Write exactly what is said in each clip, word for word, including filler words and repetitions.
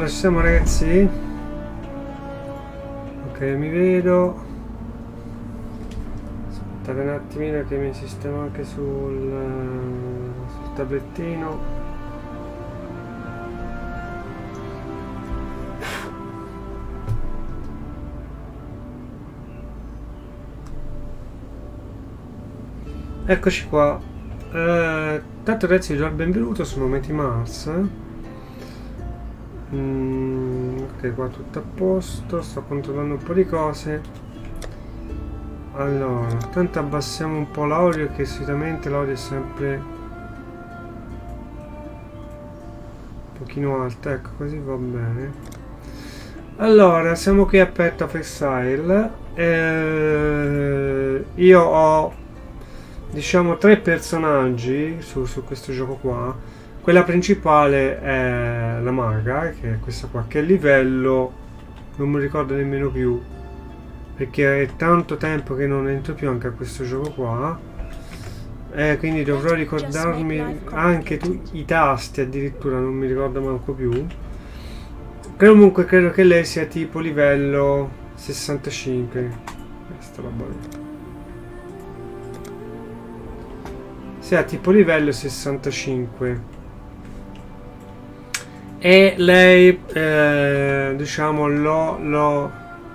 Allora ci siamo ragazzi. Ok, mi vedo. Aspettate un attimino che mi sistemo anche sul, sul tablettino. Eccoci qua. Eh, tanto ragazzi vi do il benvenuto, sono Meti Mars. Mm, ok, qua tutto a posto, sto controllando un po' di cose. Allora, tanto abbassiamo un po' l'audio, che solitamente l'audio è sempre un pochino alto, ecco, così va bene. Allora, siamo qui a Path of Exile. Eh, io ho, diciamo, tre personaggi su, su questo gioco qua. Quella principale è la maga, che è questa qua, che è livello, non mi ricordo nemmeno più, perché è tanto tempo che non entro più anche a questo gioco qua, eh, quindi dovrò ricordarmi anche tu, i tasti, addirittura non mi ricordo manco più. Comunque credo che lei sia tipo livello sessantacinque, questa roba lì. Sia tipo livello sessantacinque. E lei, eh, diciamo, lo... lo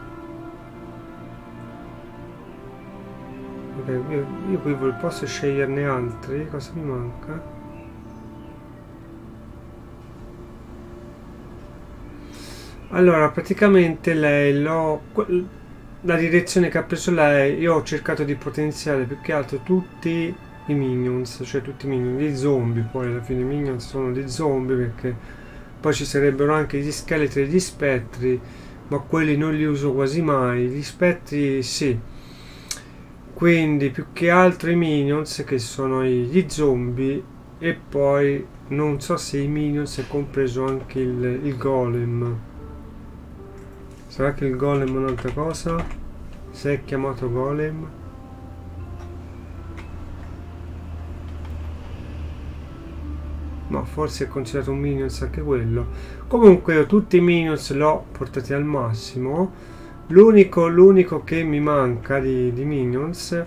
okay, io, io qui posso sceglierne altri, cosa mi manca? Allora, praticamente lei, lo, la direzione che ha preso lei, io ho cercato di potenziare più che altro tutti i minions, cioè tutti i minions, gli zombie, poi alla fine i minions sono dei zombie, perché poi ci sarebbero anche gli scheletri e gli spettri, ma quelli non li uso quasi mai. Gli spettri sì, quindi più che altro i minions, che sono gli zombie, e poi non so se i minions è compreso anche il, il golem. Sarà che il golem è un'altra cosa, se è chiamato golem. Ma forse è considerato un minions anche quello. Comunque io tutti i minions li ho portati al massimo. L'unico l'unico che mi manca di, di minions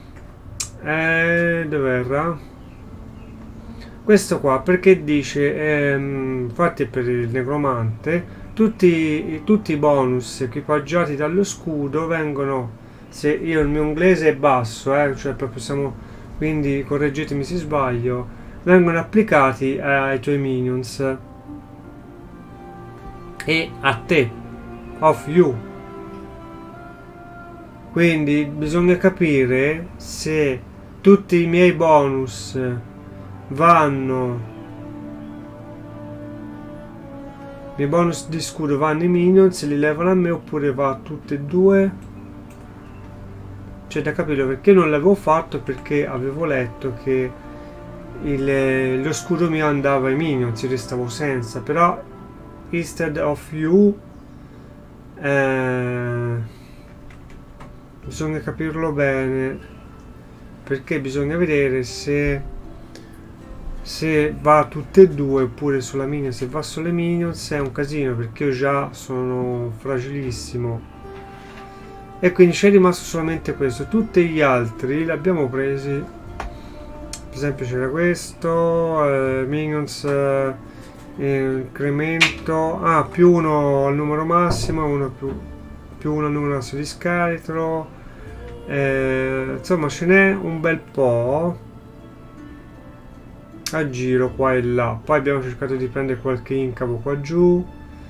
è... dov'era? Questo qua, perché dice ehm, infatti per il necromante tutti, tutti i bonus equipaggiati dallo scudo vengono, se io il mio inglese è basso, eh, cioè proprio siamo, quindi correggetemi se sbaglio, vengono applicati ai tuoi minions e a te, of you. Quindi bisogna capire se tutti i miei bonus vanno, i miei bonus di scudo vanno ai minions, li levano a me, oppure va a tutte e due. C'è da capire, perché non l'avevo fatto, perché avevo letto che Il, lo scudo mio andava ai minions, io restavo senza. Però instead of you eh, bisogna capirlo bene, perché bisogna vedere se se va a tutte e due oppure sulla minion. Se va sulle minions è un casino, perché io già sono fragilissimo, e quindi c'è rimasto solamente questo. Tutti gli altri li abbiamo presi. Per esempio c'era questo, eh, minions, eh, incremento, ah, più uno al numero massimo, uno più, più uno al numero massimo di scheletro, eh, insomma ce n'è un bel po' a giro qua e là. Poi abbiamo cercato di prendere qualche incavo qua giù,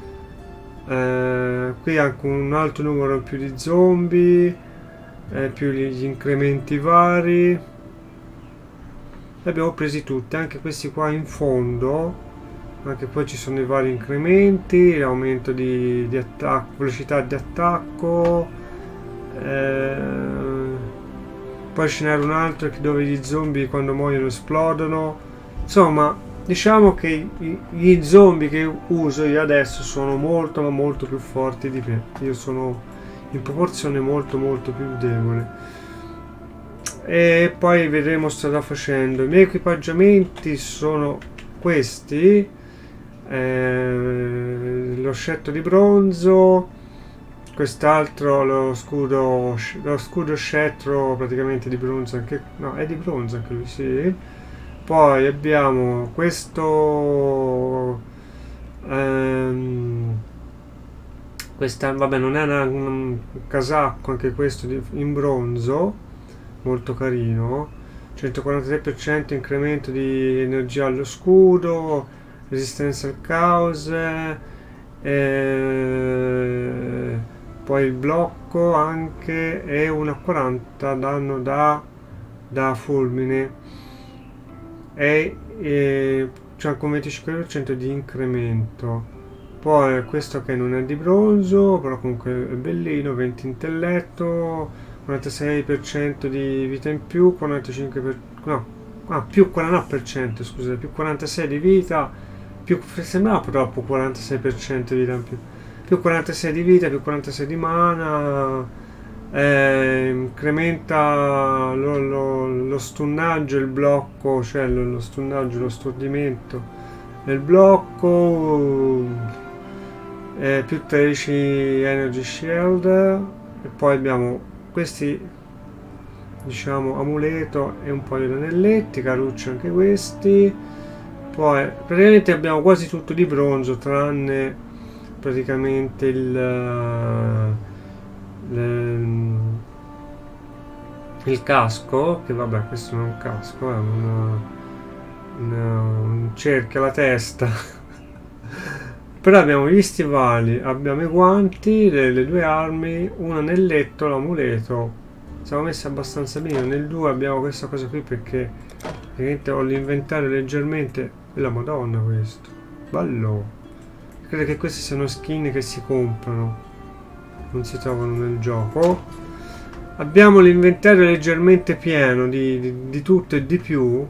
eh, qui anche un altro numero in più di zombie, eh, più gli, gli incrementi vari. Li abbiamo presi tutti, anche questi qua in fondo, anche poi ci sono i vari incrementi, l'aumento di, di attacco, velocità di attacco, eh, poi ce n'era un altro dove gli zombie quando muoiono esplodono. Insomma, diciamo che gli zombie che uso io adesso sono molto ma molto più forti di me. Io sono in proporzione molto molto più debole. E poi vedremo strada facendo. I miei equipaggiamenti sono questi, eh, lo scettro di bronzo, quest'altro lo scudo, lo scudo scettro praticamente di bronzo, anche no, è di bronzo anche lui, sì. Poi abbiamo questo ehm, questa, vabbè, non è una, un casacco anche questo di, in bronzo, molto carino, centoquarantatré per cento incremento di energia allo scudo, resistenza al caos, eh, poi il blocco anche, e una quaranta danno da, da fulmine, e, e c'è un venticinque per cento di incremento. Poi questo che non è di bronzo, però comunque è bellino, venti intelletto, quarantasei per cento di vita in più, quarantacinque per cento, no, ah, più quarantanove per cento, scusate, più quarantasei di vita, più, sembrava troppo quarantasei per cento di vita in più, più quarantasei di vita, più quarantasei di mana, eh, incrementa lo, lo, lo stunnaggio, il blocco, cioè lo, lo stunnaggio, lo stordimento del blocco, eh, più tredici energy shield, e poi abbiamo questi, diciamo, amuleto e un paio di anelletti, caruccio anche questi. Poi praticamente abbiamo quasi tutto di bronzo tranne praticamente il, il, il casco, che vabbè, questo non è un casco, è una, una, un cerchio alla testa. Però abbiamo gli stivali, abbiamo i guanti, le, le due armi, un anelletto, l'amuleto. Siamo messi abbastanza bene. Nel due abbiamo questa cosa qui perché ovviamente ho l'inventario leggermente. E la madonna questo. Bello. Credo che queste siano skin che si comprano, non si trovano nel gioco. Abbiamo l'inventario leggermente pieno di, di, di tutto e di più.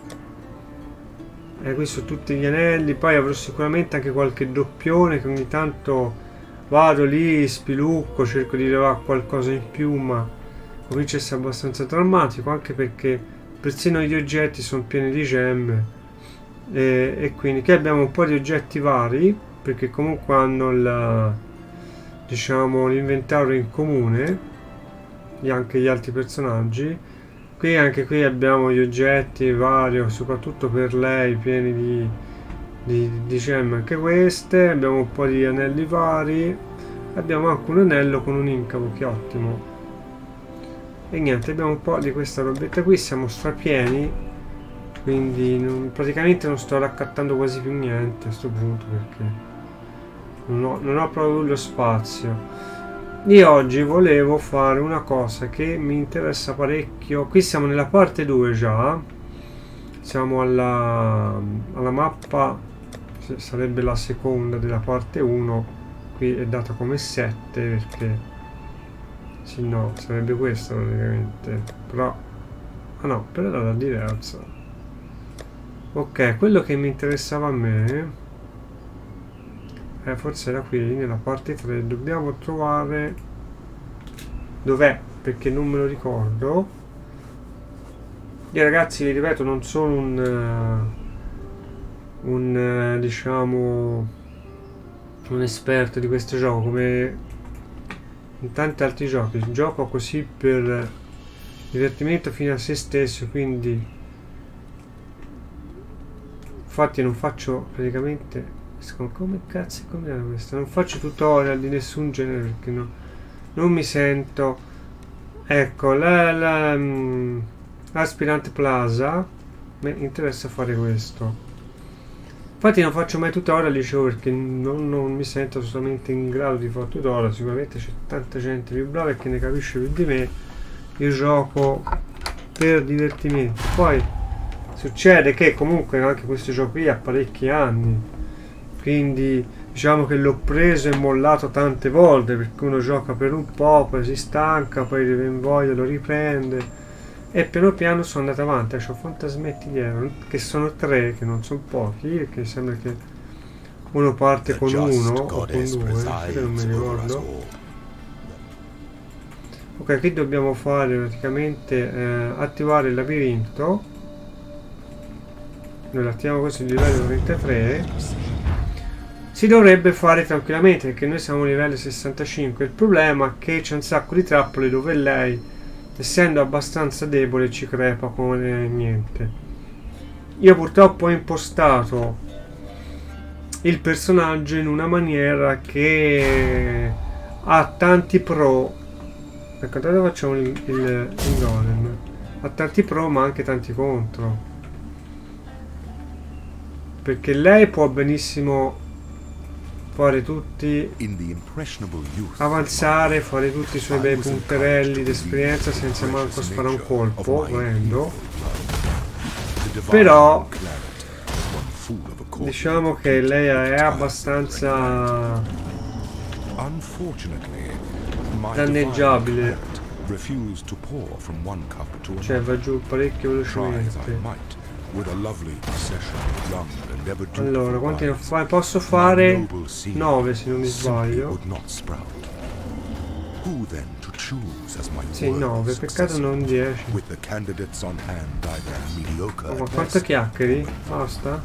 E qui sono tutti gli anelli. Poi avrò sicuramente anche qualche doppione che ogni tanto vado lì, spilucco, cerco di levare qualcosa in più, ma comincia a essere abbastanza drammatico, anche perché persino gli oggetti sono pieni di gemme. E, e quindi qui abbiamo un po' di oggetti vari, perché comunque hanno il, diciamo, l'inventario in comune, e anche gli altri personaggi. Qui anche qui abbiamo gli oggetti vari, soprattutto per lei, pieni di, di, di gemme anche queste. Abbiamo un po' di anelli vari, abbiamo anche un anello con un incavo, che ottimo. E niente, abbiamo un po' di questa robetta qui, siamo strapieni, quindi non, praticamente non sto raccattando quasi più niente a questo punto, perché non ho, non ho proprio lo spazio. Io oggi volevo fare una cosa che mi interessa parecchio. Qui siamo nella parte due già, siamo alla, alla mappa, sarebbe la seconda della parte uno, qui è data come sette perché sì, no, sarebbe questa praticamente, però ah no, però era diversa. Ok, quello che mi interessava a me, Eh, forse era qui, nella parte tre. Dobbiamo trovare dov'è, perché non me lo ricordo. Io ragazzi, vi ripeto, non sono un uh, un uh, diciamo un esperto di questo gioco, come in tanti altri giochi. Gioco così per divertimento fino a se stesso, quindi infatti non faccio praticamente, come cazzo è combinato questo? Non faccio tutorial di nessun genere perché no, non mi sento. Ecco, la, la um, Aspirant Plaza mi interessa fare questo. Infatti non faccio mai tutorial, dicevo, perché non, non mi sento assolutamente in grado di fare tutorial. Sicuramente c'è tanta gente più brava e che ne capisce più di me. Io gioco per divertimento. Poi succede che comunque anche questo gioco qui ha parecchi anni, quindi diciamo che l'ho preso e mollato tante volte, perché uno gioca per un po', poi si stanca, poi deve in voglia, lo riprende, e piano piano sono andato avanti. Ho fantasmetti dietro, che sono tre, che non sono pochi, perché sembra che uno parte con uno o con due, che non mi ricordo. Ok, qui dobbiamo fare praticamente eh, attivare il labirinto. Noi attiviamo questo livello trentatré. si dovrebbe fare tranquillamente, perché noi siamo a livello sessantacinque. Il problema è che c'è un sacco di trappole dove lei, essendo abbastanza debole, ci crepa come niente. Io purtroppo ho impostato il personaggio in una maniera che ha tanti pro. Ecco, adesso facciamo il, il, il golem. Ha tanti pro ma anche tanti contro, perché lei può benissimo fare tutti, avanzare, fare tutti i suoi bei punterelli d'esperienza senza manco sparare un colpo, volendo. Però diciamo che lei è abbastanza danneggiabile, cioè va giù parecchio velocemente. Allora, quanti ne fa? Posso fare nove se non mi sbaglio. Sì, nove, peccato non dieci. Oh, ma quanto chiacchieri? Basta?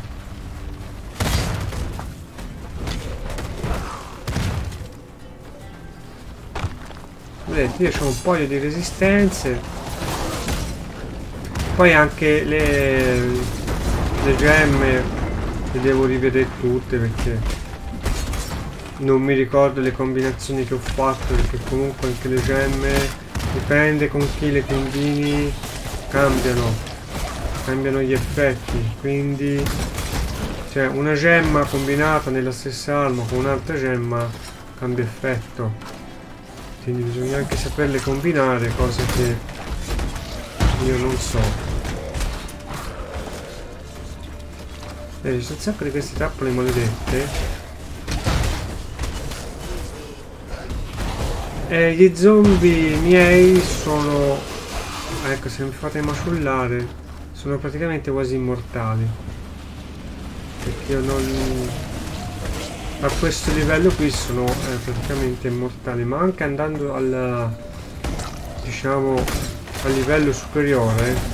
Vedete, io ho un paio di resistenze. Poi anche le, le gemme le devo rivedere tutte, perché non mi ricordo le combinazioni che ho fatto, perché comunque anche le gemme, dipende con chi le combini, cambiano cambiano gli effetti. Quindi cioè una gemma combinata nella stessa arma con un'altra gemma cambia effetto, quindi bisogna anche saperle combinare, cose che io non so. Eh, ci sono un sacco di queste trappole maledette. E gli zombie miei sono, ecco, se mi fate maciullare, sono praticamente quasi immortali, perché io non, a questo livello qui sono eh, praticamente immortali. Ma anche andando al, diciamo, al livello superiore,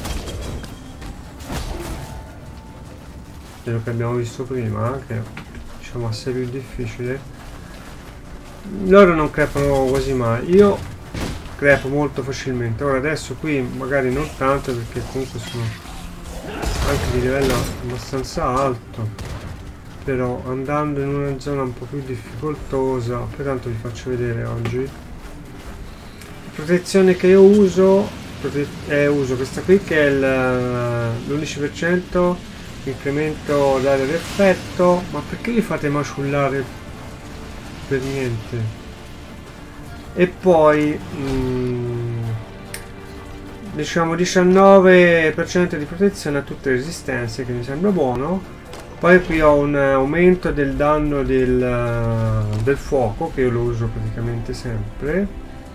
quello che abbiamo visto prima, che diciamo assai più difficile, loro non crepano quasi mai. Io crepo molto facilmente. Ora adesso qui magari non tanto, perché comunque sono anche di livello abbastanza alto, però andando in una zona un po' più difficoltosa, pertanto vi faccio vedere oggi la protezione che io uso. Eh, uso questa qui, che è l'undici per cento incremento d'area d'effetto. Ma perché vi fate maciullare per niente? E poi mh, diciamo diciannove per cento di protezione a tutte le resistenze, che mi sembra buono. Poi qui ho un aumento del danno del, del fuoco, che io lo uso praticamente sempre,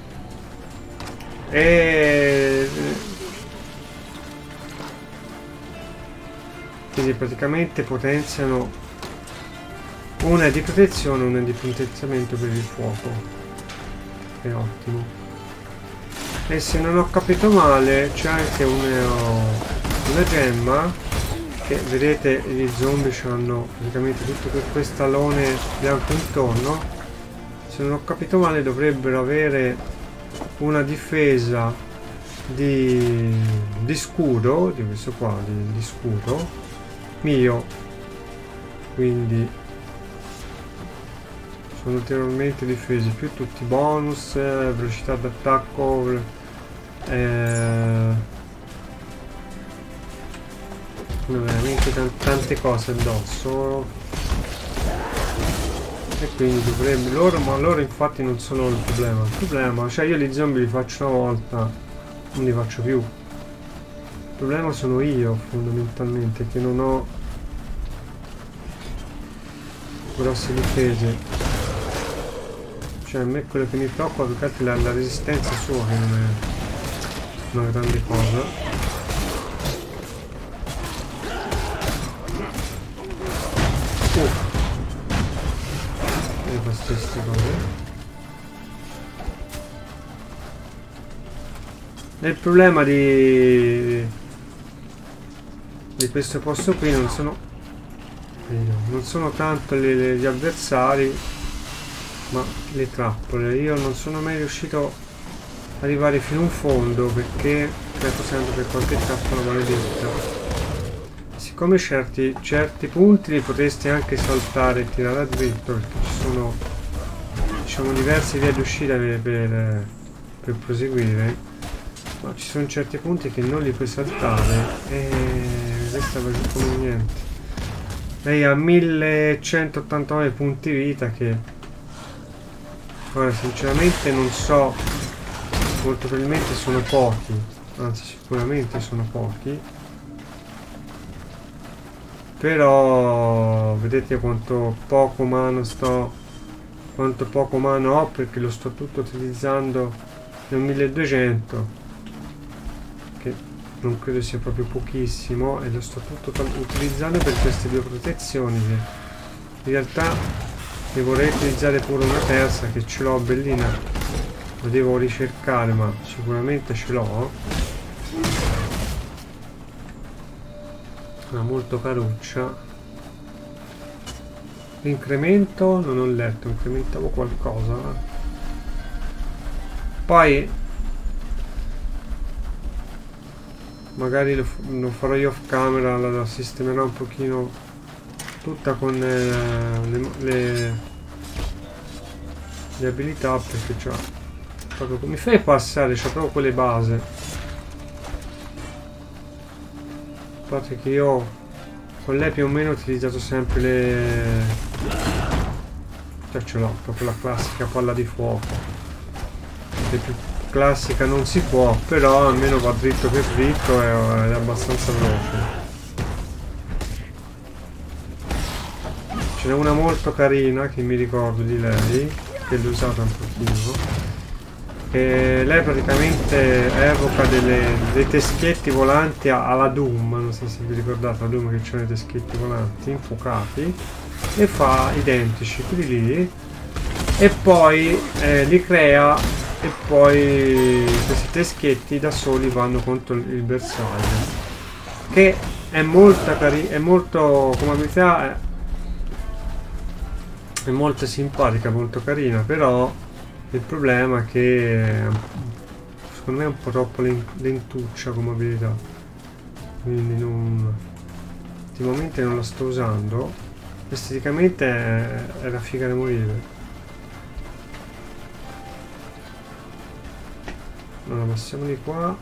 e quindi praticamente potenziano, una è di protezione, una è di potenziamento per il fuoco, è ottimo. E se non ho capito male c'è anche una, una gemma, che vedete gli zombie hanno praticamente tutto questo alone bianco intorno. Se non ho capito male dovrebbero avere una difesa di, di scudo, di questo qua, di, di scudo mio, quindi sono ulteriormente difesi, più tutti i bonus, eh, velocità d'attacco, eh, veramente tante cose addosso, e quindi dovrebbe loro, ma loro infatti non sono il problema. Il problema, cioè io gli zombie li faccio una volta, non li faccio più. Il problema sono io, fondamentalmente, che non ho grosse difese. Cioè a me quello che mi preoccupa più che altro è la, la resistenza sua, che non è una grande cosa. Uh. E queste cose. E il problema di di questo posto qui non sono non sono tanto le, le, gli avversari, ma le trappole. Io non sono mai riuscito ad arrivare fino in fondo perché credo sempre per qualche trappola maledetta. Siccome certi, certi punti li potresti anche saltare e tirare a dritto, perché ci sono, diciamo, diverse vie d'uscita per, per, per proseguire, ma ci sono certi punti che non li puoi saltare e questa va giù come niente. Lei ha millecentottantanove punti vita, che ora sinceramente non so, molto probabilmente sono pochi, anzi sicuramente sono pochi, però vedete quanto poco mano sto, quanto poco mano ho, perché lo sto tutto utilizzando nel milleduecento, che non credo sia proprio pochissimo, e lo sto tutto utilizzando per queste due protezioni, che in realtà ne vorrei utilizzare pure una terza, che ce l'ho bellina, lo devo ricercare, ma sicuramente ce l'ho. Una molto caruccia. L'incremento non ho letto, incrementavo qualcosa. Poi magari lo, lo farò io off camera, la, la sistemerò un pochino tutta con eh, le, le, le abilità, perché c'ha proprio, mi fai passare, c'ha proprio quelle base. A parte che io con lei più o meno ho utilizzato sempre le, cioè ce l'ho proprio la classica palla di fuoco, le più classica non si può, però almeno va dritto per dritto e è abbastanza veloce. Ce n'è una molto carina che mi ricordo di lei, che l'ho usata un pochino, e lei praticamente evoca delle, dei teschietti volanti alla Doom, non so se vi ricordate la Doom, che c'erano i teschietti volanti infuocati, e fa identici quelli lì, e poi eh, li crea, e poi questi teschietti da soli vanno contro il bersaglio, che è molto carina, è molto, come abilità è, è molto simpatica, molto carina, però il problema è che secondo me è un po' troppo lentuccia come abilità, quindi non, ultimamente non la sto usando. Esteticamente era figa da morire. Allora passiamo di qua.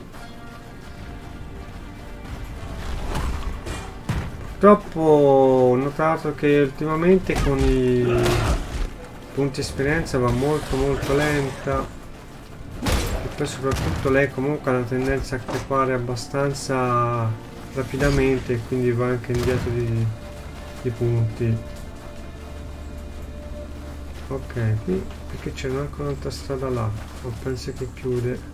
Purtroppo ho notato che ultimamente con i punti esperienza va molto molto lenta, e poi soprattutto lei comunque ha la tendenza a crepare abbastanza rapidamente, e quindi va anche indietro di, di punti. Ok, qui perché c'è anche un'altra strada là, ma penso che chiude.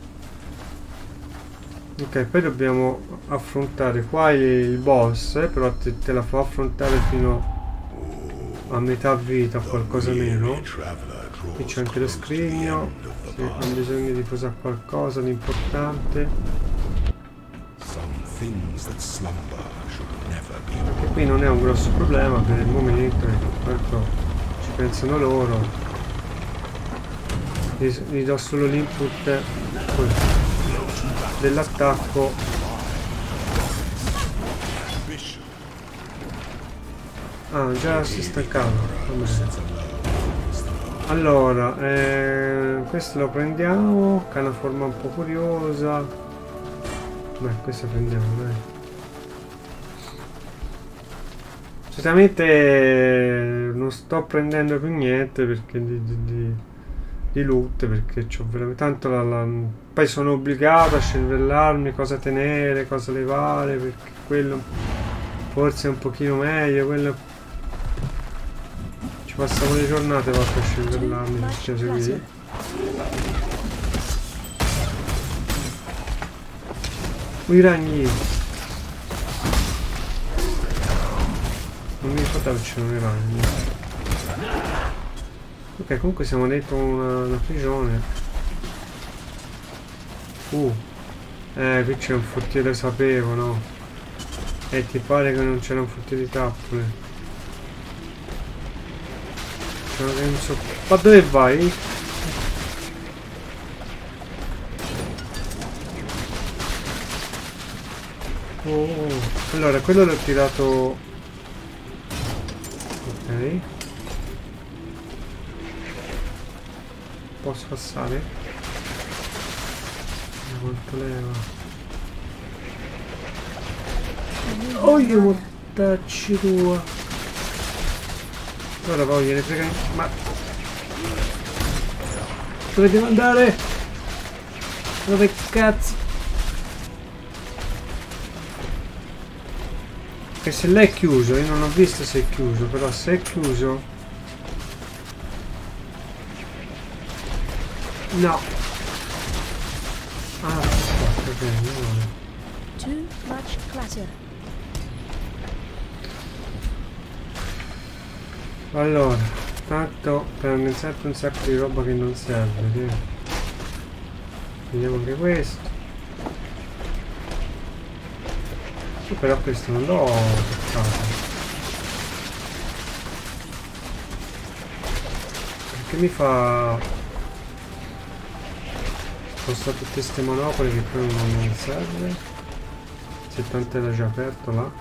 Ok, poi dobbiamo affrontare qua il boss, eh, però te, te la fa affrontare fino a metà vita, qualcosa meno. Qui c'è anche lo scrigno, se ha bisogno di posare qualcosa di importante. Che qui non è un grosso problema per il momento, tanto ci pensano loro. Gli, gli do solo l'input dell'attacco. Ah, già si è stancato. Allora, eh, questo lo prendiamo, che ha una forma un po' curiosa. Beh, questo prendiamo, dai. Solitamente non sto prendendo più niente perché di, di, di, di loot, perché c'ho veramente tanto la, la... poi sono obbligato a cervellarmi cosa tenere, cosa levare, perché quello forse è un pochino meglio, quello ci passavo le giornate a cervellarmi, perché così. I ragni non mi ricordavo c'erano i ragni. Ok, comunque siamo dentro una, una prigione. Uh eh qui c'è un fortile, sapevo, no? E ti pare che non c'era un fortile di tappole. Non so. Ma dove vai? Oh, allora quello l'ho tirato. Ok. Posso passare? Quanto leva? Oh, io mortacci tua. Ora voglio ne frega. Ma dove devo andare? Dove cazzo? Che se l'è chiuso, io non ho visto se è chiuso, però se è chiuso. No. Ah, va bene, no. Too much clutter. Allora, tanto prende sempre un sacco di roba che non serve, via. Vediamo anche questo. Io però questo non l'ho toccato. Perché mi fa spostare tutte queste monopole che poi non serve. Se tanto era già aperto là.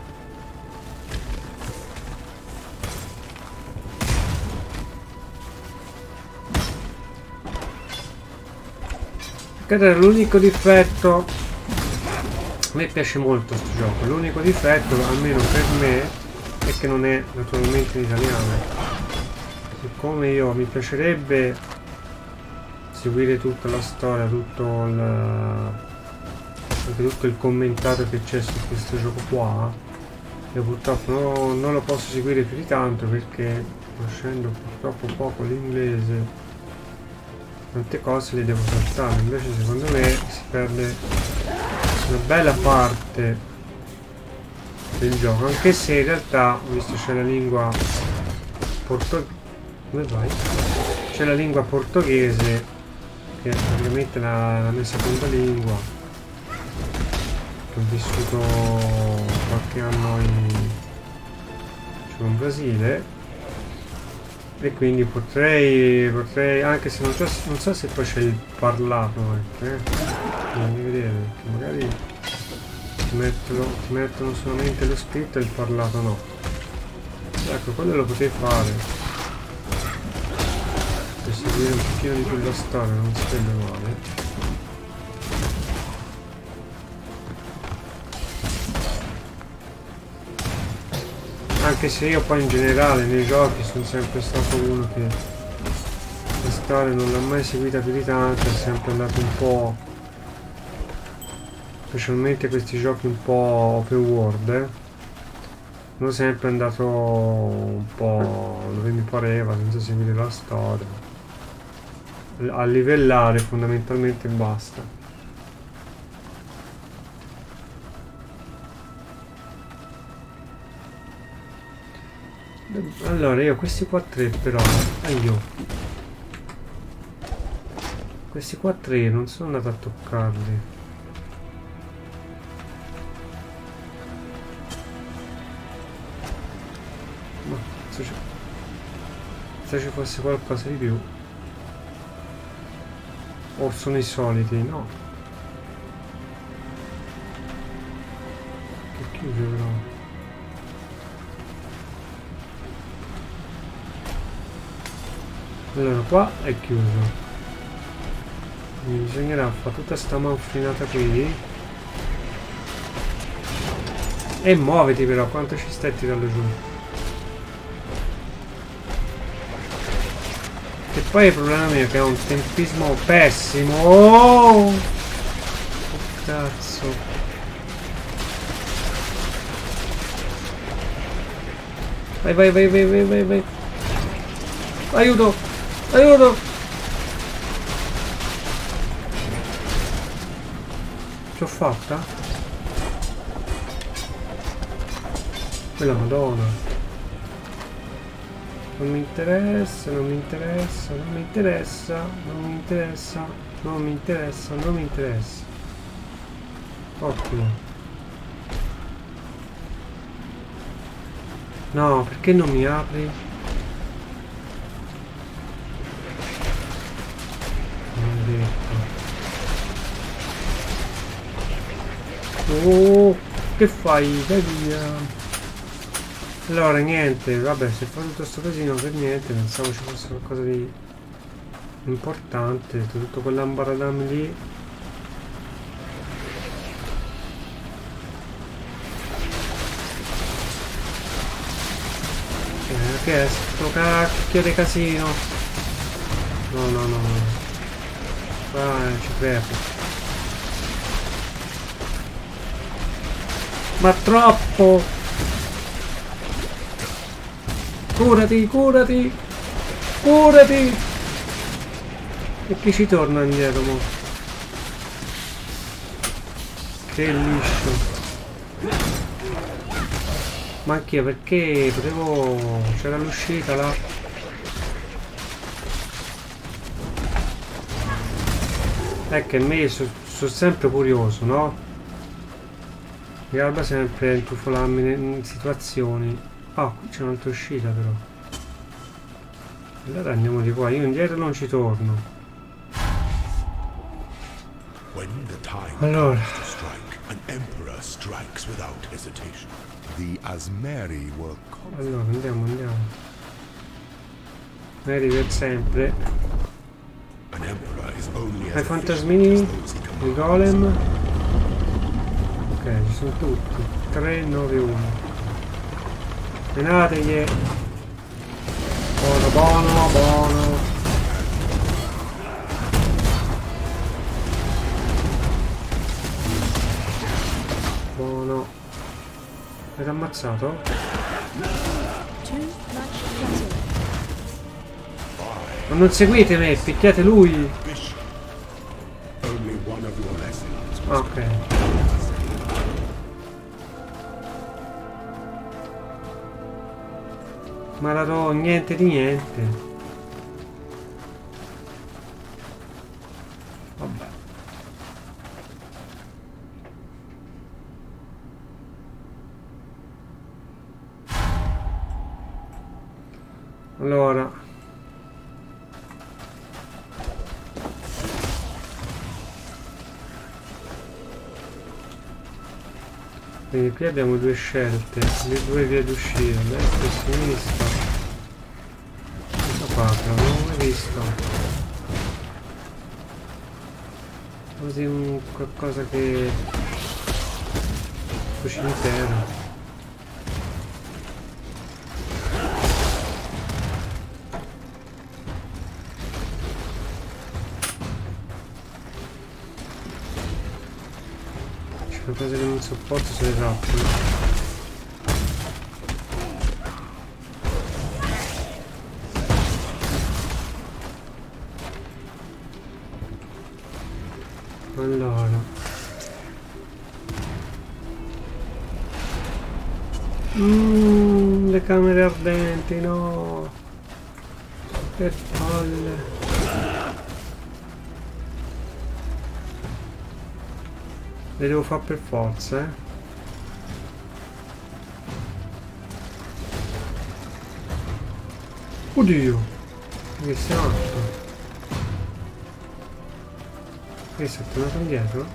Era l'unico difetto. A me piace molto questo gioco. L'unico difetto, almeno per me, è che non è naturalmente in italiano. Siccome io mi piacerebbe seguire tutta la storia, tutto il, anche tutto il commentario che c'è su questo gioco qua, io purtroppo no, non lo posso seguire più di tanto perché conoscendo purtroppo poco l'inglese tante cose le devo saltare, invece secondo me si perde una bella parte del gioco, anche se in realtà ho visto c'è la lingua portoghese. Come vai? C'è la lingua portoghese che è praticamente la, la mia seconda lingua, ho vissuto qualche anno in, cioè in Brasile. E quindi potrei, potrei anche se non so, non so se poi c'è il parlato anche, eh? Bisogna vedere, perché magari ti mettono, ti mettono solamente lo scritto e il parlato no. Ecco, quello lo potrei fare. Per seguire un pochino di più la storia, non sarebbe male. Anche se io poi in generale nei giochi sono sempre stato uno che la storia non l'ha mai seguita più di tanto, è sempre andato un po', specialmente questi giochi un po' open world, eh? Sono sempre andato un po' dove mi pareva, senza seguire la storia, a livellare fondamentalmente basta. Allora io questi qua tre però ah, io questi qua tre non sono andato a toccarli. Ma se ci, se ci fosse qualcosa di più, o sono i soliti, no, che chiuso però. Allora qua è chiuso, mi bisognerà fare tutta sta manfrinata qui e muoviti però, quanto ci stai tirando giù, e poi il problema mio è che ha un tempismo pessimo. Oh, oh cazzo, vai vai vai vai vai vai vai, aiuto. Aiuto! Ce l'ho fatta? Quella madonna! Non mi interessa, non mi interessa, non mi interessa, non mi interessa, non mi interessa, non mi interessa. Ottimo. No, perché non mi apri? Oh, che fai? Vai via. Allora niente, vabbè, se fa tutto sto casino per niente, pensavo ci fosse qualcosa di importante, tutto quell'ambaradam lì. Eh, che è sto cacchio di casino? No, no, no, no. Qua ci crepo. Ma troppo! Curati, curati! Curati! E chi ci torna indietro mo? Che liscio! Ma anche io perché potevo... c'era l'uscita là. È che me sono so sempre curioso, no? Mi garba sempre intuffolarmi in situazioni. Ah, qui c'è un'altra uscita però. Allora andiamo di qua, io indietro non ci torno. Allora. Allora andiamo, andiamo. Mary per sempre. Ai fantasmini, i golem. Ok, ci sono tutti. tre nove uno. Menategli. Buono, buono, buono. Buono. L'hai ammazzato? Ma non seguite me, picchiate lui. Ok. Ma la do niente di niente. Vabbè. Allora. Quindi qui abbiamo due scelte, le due vie d'uscita, destra e sinistra. Cosa qua? Non l'ho mai visto. Così un qualcosa che... un cimitero. Le cose che non sopporto sono le trappole. Allora. Mmm, le camere ardenti, no. Che palle. Le devo fare per forza, eh. Oddio! Che sei matto? Che sei tornato indietro?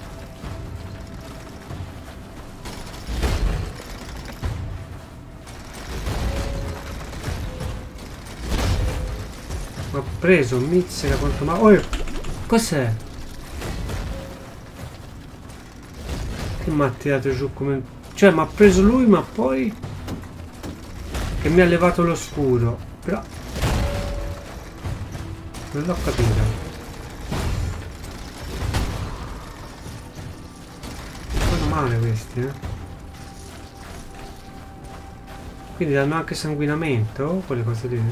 Ho preso mizzica quanto ma... Oh! Cos'è? Mi ha tirato giù come... cioè mi ha preso lui ma poi che mi ha levato lo scudo, però non l'ho capito. Fanno male questi, eh. Quindi danno anche sanguinamento quelle cose lì,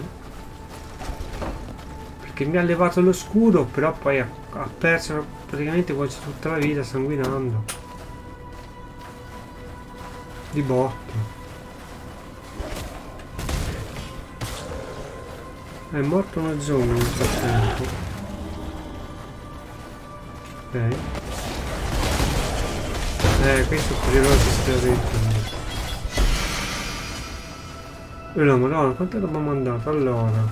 perché mi ha levato lo scudo però poi ha, ha perso praticamente quasi tutta la vita sanguinando di botto. È morto uno zombie nel frattempo. Ok. Eh, questo è pericoloso sta dentro. E no, madonna, quanto abbiamo mandato? Allora.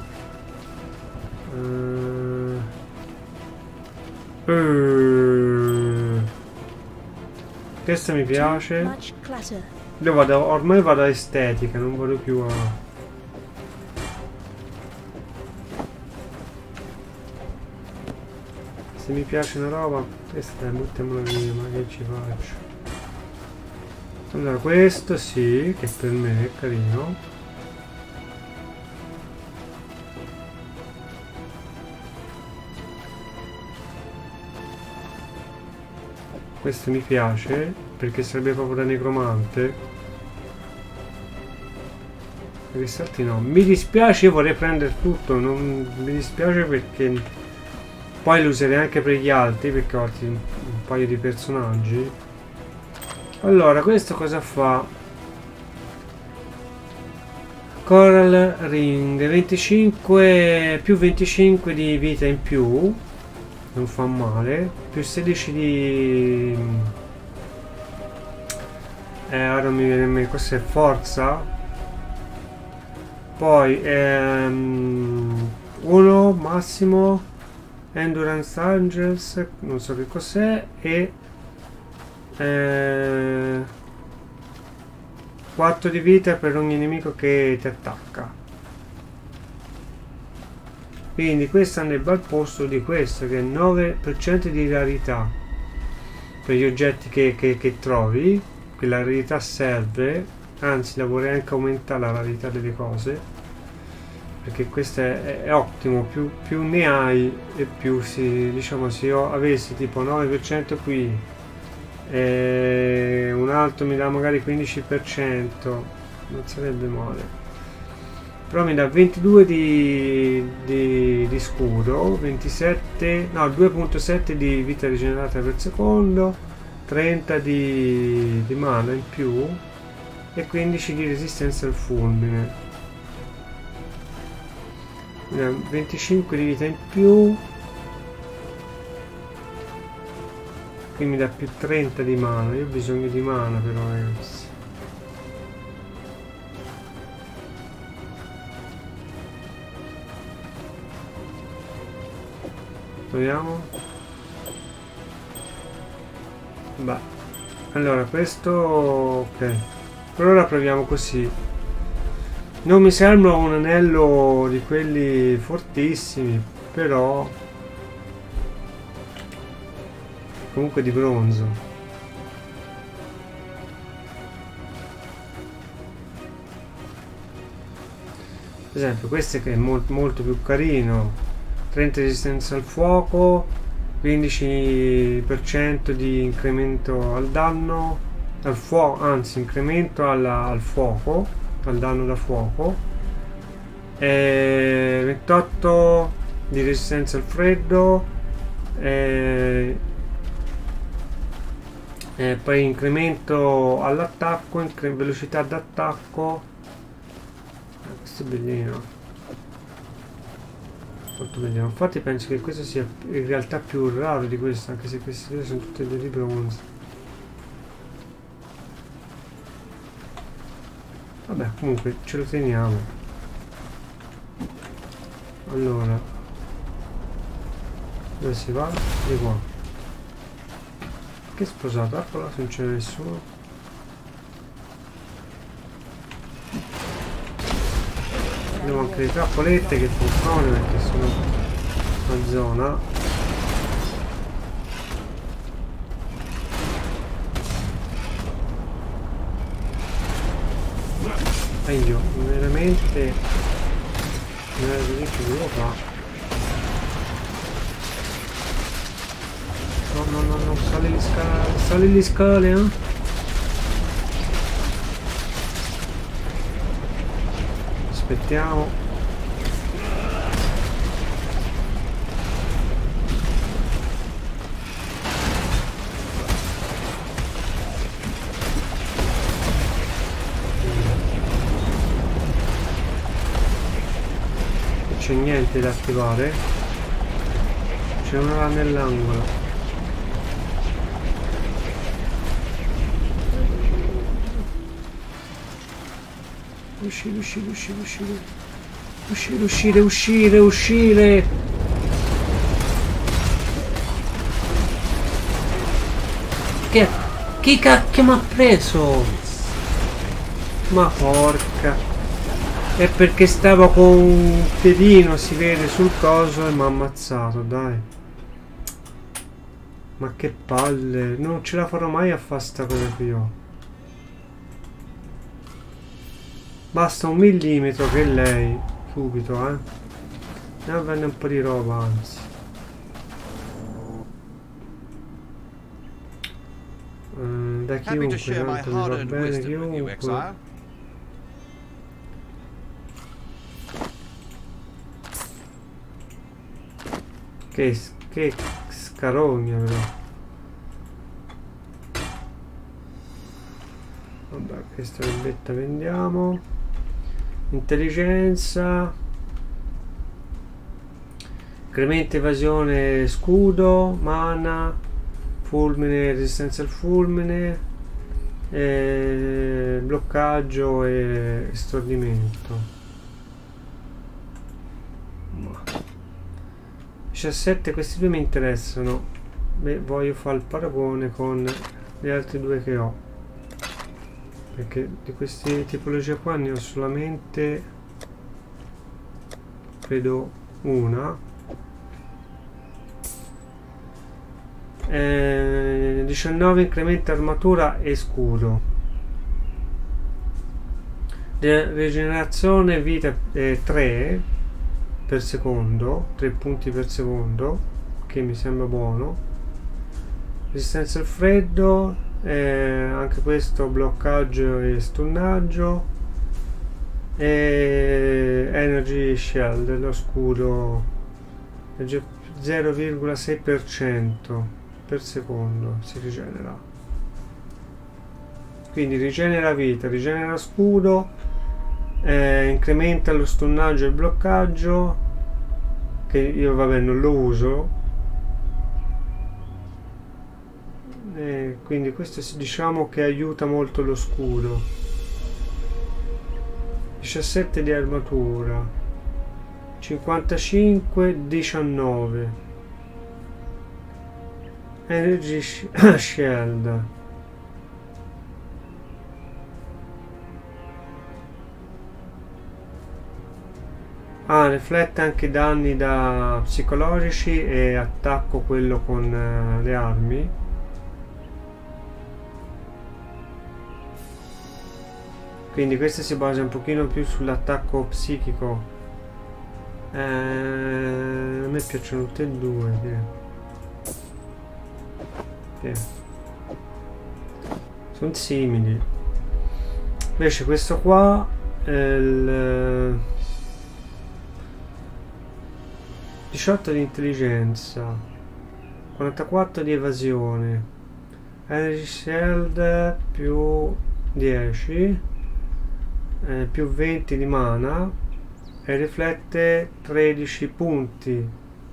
Uh... Uh... Questa mi Too piace. much clutter. Io vado, ormai vado a estetica, non vado più a... Se mi piace una roba, questa buttiamola via, ma che ci faccio? Allora, questo sì, che per me è carino. Questo mi piace, perché sarebbe proprio da necromante. E questi altri no. Mi dispiace, io vorrei prendere tutto, non mi dispiace perché poi lo userei anche per gli altri, perché ho altri un, un paio di personaggi. Allora, questo cosa fa? Coral Ring, venticinque più venticinque di vita in più. Non fa male, più sedici di... Eh, ora mi viene in mente, questo è forza. Poi ehm, uno massimo, Endurance Angels, non so che cos'è, e eh, quattro di vita per ogni nemico che ti attacca. Quindi questo andrebbe al posto di questo, che è nove per cento di rarità per gli oggetti che, che, che trovi, che la rarità serve, anzi la vorrei anche aumentare la rarità delle cose, perché questo è, è ottimo, più, più ne hai e più si, diciamo, se io avessi tipo nove per cento qui e un altro mi dà magari quindici per cento, non sarebbe male. Però mi dà ventidue di, di, di scudo, ventisette, no, due virgola sette di vita rigenerata per secondo, trenta di, di mana in più e quindici di resistenza al fulmine. Mi dà venticinque di vita in più, qui mi dà più trenta di mana. Io ho bisogno di mana però, ragazzi. Proviamo. Beh, allora questo ok, per ora proviamo così. Non mi sembra un anello di quelli fortissimi, però comunque di bronzo. Per esempio questo che è molto, molto più carino, trenta resistenza al fuoco, quindici per cento di incremento al danno, al fuoco, anzi incremento alla, al fuoco, al danno da fuoco, e ventotto di resistenza al freddo, e, e poi incremento all'attacco, incre velocità d'attacco. Questo è bellino. Molto bellino. Infatti penso che questo sia in realtà più raro di questo, anche se questi due sono tutti e due di bronzo. Vabbè, comunque ce lo teniamo. Allora, dove si va? Di qua. Che sposato? Eccola, se non c'è nessuno. Abbiamo anche le trappolette che funzionano perché sono a zona. E io veramente non era così che devo fare. No no no no, sali le scale, sali le scale, eh? Aspettiamo. Non c'è niente da attivare. C'è una là nell'angolo. Uscire, uscire, uscire, uscire. Uscire, uscire, uscire, uscire. Che, Chi cacchio mi ha preso? Ma porca. È perché stavo con un piedino, si vede sul coso, e mi ha ammazzato, dai. Ma che palle. Non ce la farò mai a fare sta cosa qui io. Basta un millimetro che lei. Subito, eh. Ne venne un po' di roba, anzi. Uh, da chiunque, tanto mi va bene chiunque. Che, che scarogna però. Vabbè, questa robetta vendiamo. Intelligenza. Incrementa evasione scudo, mana, fulmine, resistenza al fulmine, eh, bloccaggio e stordimento. diciassette, questi due mi interessano. Beh, voglio fare il paragone con gli altri due che ho, perché di queste tipologie qua ne ho solamente credo una. eh, diciannove incrementa armatura e scudo. De regenerazione vita eh, tre per secondo, tre punti per secondo, che mi sembra buono. Resistenza al freddo, eh, anche questo bloccaggio e stunnaggio, e energy shield, lo scudo zero virgola sei per cento per secondo si rigenera, quindi rigenera vita, rigenera scudo. Eh, incrementa lo stunnaggio e il bloccaggio, che io vabbè non lo uso, eh, quindi questo diciamo che aiuta molto lo scudo. diciassette di armatura, cinquantacinque, diciannove energy shield. Ah, riflette anche danni da psicologici e attacco quello con uh, le armi. Quindi questo si basa un pochino più sull'attacco psichico. Eh, a me piacciono tutte e due. Sì. Sì. Sono simili. Invece questo qua è il diciotto di intelligenza, quarantaquattro di evasione, energy shield più dieci, eh, più venti di mana e riflette tredici punti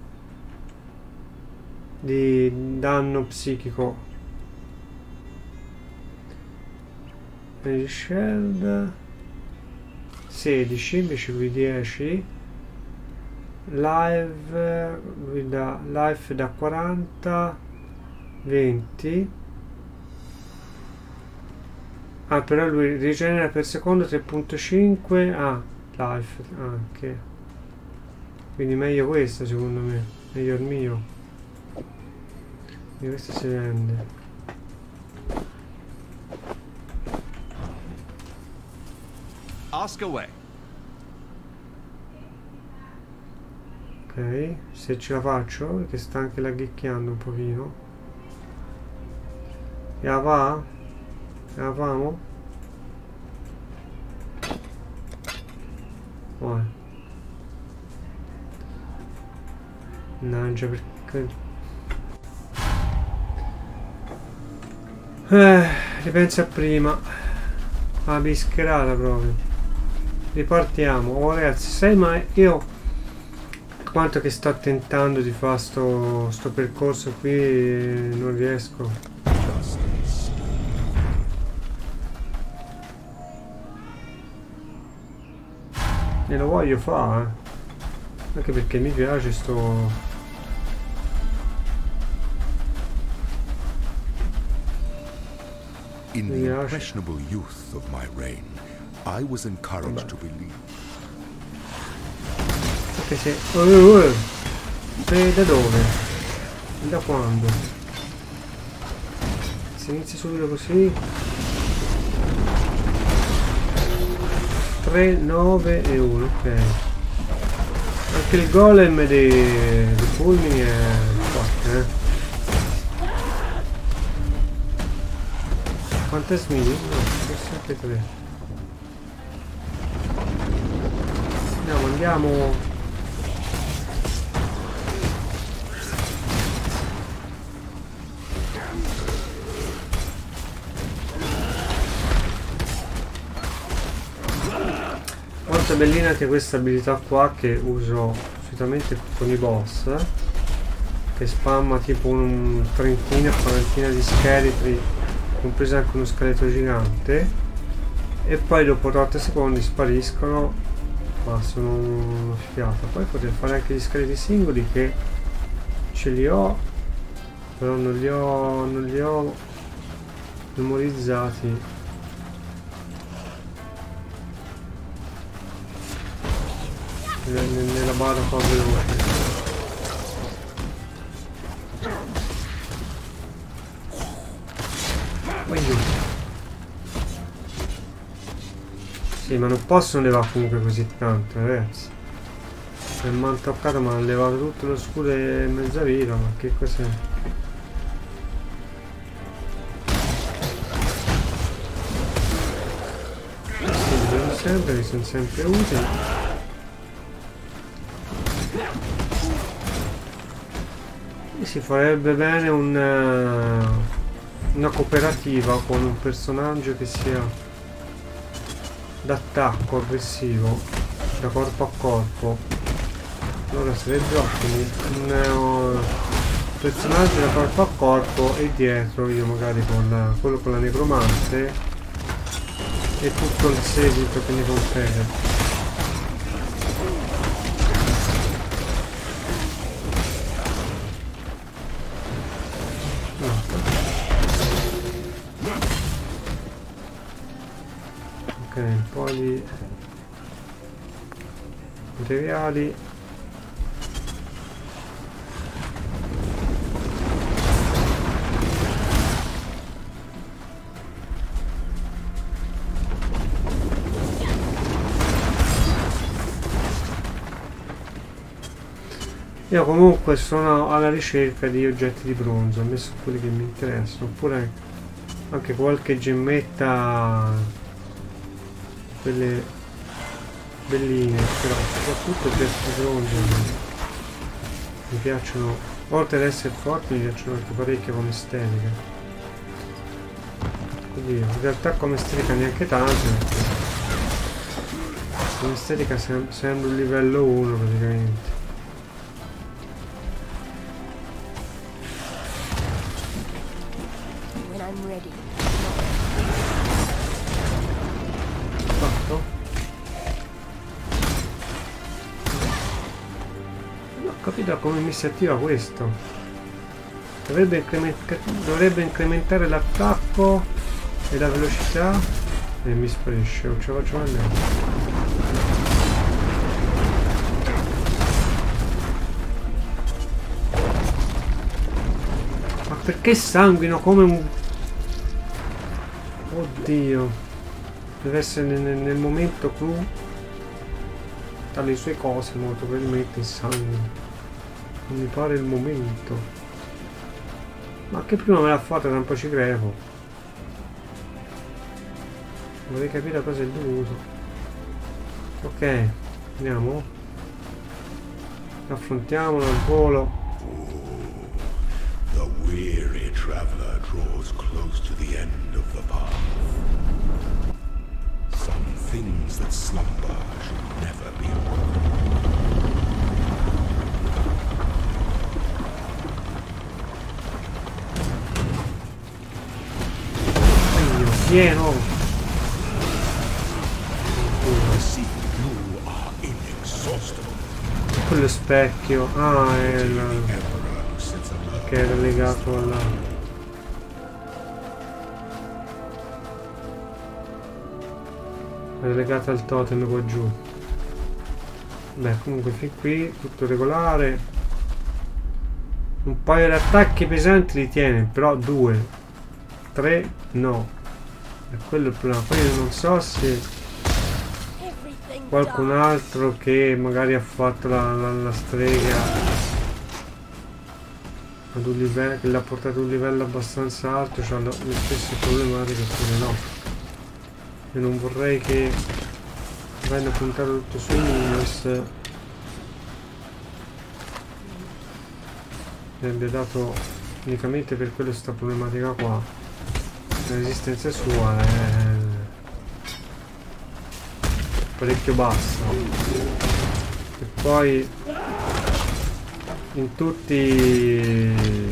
di danno psichico. Energy shield sedici invece qui dieci. Live da, life da quaranta, venti. Ah, però lui rigenera per secondo tre virgola cinque. Ah, life anche. Quindi meglio questo secondo me. Meglio il mio. E questo si vende. Ask away. Ok, se ce la faccio, perché sta anche laghicchiando un pochino. E la va? E la famo? Vai. Mannaggia, perché... Eh, ripensa prima. La bischerata proprio. Ripartiamo. Oh ragazzi, sai ma io... quanto che sto tentando di fare sto, sto percorso qui e non riesco. E lo voglio fare, eh. Anche perché mi piace sto... In the impressionable youth of my reign, I was encouraged to believe. Perché se... Oh, oh, oh. Sei da dove? Da quando? Se inizia subito così... tre, nove e uno, ok. Anche il golem dei, dei fulmini è forte, eh. Quante smili? No, sette tre. Andiamo, andiamo. Molto bellina anche questa abilità qua che uso solitamente con i boss, che spamma tipo un trentina, quarantina di scheletri, compreso anche uno scheletro gigante, e poi dopo otto secondi spariscono, ma sono una figata. Poi potete fare anche gli scheletri singoli, che ce li ho, però non li ho, non li ho memorizzati. Nella barra qua veloce. Vai giù. Sì, ma non possono levare comunque così tanto, ragazzi. Se mi hanno toccato mi hanno levato tutto lo scudo e mezza vita, ma che cos'è? Sì, li vedo sempre, li sono sempre utili. Si farebbe bene un, uh, una cooperativa con un personaggio che sia d'attacco aggressivo, da corpo a corpo. Allora sarebbe ottimo un uh, personaggio da corpo a corpo e dietro io magari con uh, quello con la necromante e tutto il seguito che ne compete. Ok, un po' di materiali. Io comunque sono alla ricerca di oggetti di bronzo, ho messo quelli che mi interessano, oppure anche qualche gemmetta, quelle belline, però soprattutto oggetti di bronzo mi piacciono, oltre ad essere forti mi piacciono anche parecchio come estetica. Oddio, in realtà come estetica neanche tanto, come estetica sem sembra un livello uno praticamente. Capito come mi si attiva questo? Dovrebbe, increment dovrebbe incrementare l'attacco e la velocità e mi sparisce, non ce la faccio mai neanche. Ma perché sanguino come un... Oddio, deve essere nel, nel momento clou dalle sue cose molto probabilmente il sangue. Non mi pare il momento, ma che prima me l'ha fatta, tra un po' ci crepo. Vorrei capire a cosa è dovuto. Ok, andiamo, affrontiamolo al volo. The weary traveler draws close to the end of the path. Some things that slumber should never be awoken. Pieno. Quello specchio, ah, è il... che era legato alla... È legata al totem qua giù. Beh, comunque fin qui tutto regolare. Un paio di attacchi pesanti li tiene, però due, tre no. E quello è il problema. Poi io non so se qualcun altro che magari ha fatto la, la, la strega ad un livello, che l'ha portato a un livello abbastanza alto, cioè le stesse problematiche pure no. Io non vorrei che venga puntato tutto su Minos e abbia dato unicamente per quello sta problematica qua. La resistenza sua è parecchio bassa. E poi in tutti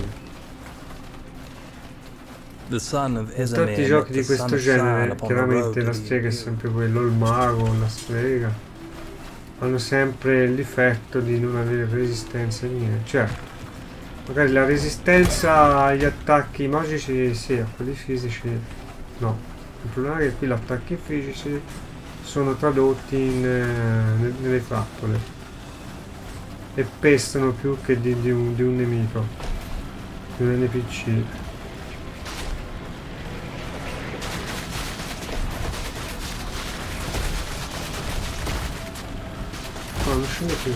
The son of in tutti i giochi di questo genere chiaramente la strega è sempre quello, il mago, la strega hanno sempre il difetto di non avere resistenza a niente. Certo, magari la resistenza agli attacchi magici sì, a quelli fisici no. Il problema è che qui gli attacchi fisici sono tradotti in, eh, nelle trappole e pestano più che di, di, un, di un nemico, di un N P C. No, non scende più.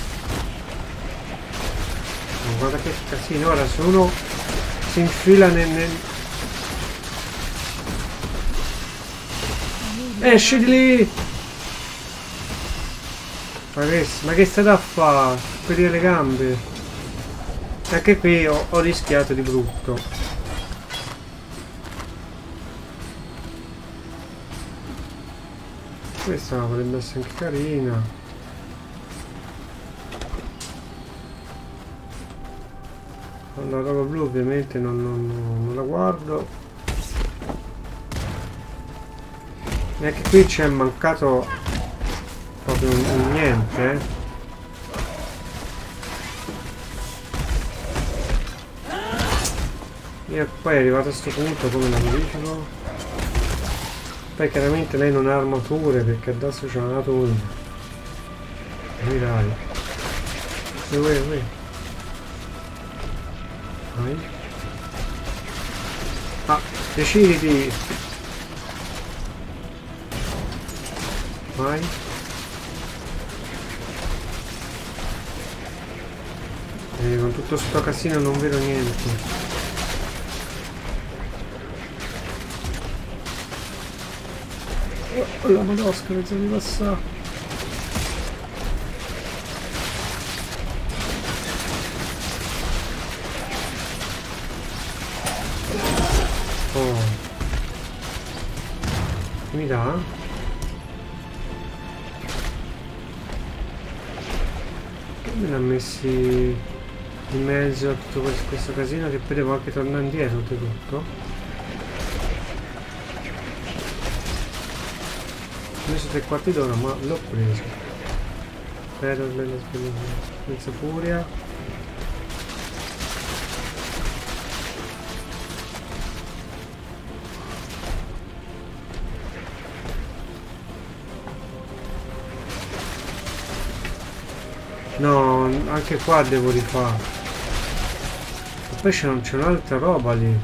Oh, guarda che casino, ora se uno si infila nel... nel... Esci di lì! Ma che, ma che state a fare? Sperire le gambe? Anche qui ho, ho rischiato di brutto. Questa potrebbe essere anche carina. La roba blu ovviamente non, non, non la guardo. E anche qui c'è mancato proprio un, un niente, eh. Io poi arrivato a questo punto come la modifico? Poi chiaramente lei non ha armature perché adesso c'è un'armatura. Dai dai. Dove dove? Vai. Ah, deciditi! Vai. E con tutto sto casino non vedo niente. Oh, la madosca mezzo di passare. Oh. Che mi dà? Che me l'ha messi in mezzo a tutto questo casino che poi devo anche tornare indietro tutto? Ho messo tre quarti d'ora ma l'ho preso. Spero bella senza furia. No, anche qua devo rifare. E poi c'è un'altra roba lì.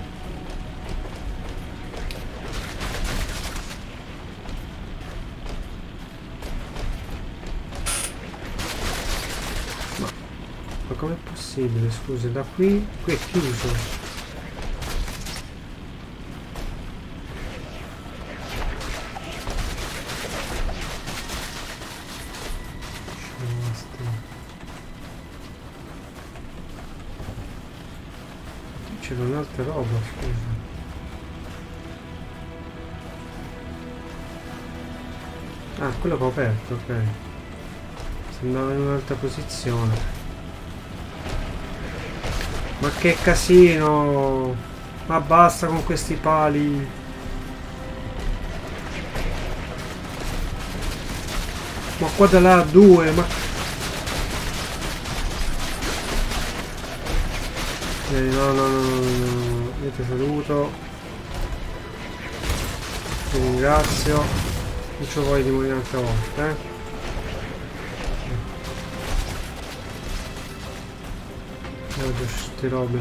Ma com'è possibile? Scusa, da qui... qui è chiuso. C'era un'altra roba, scusa. Ah, quello che ho aperto, ok. Sembrava in un'altra posizione. Ma che casino! Ma basta con questi pali! Ma qua da là due, ma... Eh, no, no, no, no, no, io ti saluto. Ti ringrazio. Non c'ho voglia di morire un'altra volta, eh. Guarda queste robe.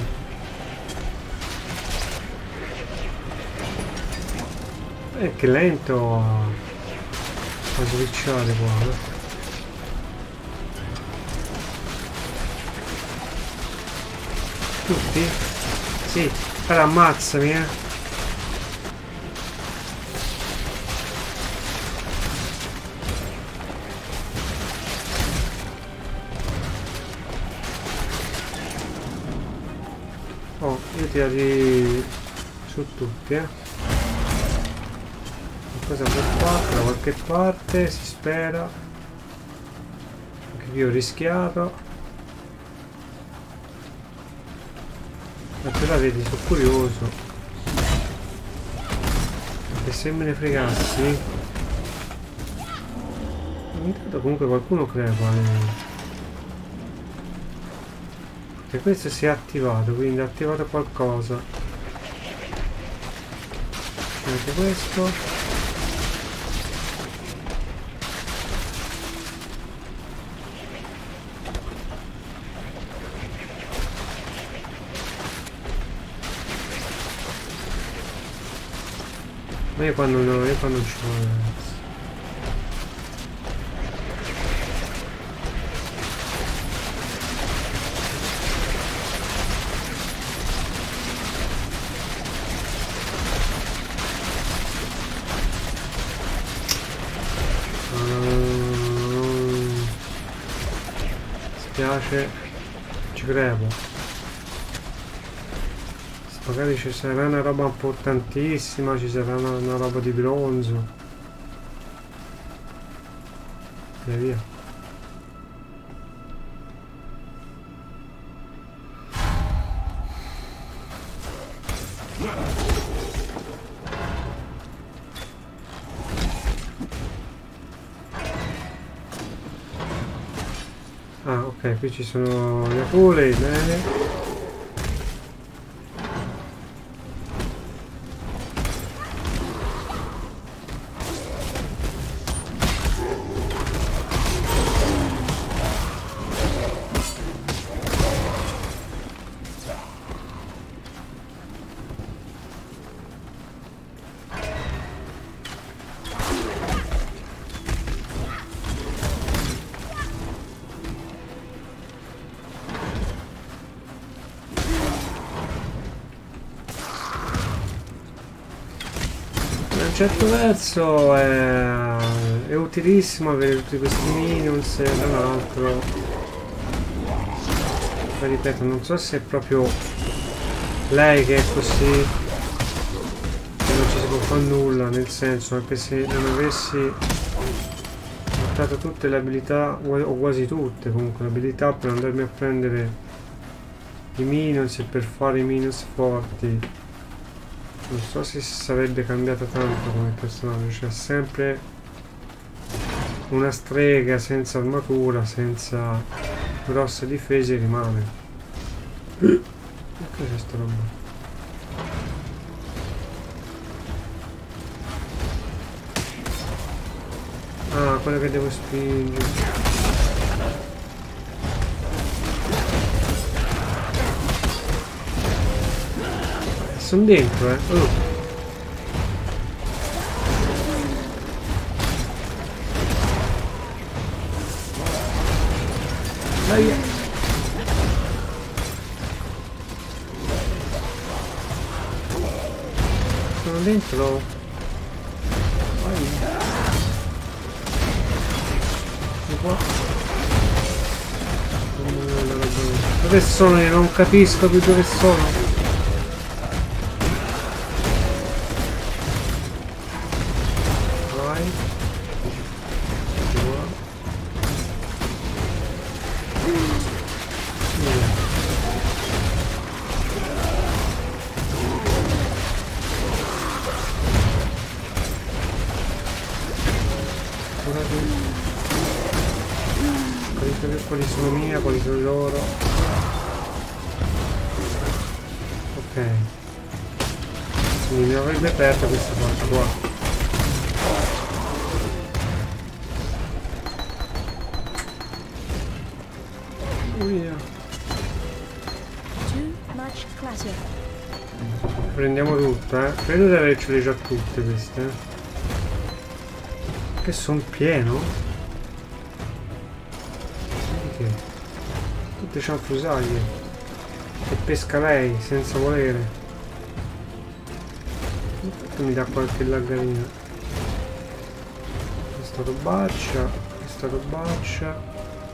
Eh, che lento a switchare qua, eh. Tutti? Sì, allora ammazzami, eh. Oh, io tirati su tutti, eh. Qualcosa per qua, da qualche parte, si spera. Anche io ho rischiato. Ma la vedi, sono curioso. Perché se me ne fregassi. Intanto comunque qualcuno crepa. Eh. Perché questo si è attivato, quindi ha attivato qualcosa. Anche questo. Ma io quando no, io quando non ci sono, ragazzi. Um, spiace, ci crepo. Magari ci sarà una roba importantissima, ci sarà una, una roba di bronzo. E via. Ah, ok, qui ci sono le pule, bene. In un certo verso è, è utilissimo avere tutti questi minions e da un altro, poi ripeto, non so se è proprio lei che è così che non ci si può fare nulla, nel senso, anche se non avessi portato tutte le abilità, o quasi tutte comunque le abilità per andarmi a prendere i minions e per fare i minions forti, non so se sarebbe cambiato tanto come personaggio, c'è sempre una strega senza armatura, senza grosse difese rimane. Che cos'è sta roba? Ah, quella che devo spingere. Sono dentro, eh. Oh. Dai. Sono dentro. Vai. E qua. Dove sono? Io non capisco più dove sono. Quali sono mie, quali sono loro. Ok, quindi mi avrebbe aperto questa parte qua. much classier. Prendiamo tutto, eh. Credo di avercele già tutte queste. Eh. Che sono pieno? Che? Tutte cianfrusaglie. E pesca lei senza volere. Infatti mi dà qualche laggarina. Questa robaccia, questa robaccia.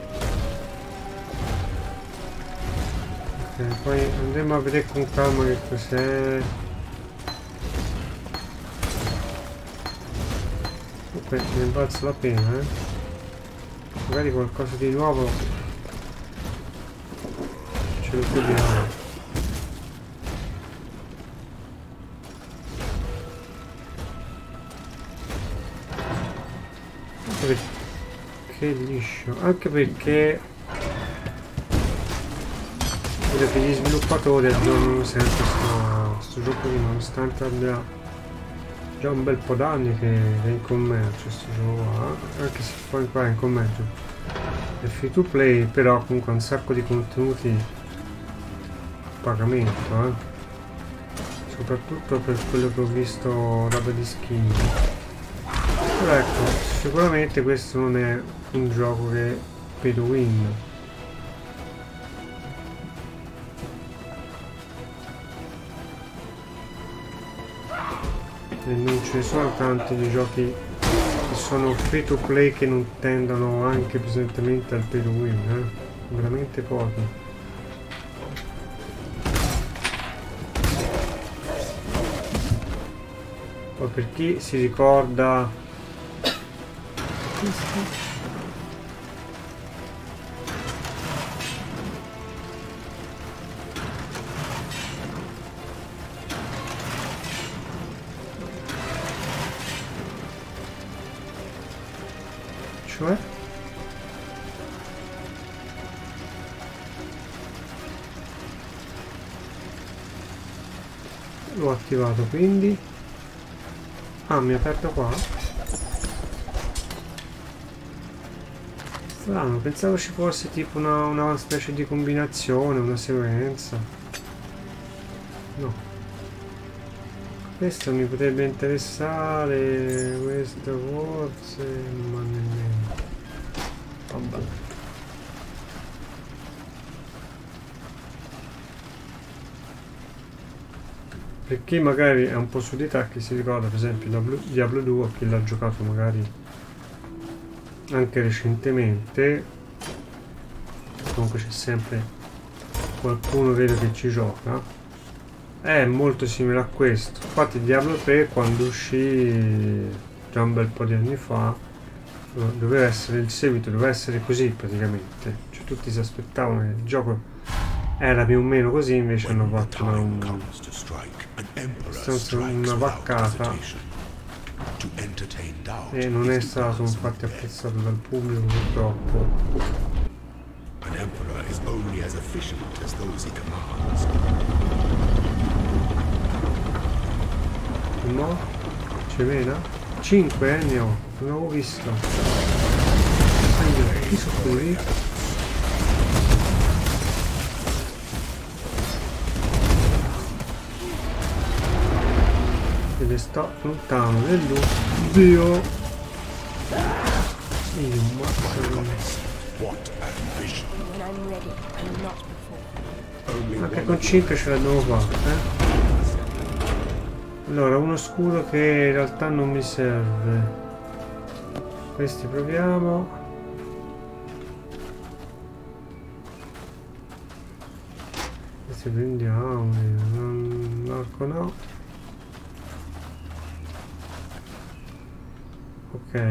Ok, poi andremo a vedere con calma che cos'è. Ok, ne balza la pena, eh. Magari qualcosa di nuovo ce lo troviamo. Anche perché liscio, anche perché vedo che gli sviluppatori aggiornano sempre questo gioco qui, nonostante abbia già un bel po' d'anni che è in commercio questo gioco qua, anche se poi qua è in commercio è free to play, però comunque ha un sacco di contenuti a pagamento, eh? Soprattutto per quello che ho visto, roba di skin. Però ecco, sicuramente questo non è un gioco che pay to win. E non ce ne sono tanti di giochi che sono free to play che non tendono anche pesantemente al pay to win, eh? Veramente pochi. Poi per chi si ricorda cioè l'ho attivato, quindi ah, mi ha aperto qua. Strano, pensavo ci fosse tipo una, una specie di combinazione, una sequenza. No. Questo mi potrebbe interessare, questo forse, ma nemmeno. Vabbè. Per chi magari è un po' su di te, che si ricorda per esempio Diablo due, chi l'ha giocato magari anche recentemente, comunque c'è sempre qualcuno vedo che ci gioca, è molto simile a questo. Infatti Diablo tre, quando uscì già un bel po' di anni fa, doveva essere il seguito, doveva essere così praticamente, cioè tutti si aspettavano che il gioco era più o meno così, invece hanno fatto una, un, una vaccata e non è stato infatti apprezzato dal pubblico, purtroppo. No? C'è vena? cinque eh, ne ho, non avevo visto. Allora, chi sono qui? Deve sto lontano del luce. Dio! Io mazzo. Anche con cinque ce l'abbiamo fatta, eh? Allora, uno scudo che in realtà non mi serve. Questi proviamo. Questi prendiamo. Non... l'arco no. Ok.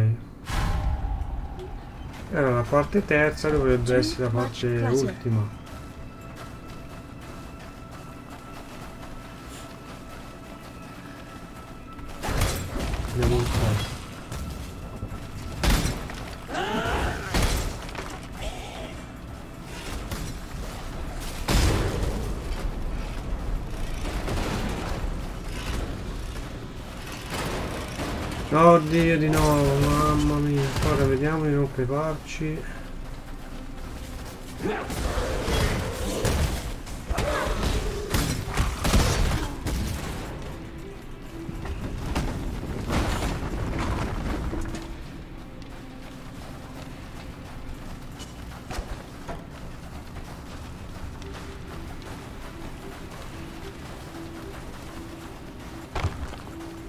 Allora la parte terza dovrebbe essere la parte ultima. Andiamo un po'. Oddio di nuovo, mamma mia. Ora vediamo di non creparci.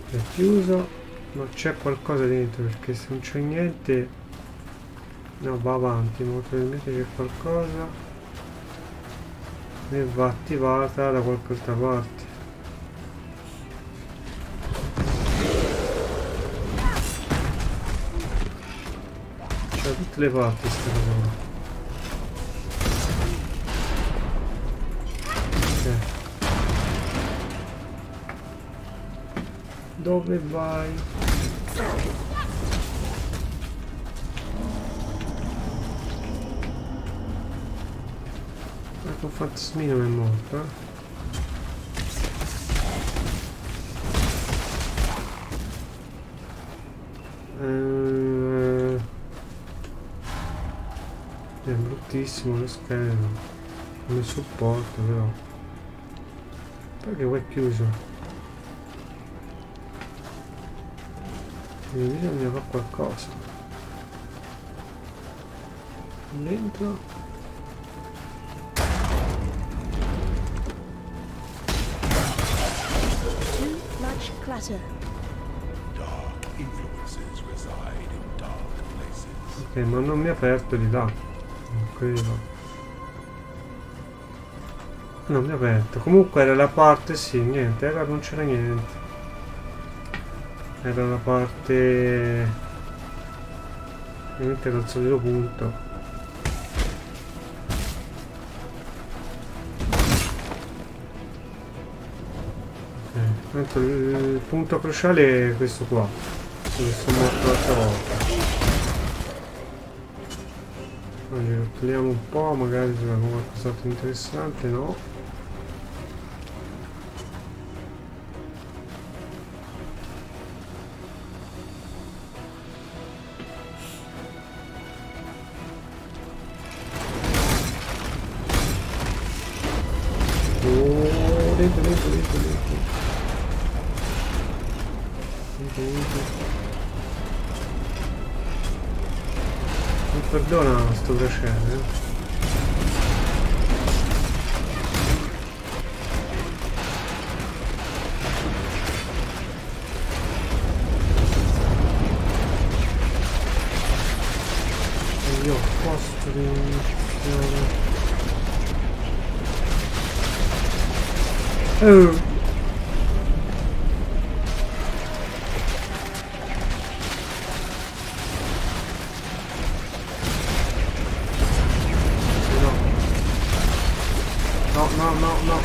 È chiuso, ma c'è qualcosa dentro, perché se non c'è niente, no, va avanti, molto probabilmente c'è qualcosa e va attivata da qualche altra parte. C'è da tutte le parti sta cosa. Dove vai? Ecco, un fantasmino è morto, eh? Eh, è bruttissimo lo schermo come supporto, però perché qua è chiuso? Quindi bisogna fare qualcosa dentro. Too much clutter. Dark influences reside in dark places. Ok, ma non mi ha aperto di là, non credo. Non mi ha aperto. Comunque era la parte, sì, niente, era, non c'era niente. Era una parte, ovviamente era il solito punto. Okay. Tanto il punto cruciale è questo qua, dove sono morto l'altra volta. Allora, togliamo un po', magari troviamo qualcos'altro interessante, no? Dentro, dentro, dentro, dentro. Dentro, dentro. Non perdona sto crociere, eh. E io posto di... Oh. No, no, no, no.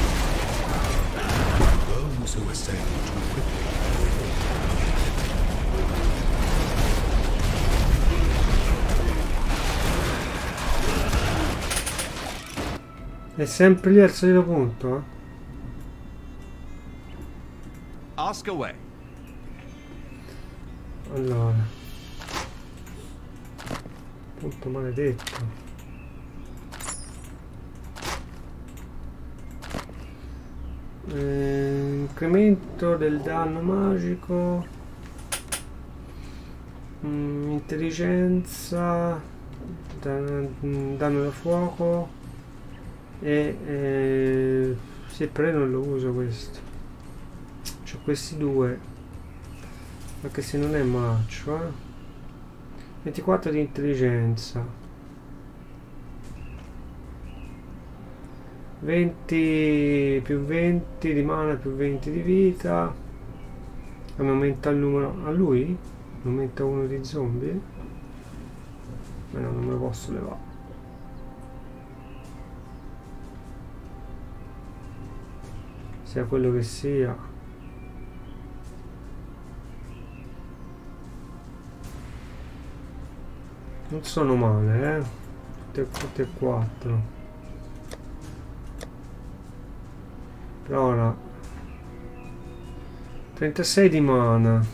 Those who ascend too quickly. È sempre lì al solito punto, eh? Ask away. Allora, punto maledetto. Eh, incremento del danno magico, mm, intelligenza, dan danno da fuoco e eh, sì, però non lo uso questo. C'ho questi due, anche se non è maccio, eh. ventiquattro di intelligenza, venti più venti di mana più venti di vita. Mi aumenta il numero a lui? Mi aumenta uno di zombie? Ma no, non me lo posso levare. Sia quello che sia. Non sono male, eh? Tutte, tutte e quattro. Per ora trentasei di mana.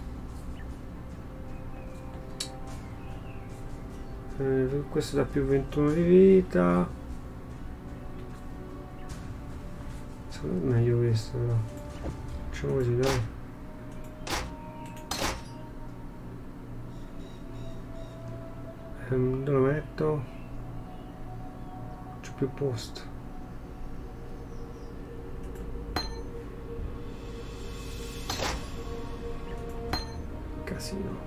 Eh, questo dà più ventuno di vita. Secondo me è meglio questo, però. Facciamo così, dai. Dove lo metto? C'ho più posto. casino.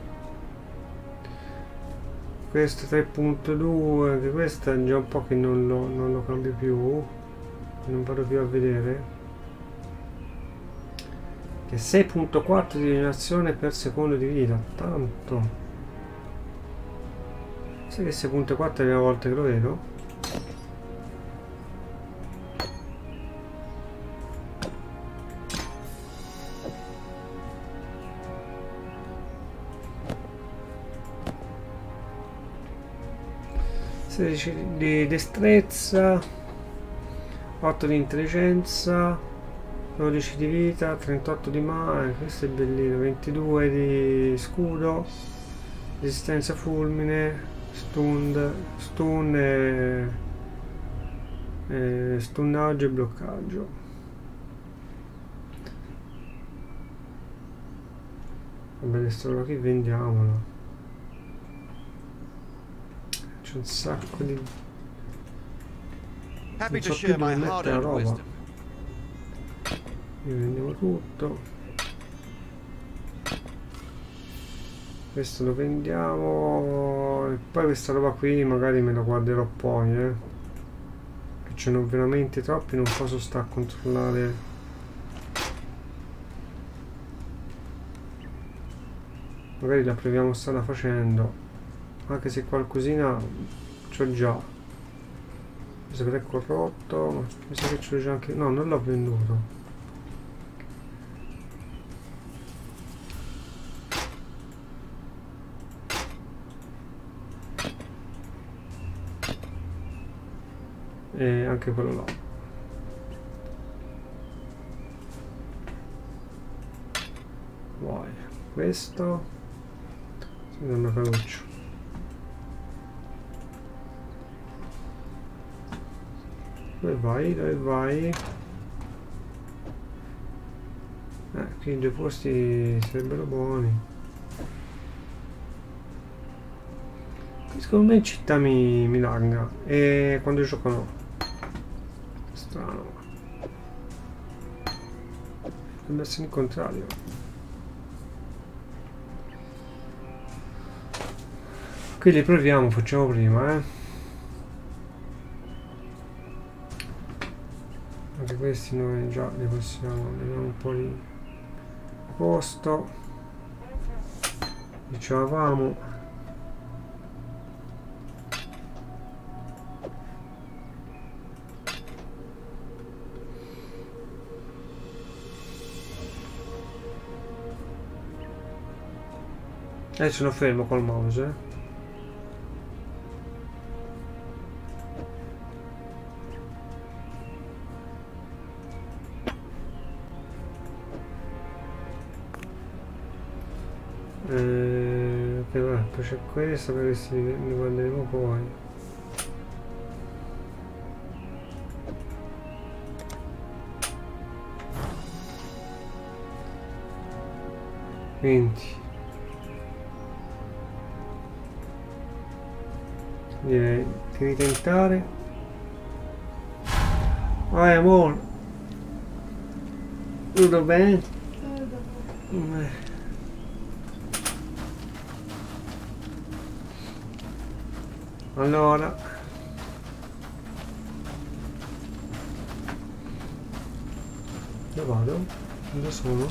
Questo tre punto due, anche questo è già un po' che non lo, non lo cambio più, non vado più a vedere. Che sei punto quattro di rigenerazione per secondo di vita, tanto. Sai che sei punto quattro è la prima volta che lo vedo? sedici di destrezza, otto di intelligenza, dodici di vita, trentotto di mana, questo è bellino, ventidue di scudo, resistenza fulmine, stun, stun e, e stunnaggio e bloccaggio. Vabbè, questa roba qui vendiamola. C'è un sacco di... Happy non to so più share dove my mettere la hard-earned roba. wisdom. Io vendiamo tutto. Questo lo vendiamo. E poi questa roba qui magari me la guarderò poi, eh. Che ce n'ho veramente troppi, non posso stare a controllare. Magari la proviamo strada facendo. Anche se qualcosina c'ho già. Mi sa che è corrotto, ma mi sa che c'ho già anche... No, non l'ho venduto. E anche quello là. Vai. Questo. Sembra caruccio. Dove vai? Dove vai? Eh, qui i due posti sarebbero buoni. Secondo me in città mi, mi lagga. E quando gioco no. Strano. Dovrebbe essere il contrario. Quindi proviamo, facciamo prima, eh. Anche questi noi già li possiamo, vediamo un po' di posto. Dicevamo. E sono fermo col mouse, eh. Eh, ok, vabbè, poi c'è questo, per questi li guarderemo poi. venti. Direi di ritentare. Vai amore. Tutto bene? Eh. Allora, dove vado? Dove sono?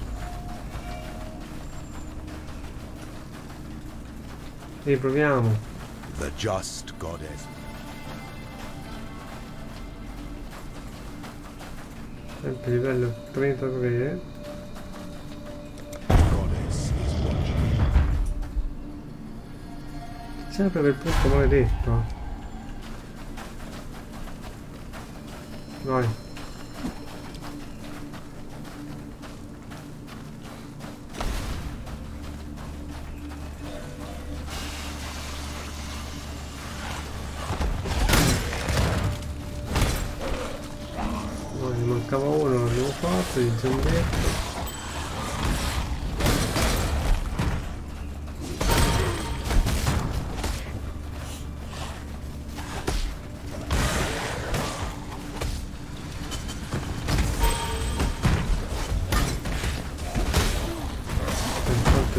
Riproviamo. The just goddess. Sempre livello trentatré. Goddess is watching. Sempre quel punto maledetto. Vai. Vai, ne mancava uno, l'abbiamo fatto, il zombetto.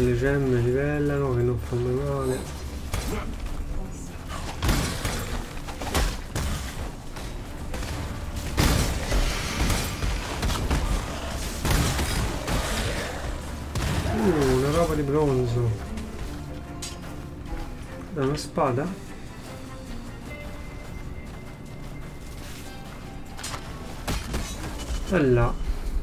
le gemme livellano, che non fanno male. Uh, una roba di bronzo. È una spada? E là.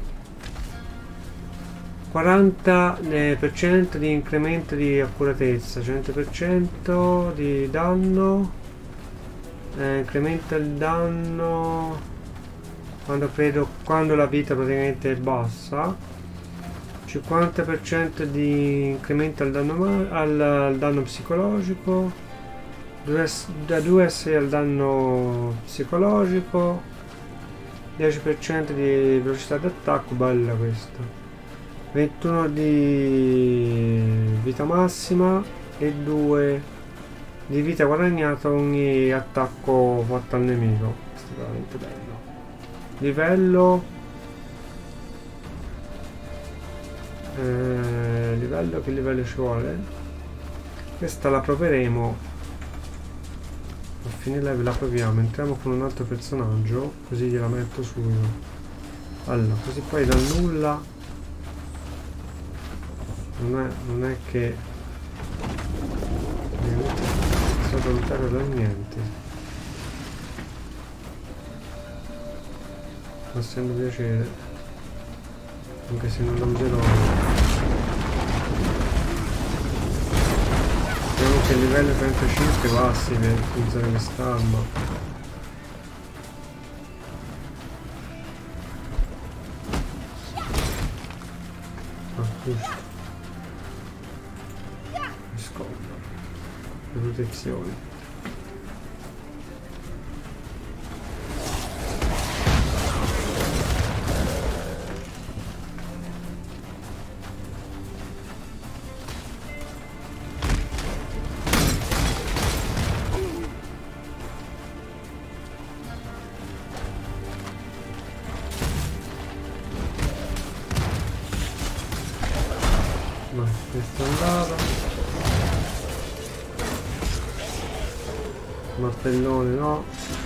quaranta per cento di incremento di accuratezza, cento per cento di danno, eh, incrementa il danno quando credo quando la vita praticamente è bassa, cinquanta per cento di incremento al danno, al, al danno psicologico, da due essere al danno psicologico, dieci per cento di velocità d'attacco, bella questa. ventuno di vita massima e due di vita guadagnata ogni attacco fatto al nemico. Questo è veramente bello. Livello eh, livello che livello ci vuole? Questa la proveremo a fine level, la proviamo. Entriamo con un altro personaggio così gliela metto subito. Allora, così poi dal nulla Non è, non è che è stato lontano da niente. Fa sempre piacere, anche se non lo userò. Vediamo che il livello trentacinque passi per utilizzare quest'arma. Ah, giusto. Le protezioni. Ma questa è andata. Martellone no.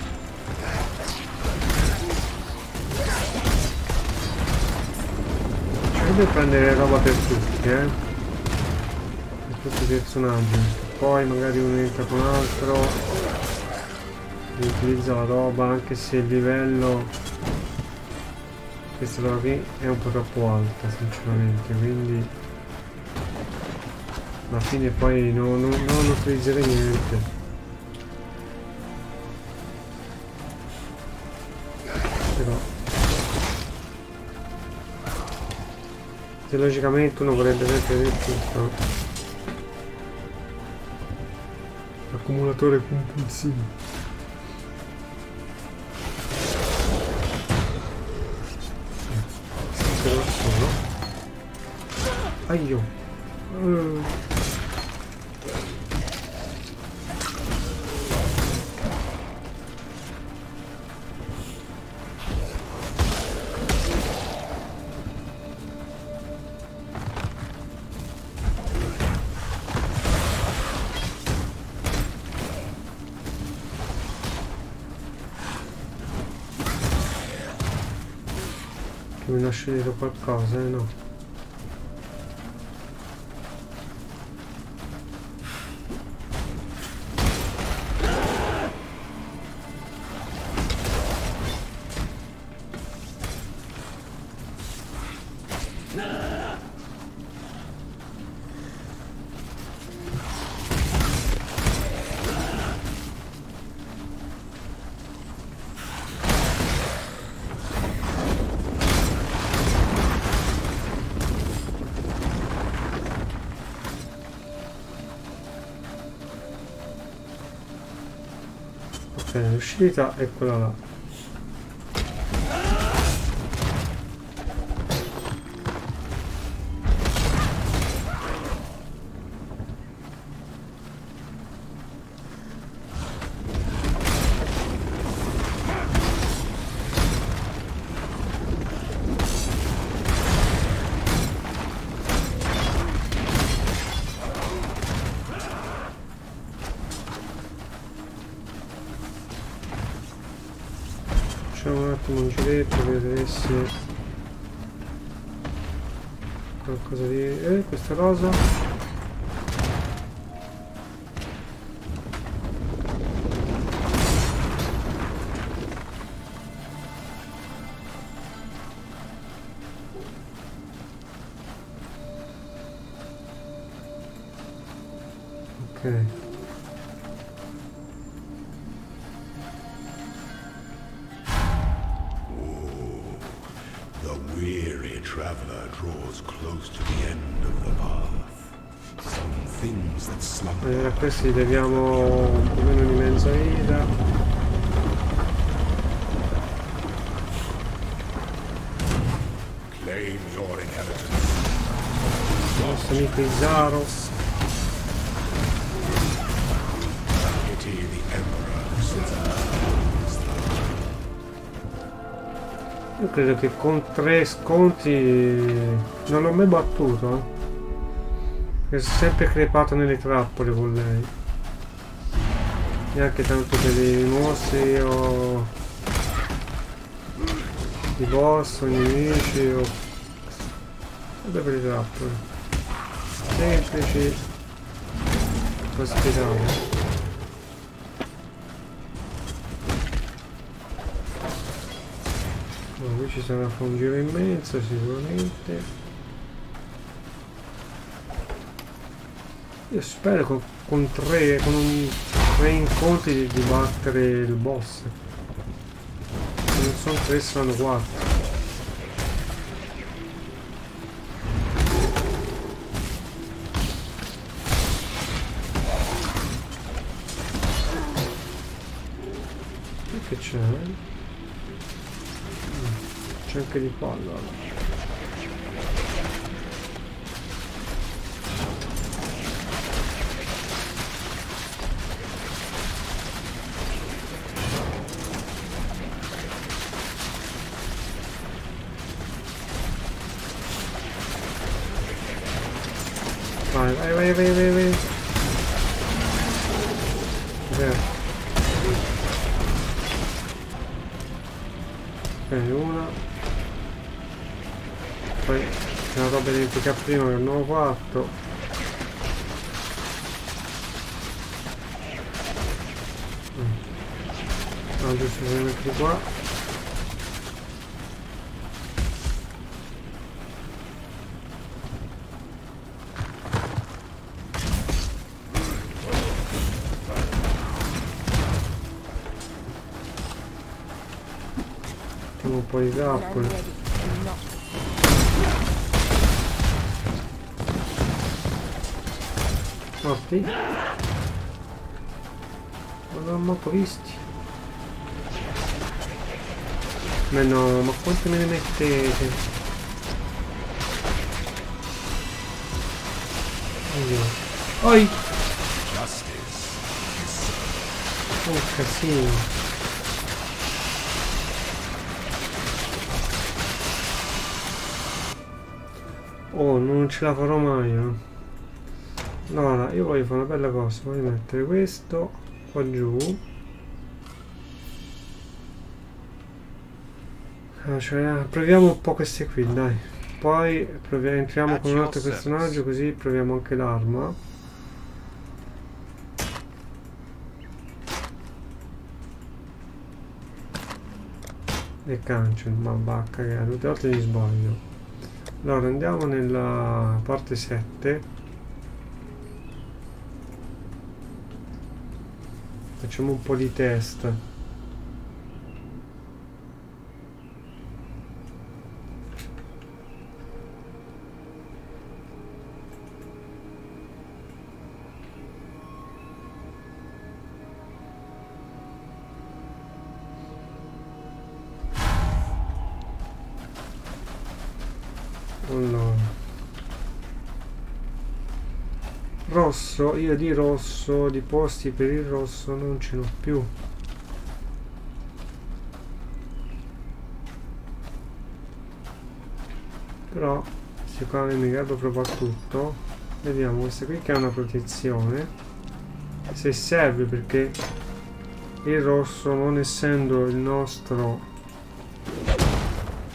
Devo prendere roba per tutti, eh. Per tutti i personaggi. Poi magari uno entra con un altro. Utilizza la roba anche se il livello. Questa roba qui è un po' troppo alta sinceramente, quindi alla fine poi non, non, non utilizzerei niente. Se logicamente uno vorrebbe mettere tutto accumulatore compulsivo. Però solo aio uh. Mi lascio dietro qualcosa, eh no? L'uscita è quella là. detto che avesse qualcosa di... eh, questa rosa. Ok. Weary traveler draws close to the end of the path. Some things that slumber. Allora, a questi leviamo un po' meno di mezza vita. Claim your inheritance. Il nostro amico Izaros. Pity the Emperor who sits on his throne. Io credo che con tre scontri non l'ho mai battuto. Eh? È sempre crepato nelle trappole con lei. Neanche tanto per i mostri o i boss o i nemici o... sempre per le trappole. Semplici. Ospitali. Qui ci sarà un giro immenso sicuramente. Io spero con, con tre con un, tre incontri di, di battere il boss. Se non sono tre saranno quattro. Che c'è? C'è anche di qua allora. Vai, vai, vai, vai, vai, vai. Vero. Ok, una. Poi c'è una roba identica prima che non ho fatto. Mm. Ah, giusto, se metti qua. Un po' di trappole. Morti? Non l'ho manco visti. Ma no, ma quanto me ne mettete? Oi! Oh, casino. Oh, non ce la farò mai, eh. Allora, io voglio fare una bella cosa, voglio mettere questo qua giù. Ah, cioè, proviamo un po' queste qui, dai. Poi proviamo, entriamo con un altro personaggio, così proviamo anche l'arma. E cancel, ma bacca, che tutte le volte mi sbaglio. Allora andiamo nella parte sette. Facciamo un po' di test. Allora, rosso, io di rosso, di posti per il rosso non ce n'ho più. Però sicuramente mi garbo proprio a tutto. Vediamo questa qui che ha una protezione, se serve, perché il rosso, non essendo il nostro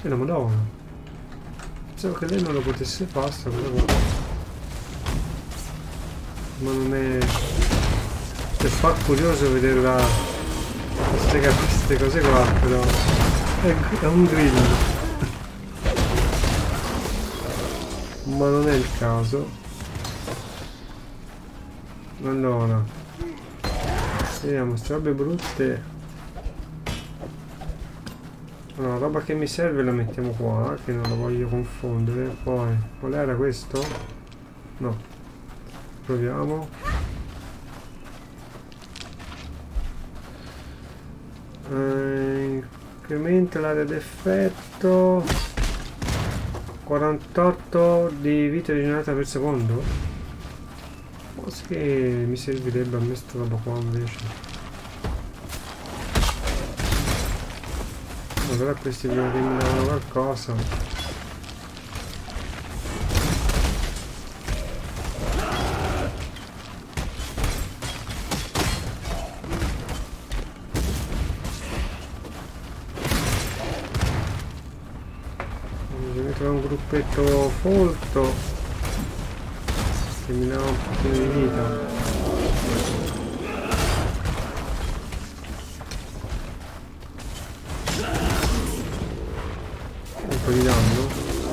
E la madonna. Pensavo che lei non lo potesse fare sta cosa qua. Ma non è... È fa curioso vederla... Queste, queste cose qua, però... È, è un grill. Ma non è il caso. Allora. Vediamo, queste robe brutte. Allora, roba che mi serve la mettiamo qua, che non la voglio confondere. Poi, qual era questo? No. Proviamo. Eh, incrementa l'area d'effetto. quarantotto di vita rigenerata per secondo. Forse che mi servirebbe a me sta roba qua invece. Però questi prima che mi danno qualcosa. Mi metto un gruppetto folto che mi dà un pochino di vita. Di danno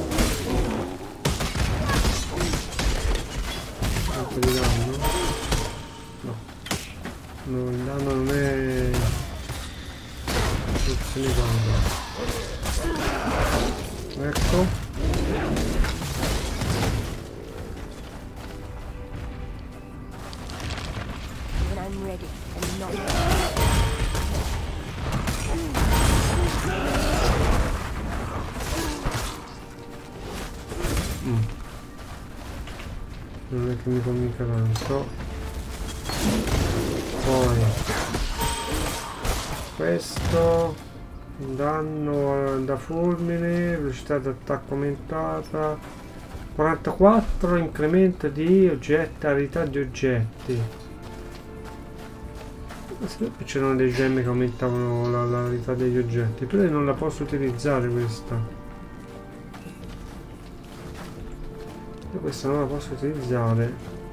un po' di danno no no il danno non è opzione danno ecco When I'm ready and not ready. Non è che mi convinca tanto. Poi questo danno da fulmine, velocità d'attacco aumentata, quarantaquattro incremento di oggetti, rarità di oggetti. C'erano dei gemmi che aumentavano la, la rarità degli oggetti, però io non la posso utilizzare questa. Io questa non la posso utilizzare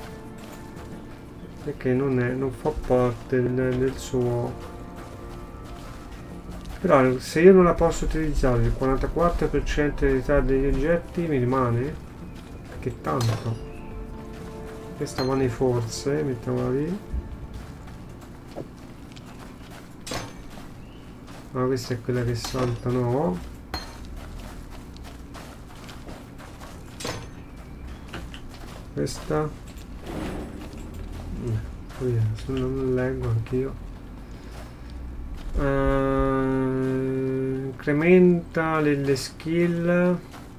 perché non, è, non fa parte del, del suo. Però se io non la posso utilizzare il quarantaquattro per cento di rarità degli oggetti mi rimane, che tanto. Questa va nei forze, mettiamola lì. Ma ah, questa è quella che salta, no? Questa mm, via, se non leggo anch'io. Uh, incrementa le, le skill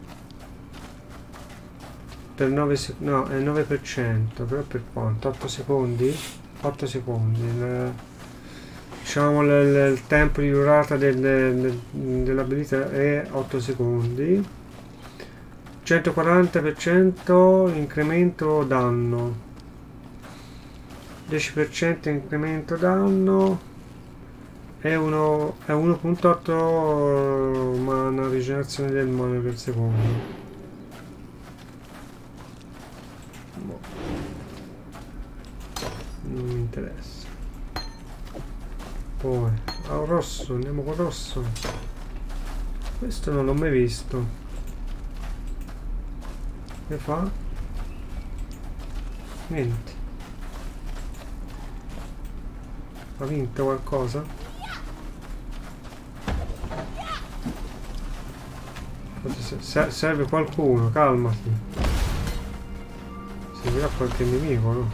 per nove secondi, no, è nove per cento, però per quanto? otto secondi? otto secondi. Il, diciamo il, il, il tempo di durata del, del, dell'abilità è otto secondi. centoquaranta per cento incremento danno, dieci per cento incremento danno e uno virgola otto mana, rigenerazione del mana per secondo. Boh. Non mi interessa. Poi al rosso, andiamo con rosso. Questo non l'ho mai visto. Che fa? Niente. Ha vinto qualcosa? Forse serve qualcuno, calmati. Servirà qualche nemico, no?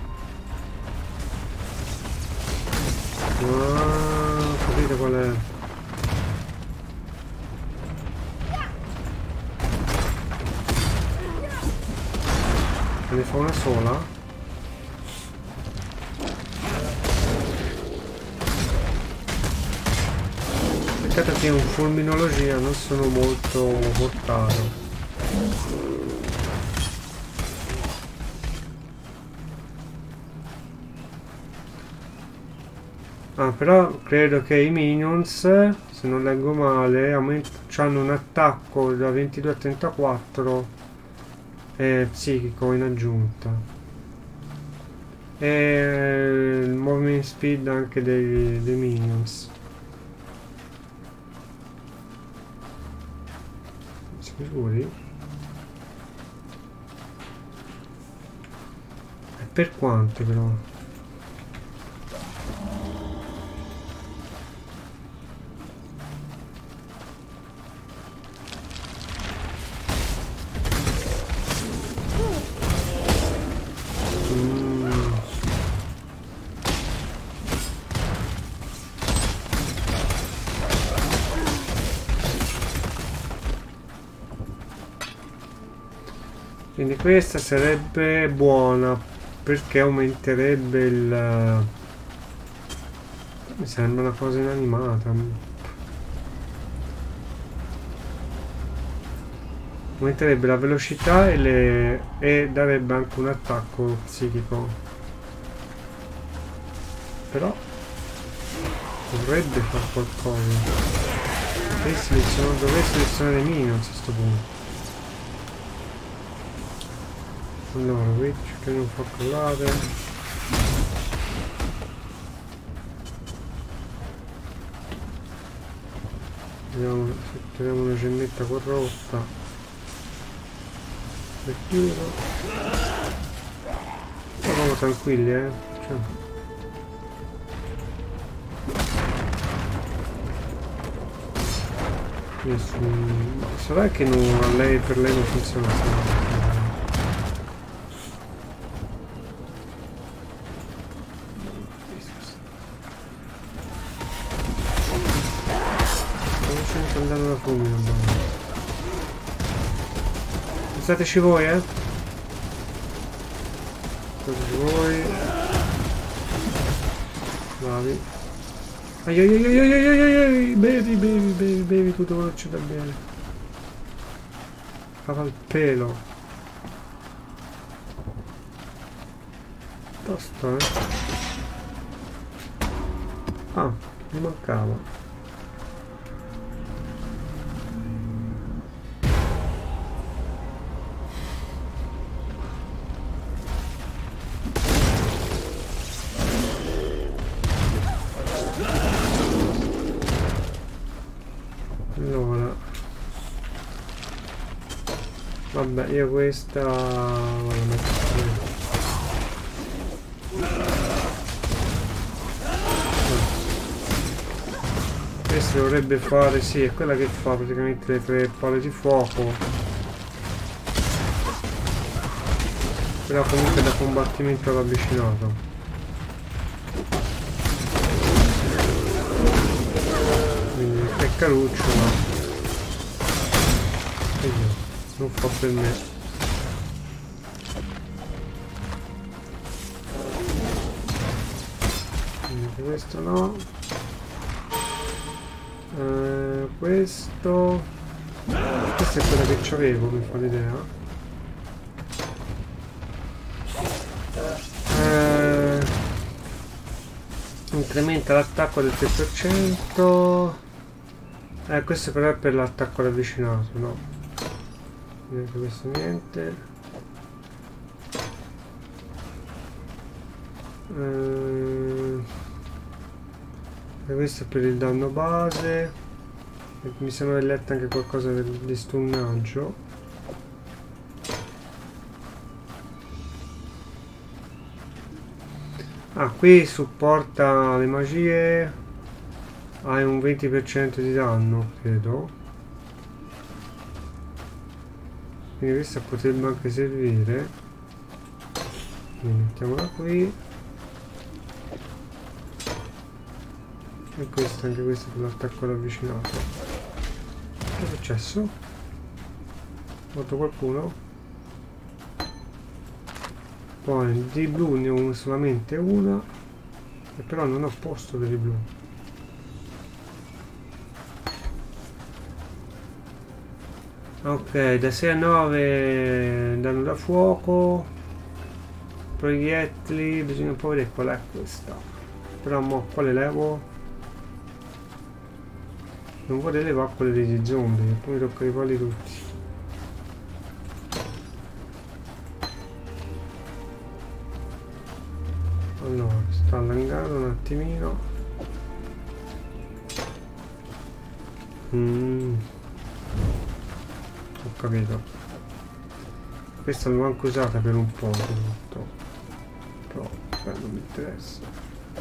Ah, capite qual è? Se ne fa una sola? Peccato che in fulminologia non sono molto portato. Ah, però credo che i minions, se non leggo male, aumentano, hanno un attacco da ventidue a trentaquattro e psichico in aggiunta, e il movement speed anche dei, dei minions. Sicuri? E per quanto però? Quindi questa sarebbe buona perché aumenterebbe il... mi sembra una cosa inanimata. Aumenterebbe la velocità e, le... e darebbe anche un attacco psichico. Però dovrebbe fare qualcosa. Dovrei selezionare, dovrei selezionare i minions a questo punto. Allora, Witch che non fa collare. Vediamo se tiriamo una gemmetta corrotta. E chiudo. Siamo tranquilli, eh. Cioè. Nessun... sarà che non, a lei, per lei non funziona. Andando da fulmine. Pensateci voi, eh? Pensateci voi. Bravi. Ai ai ai ai ai ai ai ai. Bevi, bevi, bevi, bevi tutto quello che c'è da bere. Cava il pelo. Tosto, eh? Ah, mi mancava. Vabbè, io questa vado a mettere. Questa dovrebbe fare, sì, è quella che fa praticamente le tre palle di fuoco. Però comunque da combattimento ravvicinato. Quindi è caruccio, ma non fa per me. Quindi questo no. Eh, questo questa è quella che c'avevo, mi fa l'idea. Eh, incrementa l'attacco del tre per cento. Eh, questo però è per l'attacco ravvicinato, no? Niente, questo niente. Eh, questo è per il danno base. E mi sembra di letto anche qualcosa di stunnaggio. Ah, qui supporta le magie. Hai un venti per cento di danno, credo. Quindi questa potrebbe anche servire. Quindi mettiamola qui. E questa, anche questa per l'attacco ravvicinato. Che è successo? Ho fatto qualcuno? Poi di blu ne ho solamente una. E però non ho posto per i blu. Ok, da sei a nove danno da fuoco, proiettili, bisogna un po' vedere qual è questa. Però mo quale levo? Non vuole levare quelle degli zombie, che poi mi tocca rifarli tutti. Allora, sta allungando un attimino. Mm. Ho capito. Questa l'ho anche usata per un po' tutto. Però beh, non mi interessa.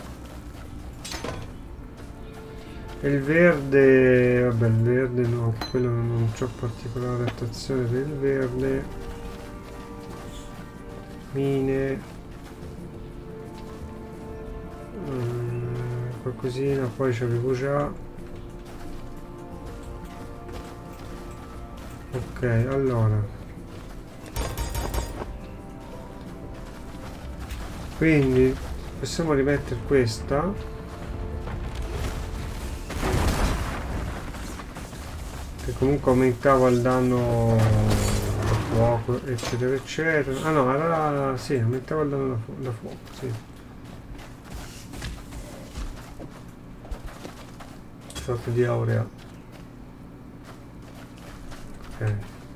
E il verde, vabbè il verde no, anche quello non c'ho particolare attrazione per il verde. Mine. Mm, qualcosina, poi c'avevo già. Ok, allora. Quindi possiamo rimettere questa. Che comunque aumentava il danno da fuoco, eccetera, eccetera. Ah no, era... sì, aumentava il danno da, fu da fuoco, sì. Sorta di aurea. Ok.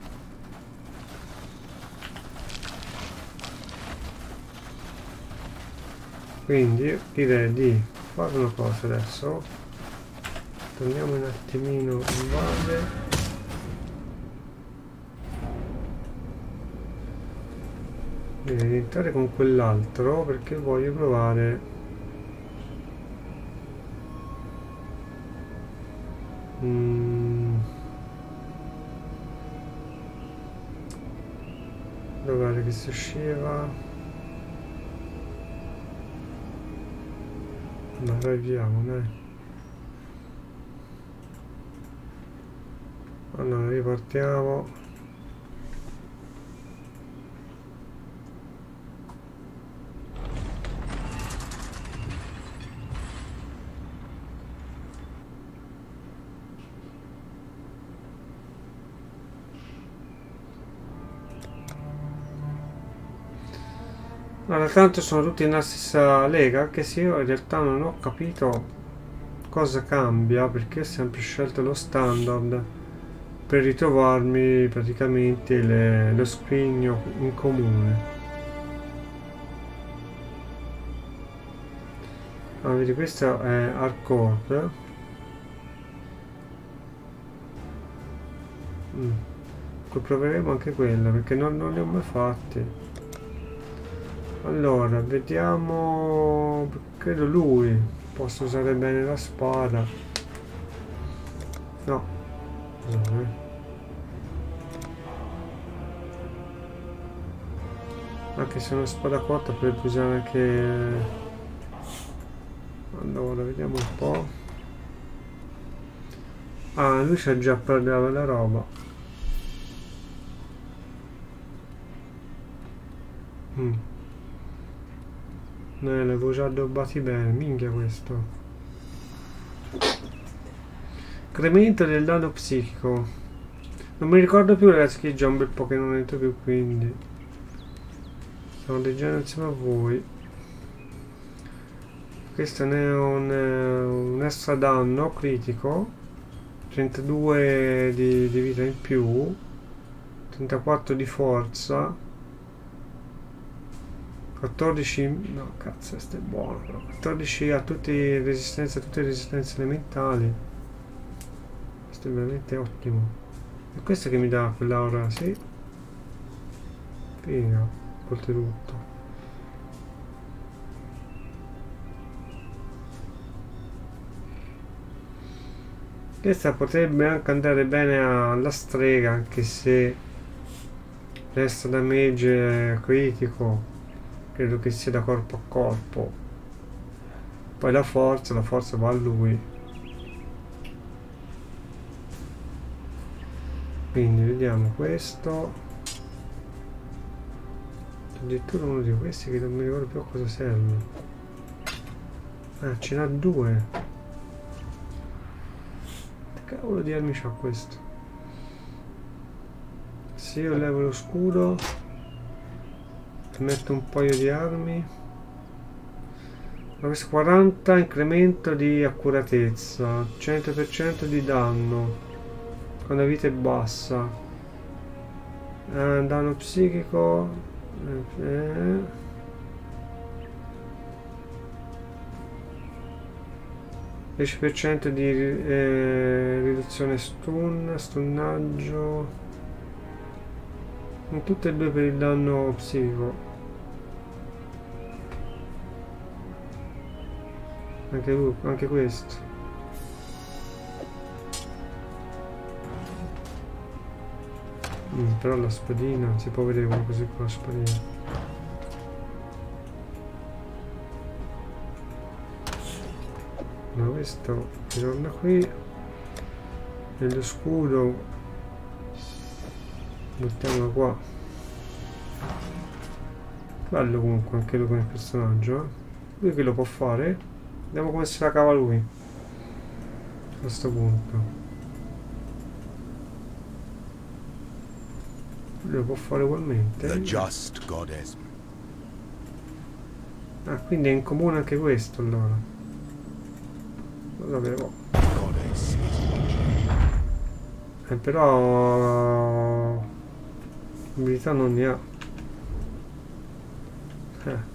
Quindi direi di fare una cosa adesso. Torniamo un attimino in valle. Devo entrare con quell'altro perché voglio provare mm. Provare che si usciva. No, arriviamo, dai. Allora ripartiamo. Allora tanto sono tutti nella stessa lega, anche se io in realtà non ho capito cosa cambia, perché ho sempre scelto lo standard per ritrovarmi praticamente le, lo scrigno in comune. Ah, vedi, questo è hardcore. Mm. Proveremo anche quella perché non, non li ho mai fatti. Allora, vediamo. Credo lui possa usare bene la spada. No. Anche se è una spada corta potrebbe usare anche. Allora vediamo un po'. Ah, lui c'ha già parlato la roba. Mm. Ne l'avevo già addobbati bene, minchia questo. Incremento del danno psichico. Non mi ricordo più ragazzi che già un bel po' che non entro più, quindi stiamo leggendo insieme a voi. Questo ne è un, un extra danno critico, trentadue di, di vita in più, trentaquattro di forza, quattordici, no cazzo questo è buono, quattordici a tutte le resistenze, a tutte le resistenze elementali. Questo è veramente ottimo. E questo che mi dà quell'aura, sì, figa, oltretutto. Questa potrebbe anche andare bene alla strega, anche se resta damage critico, credo che sia da corpo a corpo. Poi la forza, la forza va a lui. Quindi vediamo questo. Addirittura uno di questi che non mi ricordo più a cosa serve. Ah, ce n'ha due. Cavolo di armi c'ha questo. Se io levo lo scudo e metto un paio di armi, Questo quaranta incremento di accuratezza, cento per cento di danno quando la vita è bassa, eh, danno psichico, eh, dieci per cento di eh, riduzione stun, stunnaggio, tutte e due per il danno psichico. Anche, lui, anche questo. Mm, però la spadina, si può vedere come così con la spadina. Ma questo ritorna qui. E lo scudo buttiamolo qua. Bello comunque anche lui come personaggio, eh? Lui che lo può fare? Vediamo come se la cava lui a questo punto. Lui lo può fare ugualmente. The just goddess. Ah, quindi è in comune anche questo allora. Lo sapevo. Goddess is watching. Eh, però abilità non ne ha. Eh.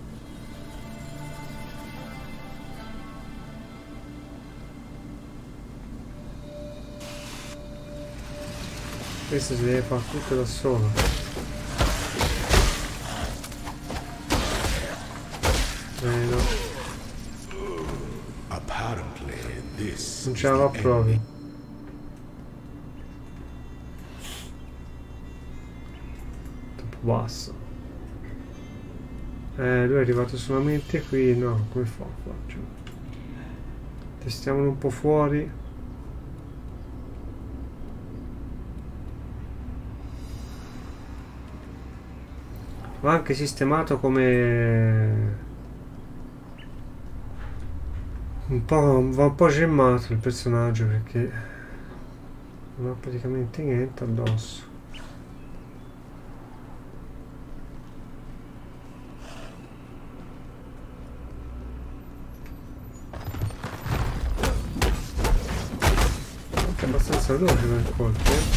Questo si deve fare tutto da solo. Eh no. Apparently this Non is ce la fa the proprio. end. Troppo basso. Eh, lui è arrivato solamente qui. No, come fa? Faccio. Testiamolo un po' fuori. Va anche sistemato come un po', va un po' gemmato il personaggio perché non ha praticamente niente addosso. Anche abbastanza veloce nel colpo, eh?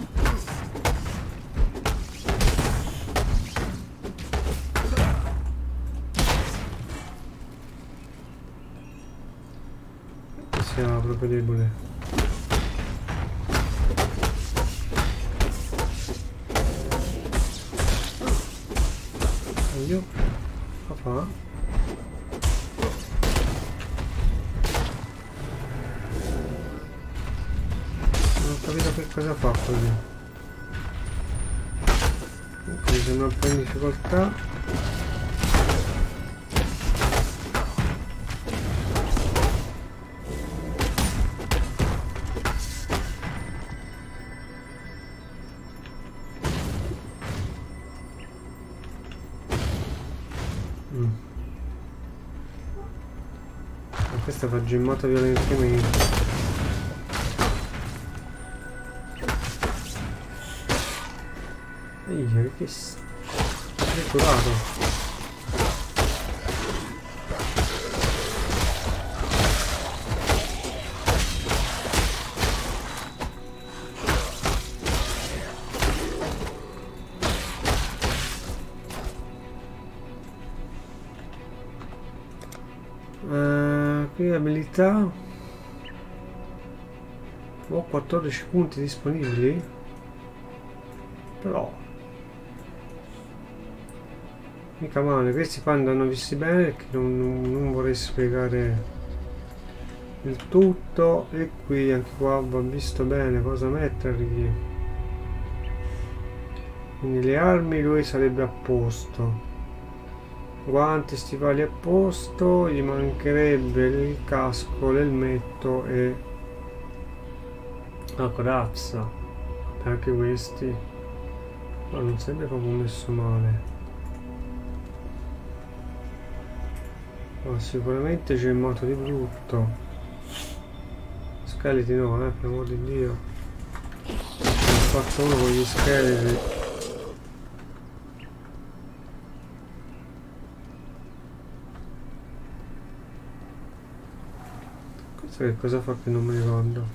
Proprio debole. Io papà non ho capito che cosa fa così. Mi sembra un po' in difficoltà. Questa va gemmato violentemente. Ehi, che s... è curato. Abilità, ho quattordici punti disponibili, però mica male. Questi qua andranno visti bene perché non, non, non vorrei spiegare il tutto. E qui anche qua va visto bene cosa mettergli, quindi le armi lui sarebbe a posto, guanti, stivali a posto, gli mancherebbe il casco, l'elmetto e la corazza, anche questi, ma non sembra proprio messo male. Ma sicuramente gemmato di brutto. Scheletri no, eh, per amor di Dio. Ho fatto uno con gli scheletri. Questo che cosa fa che non mi ricordo.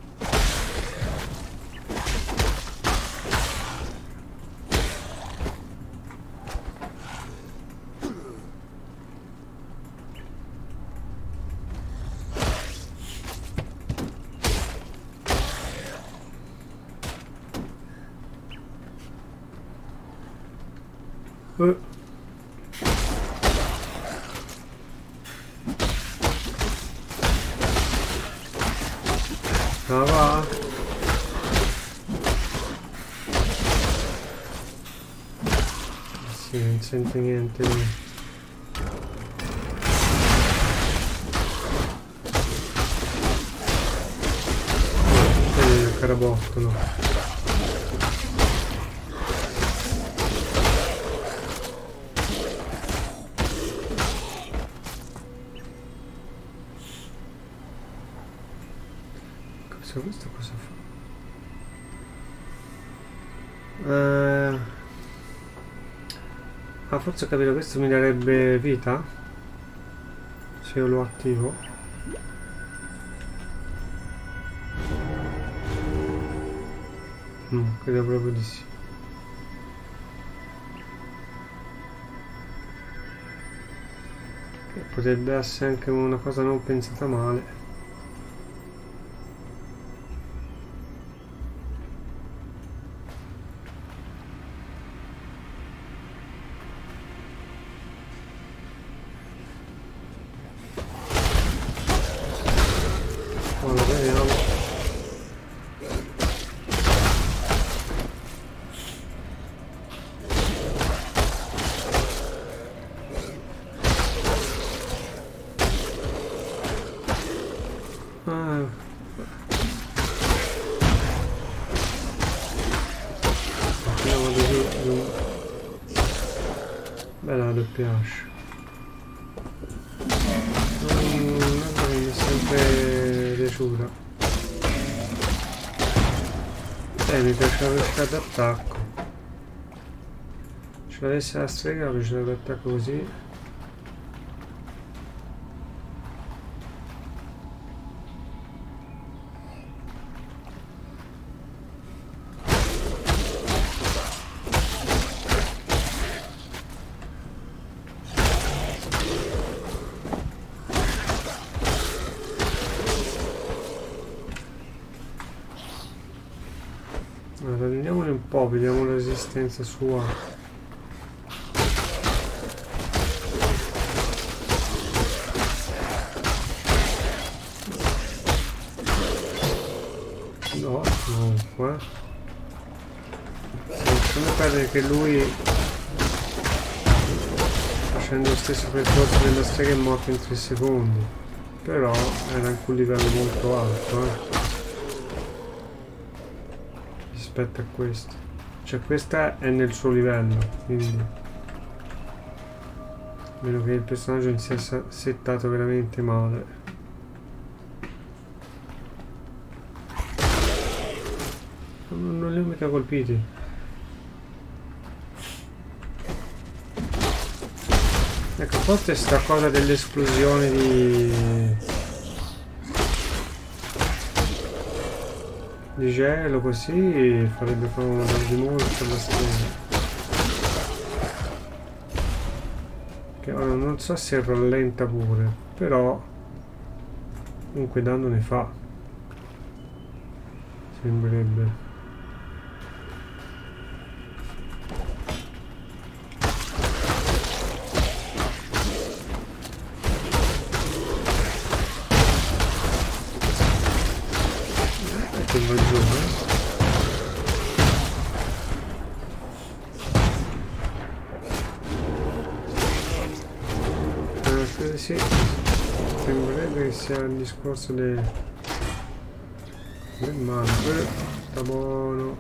Uh. Ah, va? Sì, non sente niente. Vedi il carabottolo. Questo cosa fa? Eh... Ah, forse ho capito, questo mi darebbe vita? Se io lo attivo. Mm, credo proprio di sì. Che potrebbe essere anche una cosa non pensata male. Bella doppia ascia. Non mi è sempre piaciuta. Eh, mi piace la velocità d'attacco. Se avesse la strega, la velocità d'attacco così. Allora, vediamone un po', vediamo la resistenza sua. No, comunque. Come perdere che lui, facendo lo stesso percorso della strega, è morto in tre secondi. Però era anche un livello molto alto, eh. Rispetto a questo, cioè questa è nel suo livello, quindi a meno che il personaggio non sia settato veramente male. Non, non li ho mica colpiti. Ecco, a volte sta cosa dell'esplosione di di gelo così farebbe comodo di molto la strada. Che ora non so se rallenta pure, però comunque danno ne fa, sembrerebbe. Che va giù, eh? Eh, sì, sembrerebbe che sia il discorso del del male. Sta buono.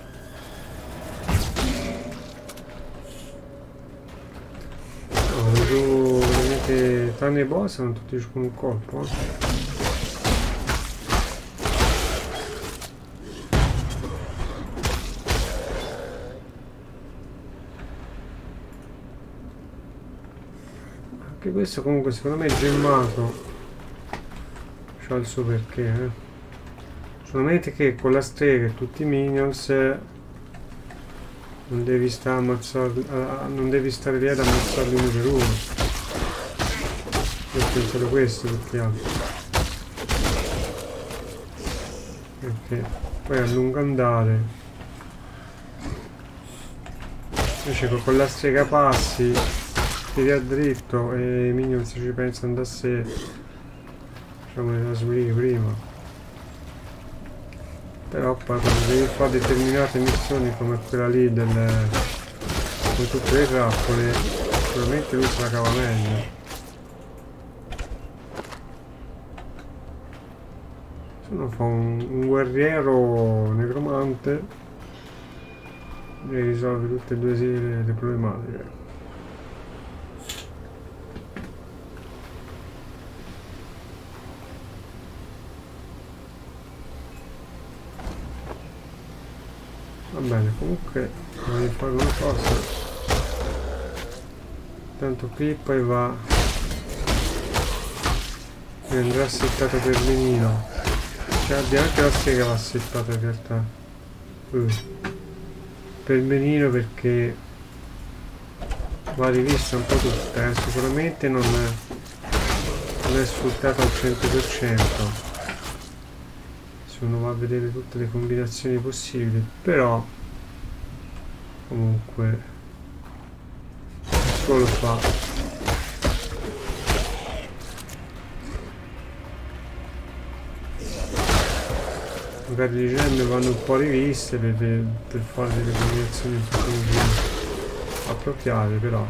No, giù veramente, tranne i boss sono tutti giù con un colpo, eh. Anche questo comunque secondo me è gemmato. c'ha il suo perché, eh. Solamente che con la strega e tutti i minions eh, non devi stare ammazzarli, ah, non devi stare lì ad ammazzarli uno per uno. Io ho pensato questo più che altro. Perché poi a lungo andare invece con la strega passi, tiri a dritto e i minions ci pensano da sé. Facciamo la sbrighi prima. Però poi quando devi fare determinate missioni come quella lì del, con tutte le trappole, sicuramente lui se la cava meglio. Se no fa un, un guerriero necromante e risolve tutte e due le, le problematiche. Va bene, comunque voglio fare una cosa, tanto qui poi va e andrà settata per menino, cioè anche la strega va settata in realtà uh. per menino, perché va rivista un po' tutta, eh. Sicuramente non è, non è sfruttata al cento per cento se uno va a vedere tutte le combinazioni possibili, però comunque solo fa. Magari le gemme vanno un po' riviste per, per, per fare delle combinazioni un po' più appropriate, però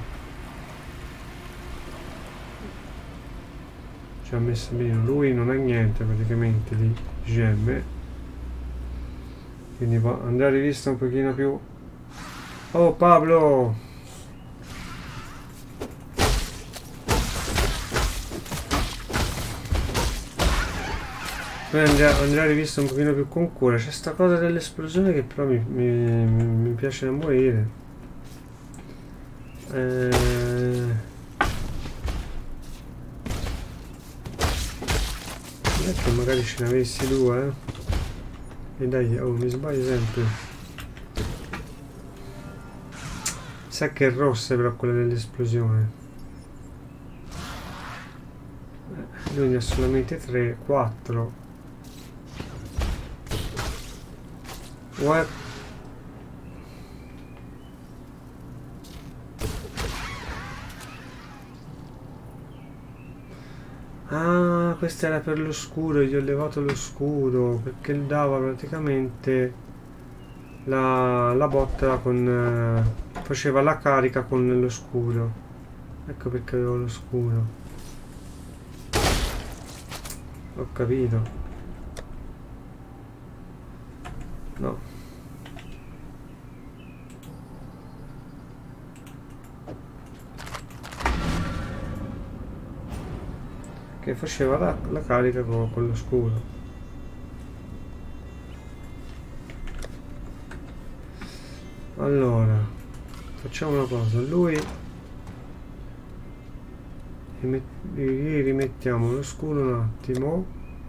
ci ha messo bene. Lui non ha niente praticamente di gemme, quindi va andare a rivista un pochino più. Oh Pablo, poi andrà, andrà rivista un pochino più con cura. C'è sta cosa dell'esplosione che però mi, mi, mi, mi piace da morire. Eh... non è che magari ce ne avessi due, eh? E dai, oh, mi sbaglio sempre. Sa che è rossa però quella dell'esplosione. Eh, lui ne ha solamente tre, quattro. What? Ah, questa era per lo scudo, gli ho levato lo scudo perché dava praticamente la, la botta con eh, faceva la carica con lo scudo. Ecco perché avevo lo scudo. Ho capito. No. Che faceva la, la carica con, con lo scudo. Allora facciamo una cosa, lui gli rimettiamo lo scudo un attimo,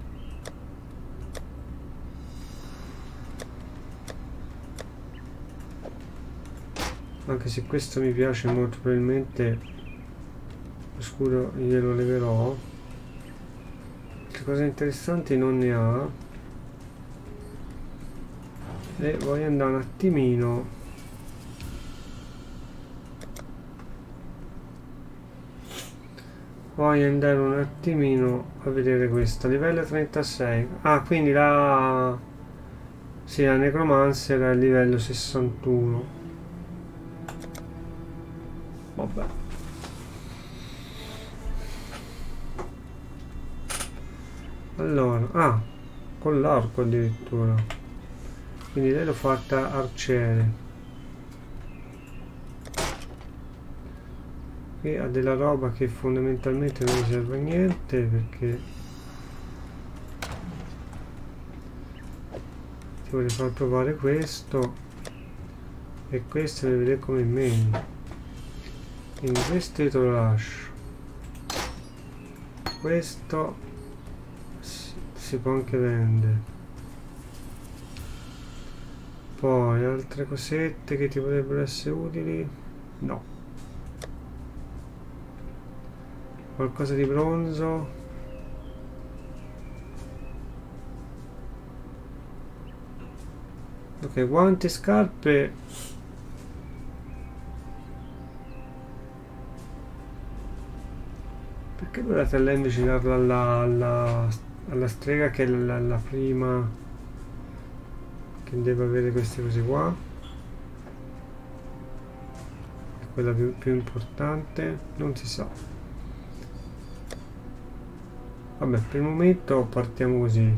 anche se questo mi piace molto, probabilmente lo scudo glielo leverò. Cose interessanti non ne ha, e voglio andare un attimino voglio andare un attimino a vedere questa livello trentasei. Ah, quindi la sì, la necromancer è a livello sessantuno. Vabbè, allora, ah, con l'arco addirittura, quindi lei l'ho fatta arciere. Qui ha della roba che fondamentalmente non mi serve a niente, perché ti voglio far provare questo e questo deve vedere come main, quindi questo te lo lascio, questo si può anche vendere. Poi altre cosette che ti potrebbero essere utili? No. Qualcosa di bronzo? Ok, guanti e scarpe. Perché volete invece darla alla, alla, alla strega che è la, la prima che deve avere queste cose qua? È quella più, più importante? Non si sa. Vabbè, per il momento partiamo così.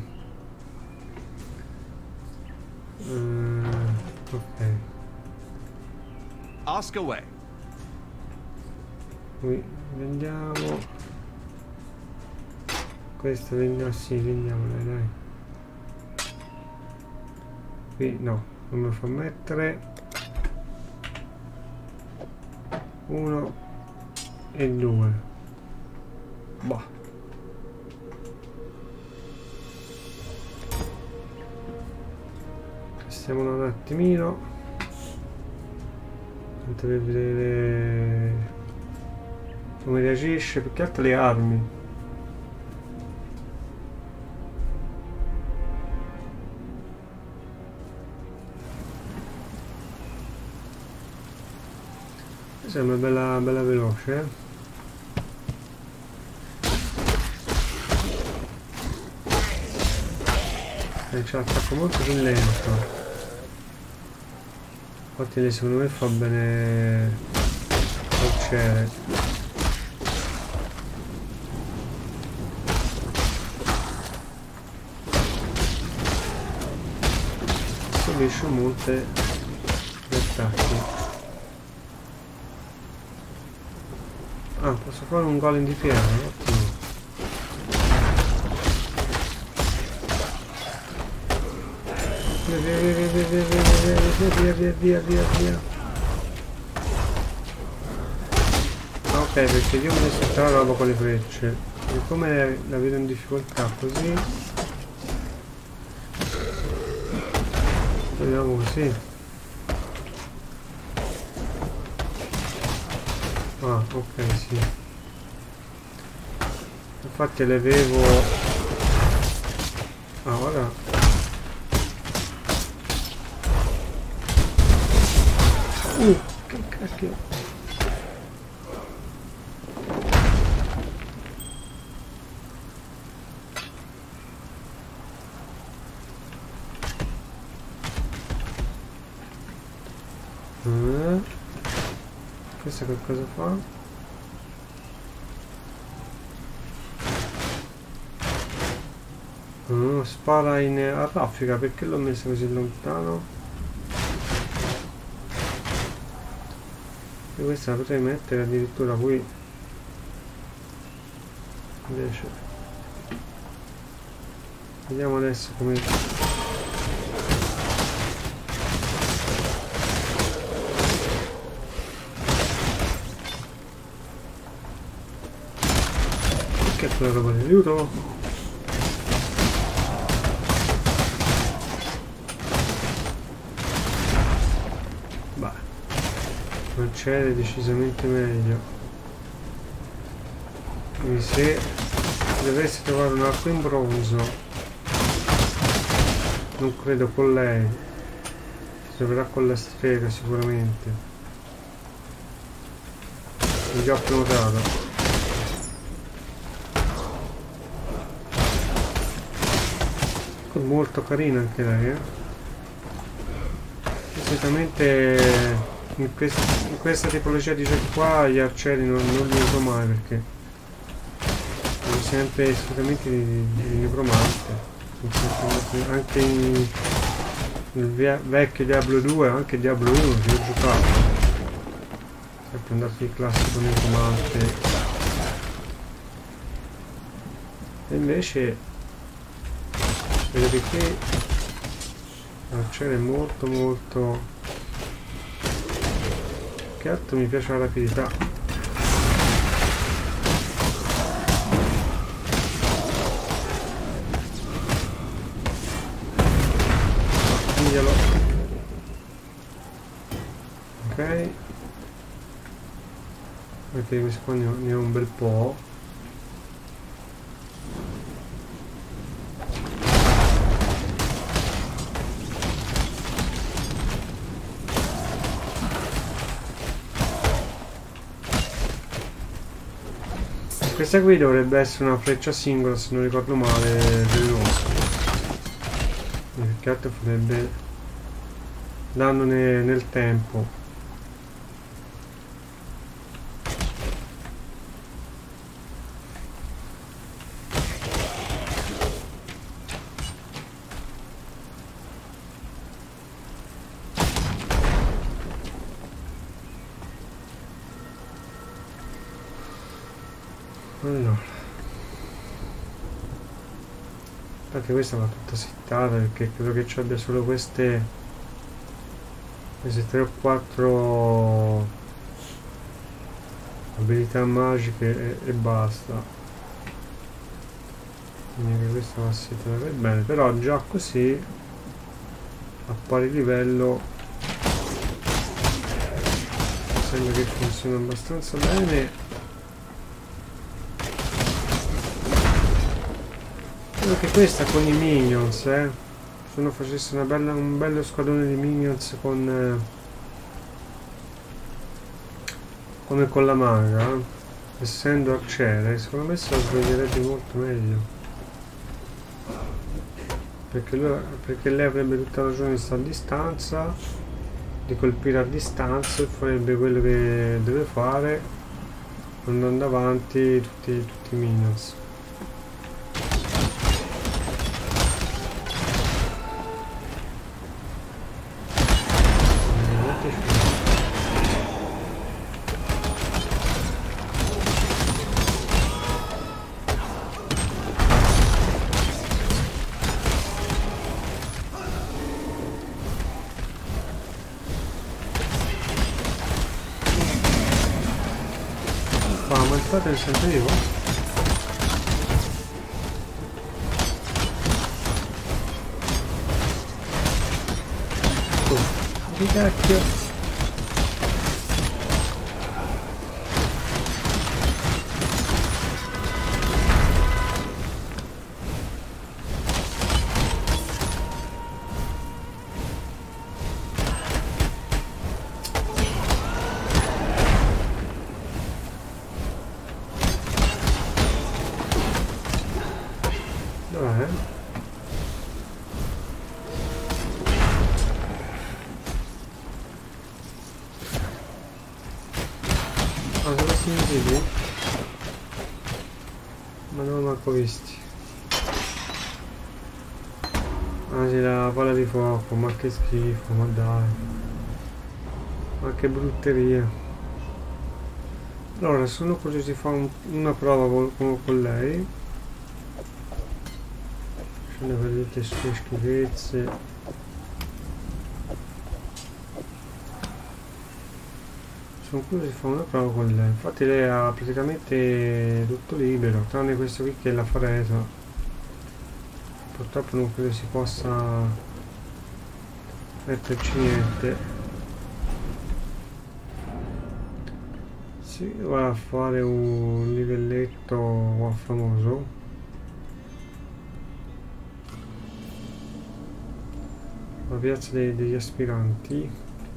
Uh, ok. Ask away. Qui vendiamo. Questo vendiamo, sì, vendiamole, dai. Qui no, non me lo fa mettere. Uno e due. Bah. Stiamo un attimino per vedere come reagisce, più che altro le armi. Sembra bella, bella veloce, eh? E c'ha l'attacco molto più lento. Infatti lei secondo me fa bene arciere. Subisce molte attacchi. Ah, posso fare un golem di pietra, ottimo. Via via via via via via via via via via via. Ok, perché io mi devo settare la roba con le frecce. E come la vedo in difficoltà così. Vediamo così. Ah, ok, sì. Infatti le avevo... Ah, ora... Uh, che cacchio. Eh. Questo che cosa fa? Uh, spara in a raffica, perché l'ho messo così lontano? E questa la potrei mettere addirittura qui. Invece vediamo adesso come... Che è quella roba di aiuto? Beh, non c'è decisamente meglio. Quindi se dovessi trovare un arco in bronzo, non credo con lei, si troverà con la strega sicuramente. L'ho già prenotato. Molto carina anche lei, eh? Solitamente in, quest in questa tipologia di giochi qua gli arcieri non, non li uso mai, perché sono sempre assolutamente di, di necromante. Anche in, nel vecchio Diablo due, anche Diablo uno che ho giocato, sempre andato di classico necromante. E invece vedete qui l'arciere è molto molto, che altro mi piace la rapidità. Ok, perché questi qua ne ho, ne ho un bel po'. Questa qui dovrebbe essere una freccia singola, se non ricordo male, velenosa. Perché altro farebbe danno ne, nel tempo. Allora, infatti questa va tutta settata perché credo che ci abbia solo queste queste tre o quattro abilità magiche e, e basta. Quindi questa va settata per bene, però già così a pari livello sembra che funziona abbastanza bene. Che questa con i minions, eh. Se uno facesse una bella, un bello squadrone di minions con eh, come con la maga, essendo arciere, secondo me se la sveglierebbe molto meglio, perché, lui, perché lei avrebbe tutta ragione di stare a distanza, di colpire a distanza e farebbe quello che deve fare andando avanti tutti, tutti i minions. Ma il sempre vivo? Oh, che cacchio! Dov'è? Ah, sono questi invisibili? Ma non l'ho manco visti. Ah sì, la palla di fuoco, ma che schifo, ma dai. Ma che brutteria. Allora, sono curioso di fare un, una prova con, con lei. Ne vedete sue schifezze. Sono curioso di fare una prova con lei. Infatti lei ha praticamente tutto libero, tranne questo qui che è la faresa. Purtroppo non credo si possa metterci niente. Sì, va a fare un livelletto famoso. La piazza dei, degli aspiranti.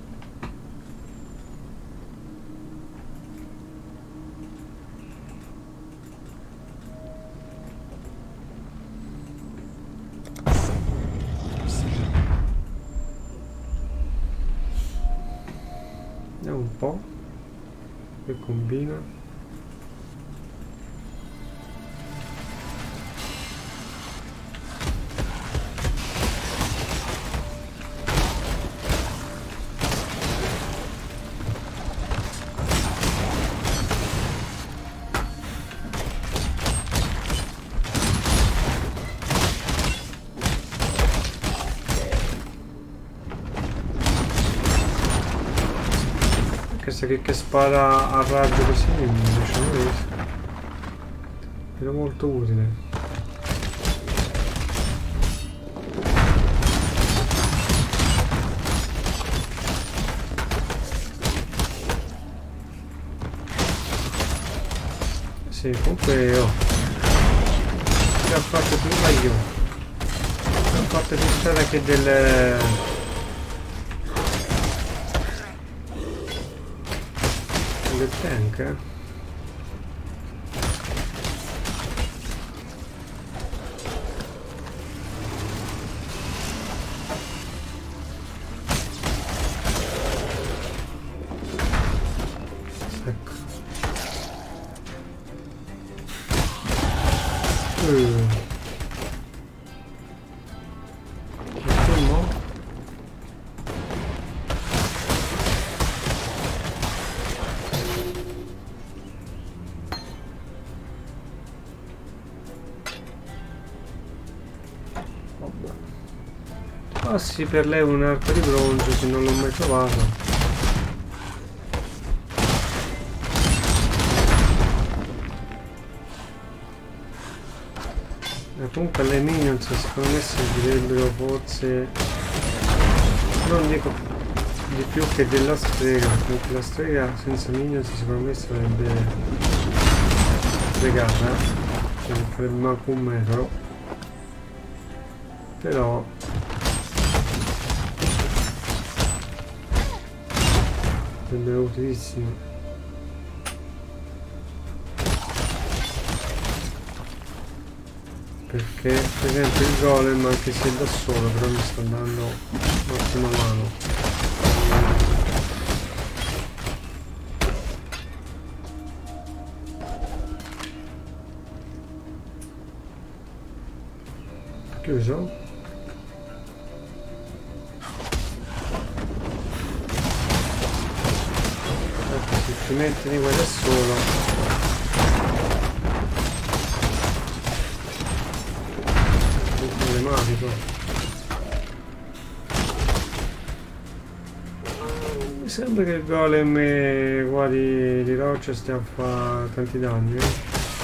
Vediamo un po' che combina. Che, che spara a raggio così invece non riesco. Era molto utile. Sì, comunque oh. Che ha fatto prima io. Ha fatto più strada che del... del tank, eh? Ecco. Uh. Ah sì, per lei un arco di bronzo, se non l'ho mai trovato. E comunque alle minions secondo me servirebbero forse, non dico di più che della strega, perché la strega senza minions secondo me sarebbe fregata, eh? Cioè non farebbe manco un metro. Però sarebbe utilissimo. Perché per esempio il golem, anche se è da solo, però mi sta dando un'ottima mano. Chiuso? Se ti metti di quello solo, è problematico. Mi sembra che il golem qua di, di roccia stia a fare tanti danni, eh?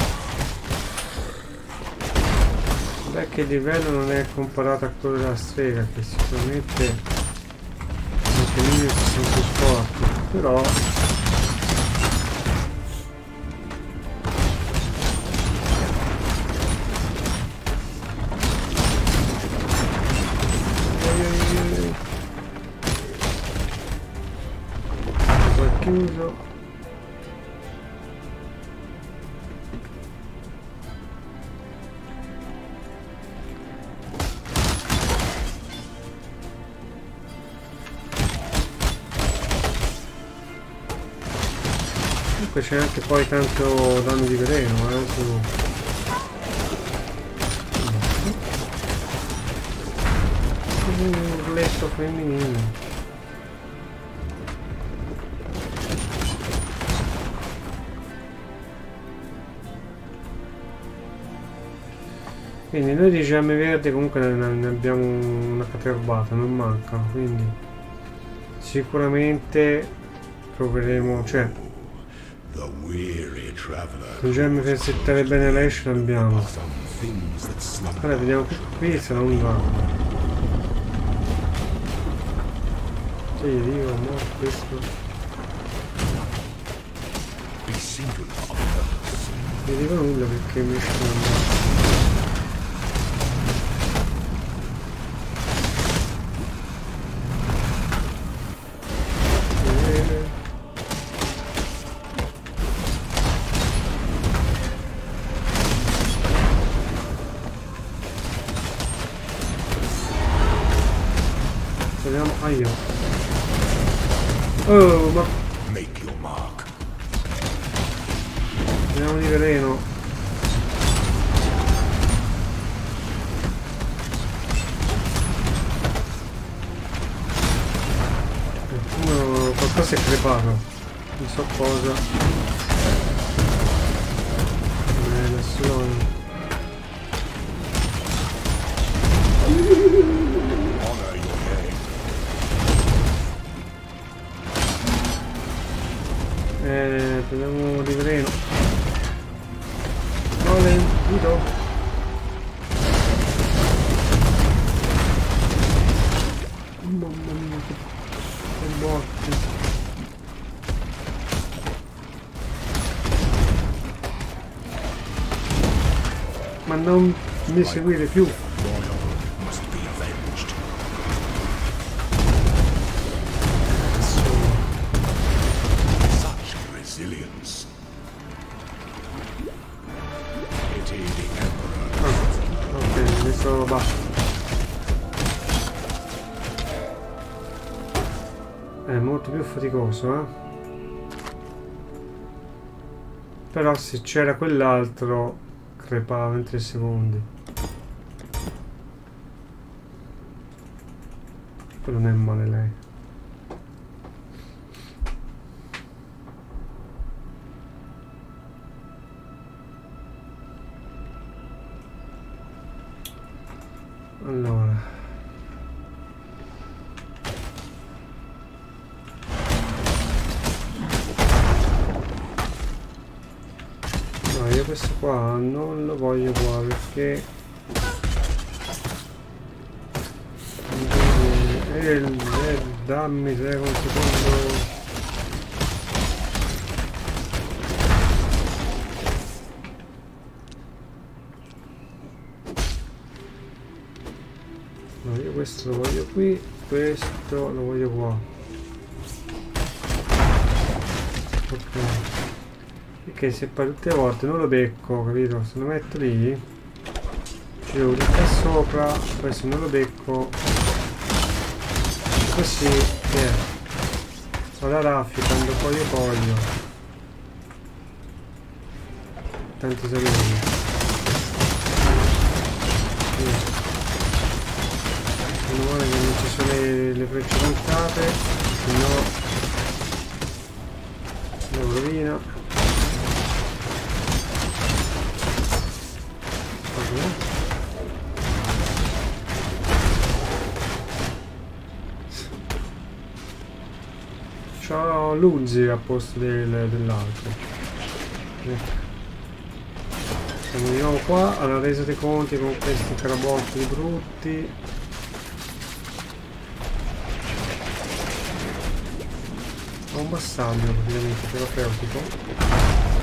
Beh, che il livello non è comparato a quello della strega, che sicuramente anche lì sono più forti, però chiuso. Comunque c'è anche poi tanto danno di veleno, eh, su... un urletto femminile. Quindi noi di gemme verde comunque ne abbiamo una caterbata, non mancano, quindi sicuramente proveremo, cioè le gemme per settare bene l'Ash le abbiamo. Allora vediamo qui, qui se non va. Cioè io dico, no, questo non dico nulla perché mi esce. Ah, io. Oh, ma andiamo di veleno. No, qualcosa è crepato, non so cosa. Eh, adesso Eh, prendiamo di veleno. Golem, guido. Mamma mia, che botti. Ma non mi seguire più. Must be avenged. Such resilience. Pity the Emperor. Ah, ok, adesso basta. È molto più faticoso, eh. Però se c'era quell'altro crepava in tre secondi. Quello non è male lei. Allora. No, io questo qua non lo voglio qua perché eh, eh, dammi tre un secondo. No, io questo lo voglio qui, questo lo voglio qua. Ok. Perché se poi tutte le volte non lo becco, capito? Se lo metto lì ci devo cliccare sopra, poi se non lo becco così yeah. Ho la raffica quando poi io voglio. Tanti saluti. Yeah. Meno male che non ci sono le, le frecce puntate, se no lo rovina. C'ho l'Uzi a posto del, dell'altro. Ecco. Siamo di nuovo qua alla resa dei conti con questi carabotti brutti. Ho un massaggio praticamente terapeutico.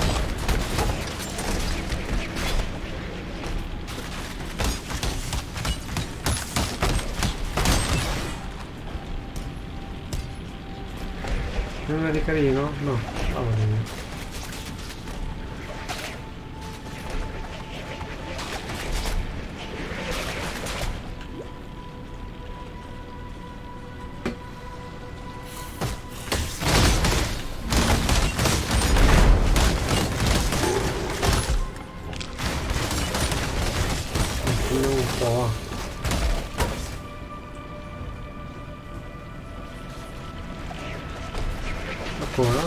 Non è di carino? No, oh, un po'. Ancora?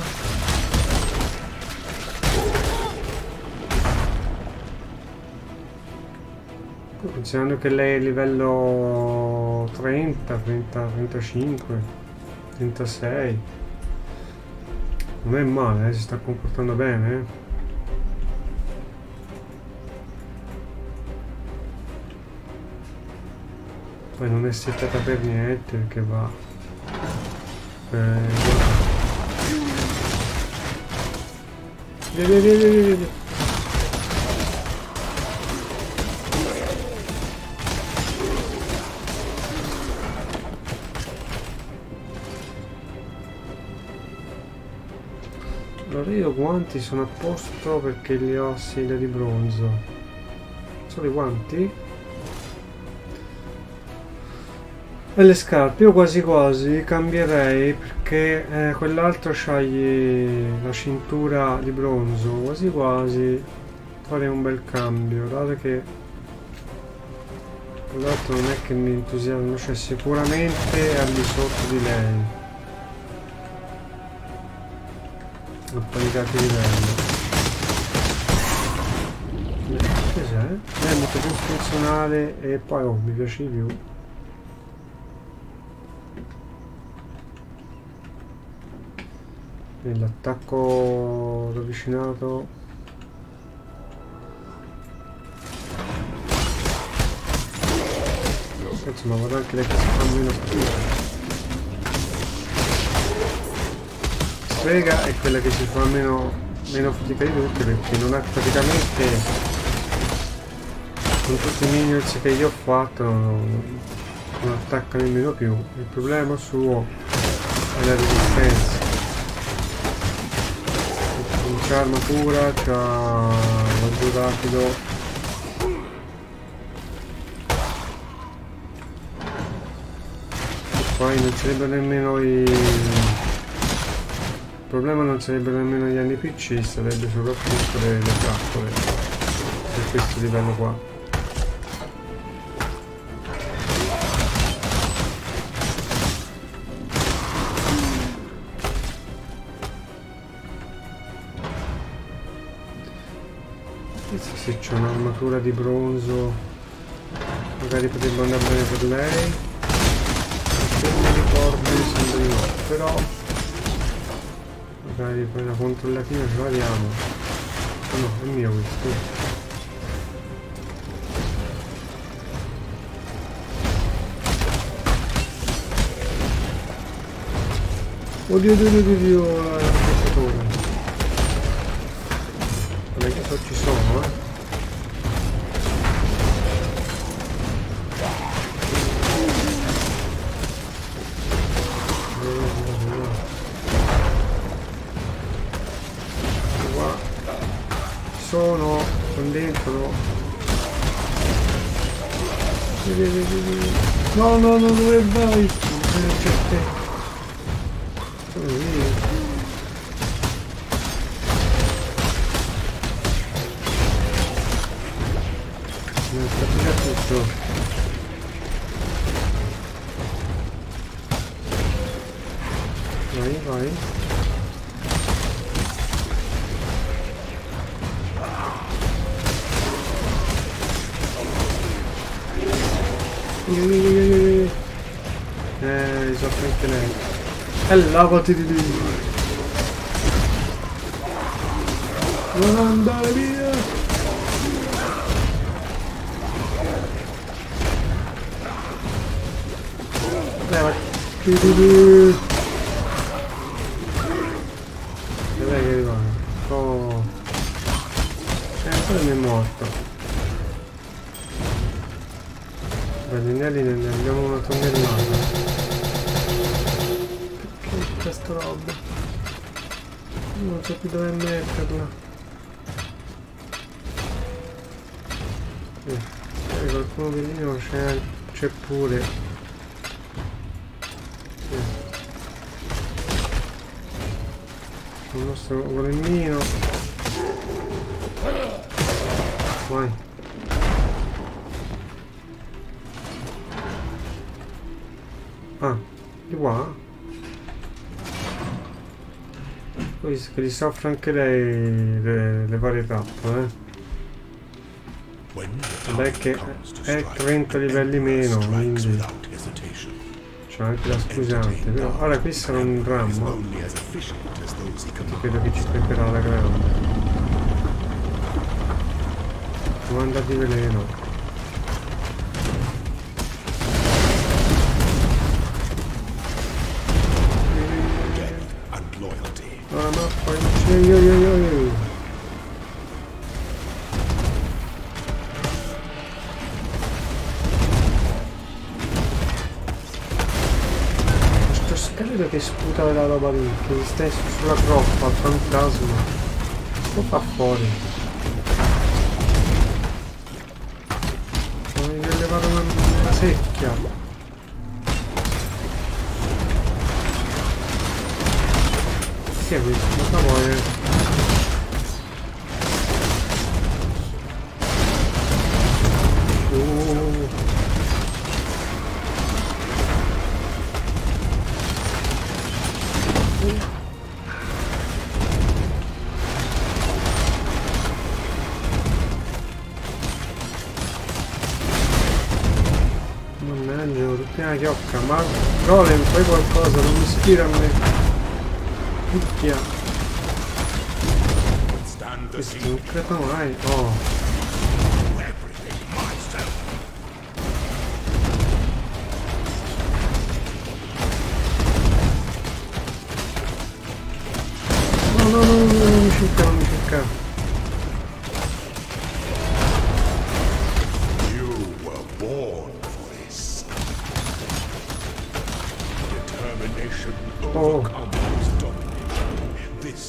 Considerando che lei è livello trenta, trenta, trentacinque, trentasei, non è male, eh? Si sta comportando bene, eh? Poi non è settata per niente perché va eh, Via, via, via, via, via. Allora io guanti sono a posto perché li ho sigla di bronzo. Solo i guanti? E le scarpe io quasi quasi cambierei perché eh, quell'altro c'hai la cintura di bronzo, quasi quasi farei un bel cambio, dato che quell'altro non è che mi entusiasma, cioè sicuramente è al di sotto di lei, ho paricato di livello. Cos'è? È molto più funzionale e poi oh, mi piace di più. L'attacco ravvicinato insomma guarda anche lei che si fa meno fatica. Strega è quella che si fa meno, meno fatica di tutte perché non ha praticamente con tutti i minions che io ho fatto non, non attacca nemmeno più. Il problema suo è la resistenza. Un charma pura, c'ha l'aggiù rapido. Poi non sarebbero nemmeno i... Il problema non sarebbero nemmeno gli N P C, sarebbe soprattutto le, le trappole per questo livello qua. Se c'è un'armatura di bronzo magari potrebbe andare bene per lei. Se mi ricordo mi sembra di no, però magari poi una controllatina ce la diamo. Oh no, è mio questo. Oddio, oddio, oddio, oddio, la pescatore. Vabbè che so ci sono, eh. Sono con dentro. No, no, no, dove vai? C'è te. Sono lì. Mi sta già tutto. Vai, vai. Eh, risolto anche lei. E lavati di lì. Non andare via. Levati. E lei che arriva. Oh. Eh, poi mi è morto. Bagnelli ne abbiamo una tonnellata. Perché questa roba? Non so più dove metterla. Eh, qualcuno bellino c'è c'è pure. Eh. Il nostro golemmino. Vai. Ah, di qua? Poi che li soffre anche lei le, le varie tappe, eh? Vabbè che è trenta livelli meno, quindi c'è anche la scusante, però ora qui sarà un dramma. Infatti credo che ci peccherà la grande. Domanda di veleno. La mappa in io io io io. Questo scheletro che sputa la roba lì, che sta sulla groppa, il fantasma. Lo fa fuori. Voglio levare una, una secchia. Che è questo? Cosa vuole? Uh. Mannaggia, l'ultima chiocca, ma Golem, fai qualcosa, non mi ispira a me. Picchia. Questo non crepa mai. Oh. No, no, no, no, non mi cerca, non mi cerca.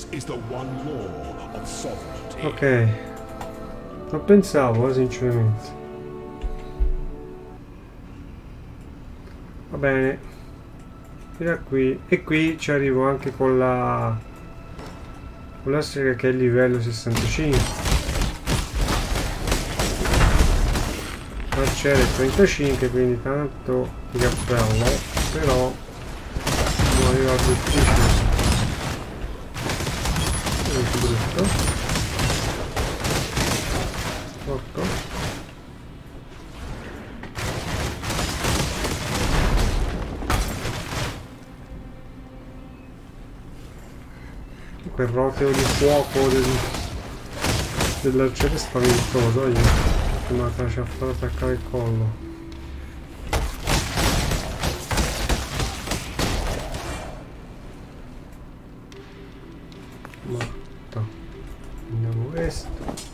This is the one law of sovereignty. Ok. Non pensavo, sinceramente. Va bene. Fino a qui. E qui ci arrivo anche con la... con la strega che è livello sessantacinque. Arciere trentacinque, quindi tanto di cappello, però non arriva al difficile. Molto brutto. otto. Quel roteo di fuoco del, dell'arciere spaventoso, io. Ma faccia far attaccare il collo. Morto. Andiamo questo.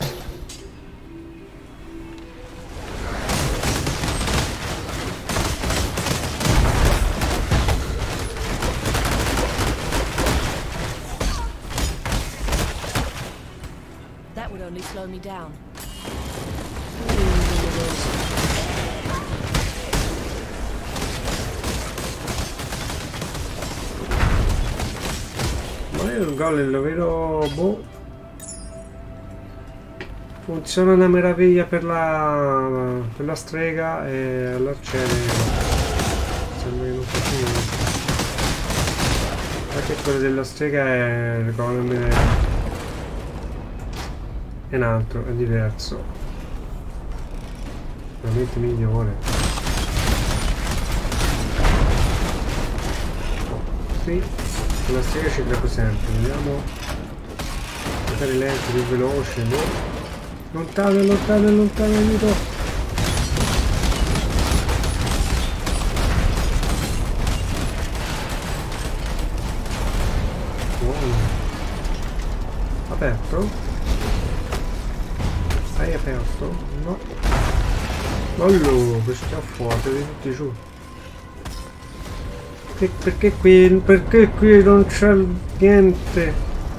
That would only slow me down. Ma io il golem lo vedo, boh, funziona una meraviglia per la per la strega e l'arciere sembra che non faccia niente. Anche quello della strega è il golem è, è un altro, è diverso, veramente migliore. Sì, la strega ci credo sempre. Vediamo, magari lento, più veloce, no? Lontano, lontano, lontano, aiuto. Buono. Aperto? Hai aperto? No. Allora, questo è forte di tutti giù. Perché qui, perché qui non c'è niente?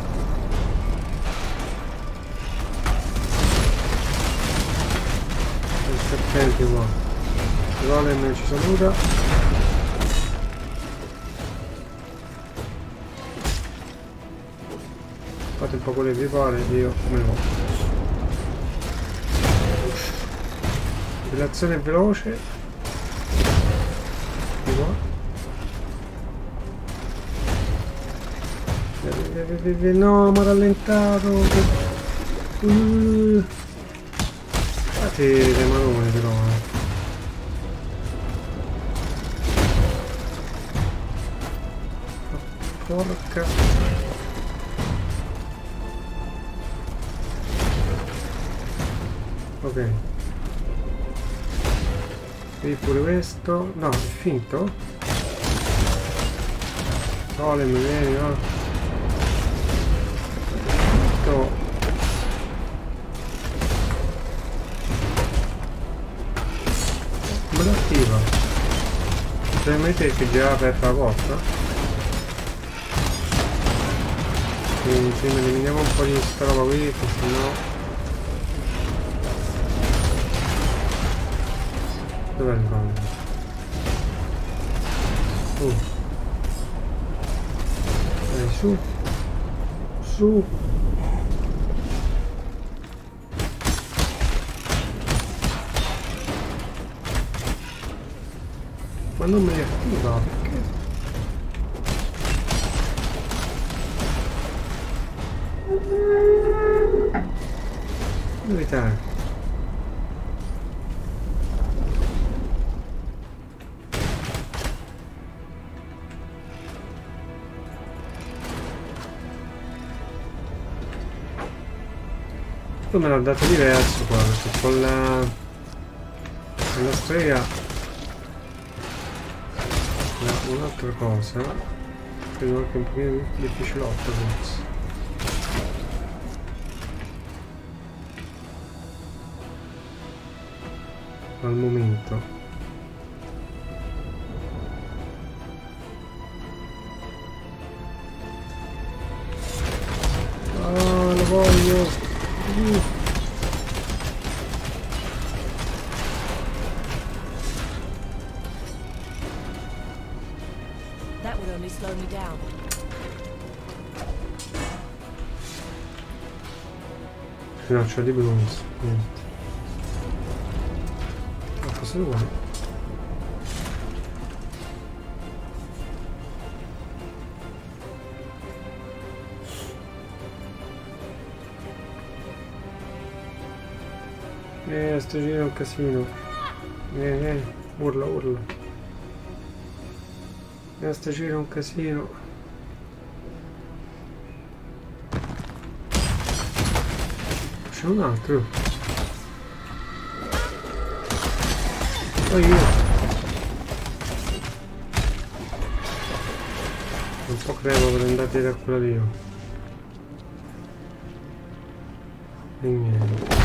Il serpente qua. Il golem ci saluta. Fate un po' quello che vi pare, io me ne vado. Relazione veloce. Di qua. No, mi ha rallentato. Uh. Fate le manone però. Porca. Ok. Qui pure questo. No, è finto. Sole mi viene, no? Come lo attiva? Probabilmente che già aperta la porta. Quindi prima eliminiamo un po' di sta roba qui, perché sennò. Dov'è il gol? Uh. Dai, su. Su. Ma non me li attiva, perché? Novità. Poi me l'ha dato diverso qua, perché con la, con la strega un'altra cosa, credo anche un pochino difficilotto forse. Al momento. lo voglio. Uh. That would only slow me down. No, c'ho di bronzo, niente. Ma cosa lo vuoi? Eh, sto giro è un casino. Eh, eh, urla, urla. Eh, sto giro è un casino. C'è un altro. Poi io. Un po' credo per andare da quella lì. E niente.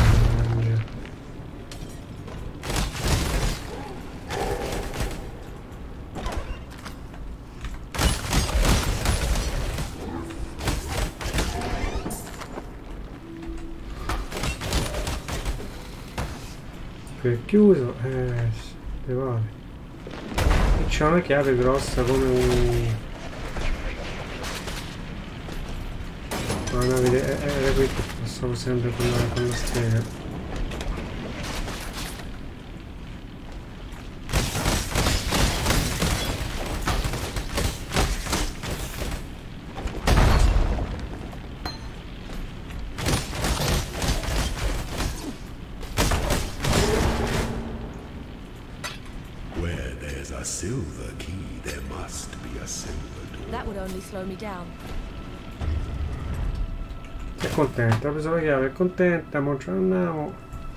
È chiuso, eh, sì, vale. E c'è una chiave grossa come un... Ma no, vedi, era qui che passavo sempre con la, con la strega. Silver key, there must be a silver door. That would only slow me down. È contenta, ho preso la chiave, è contenta, mo ce ne andiamo.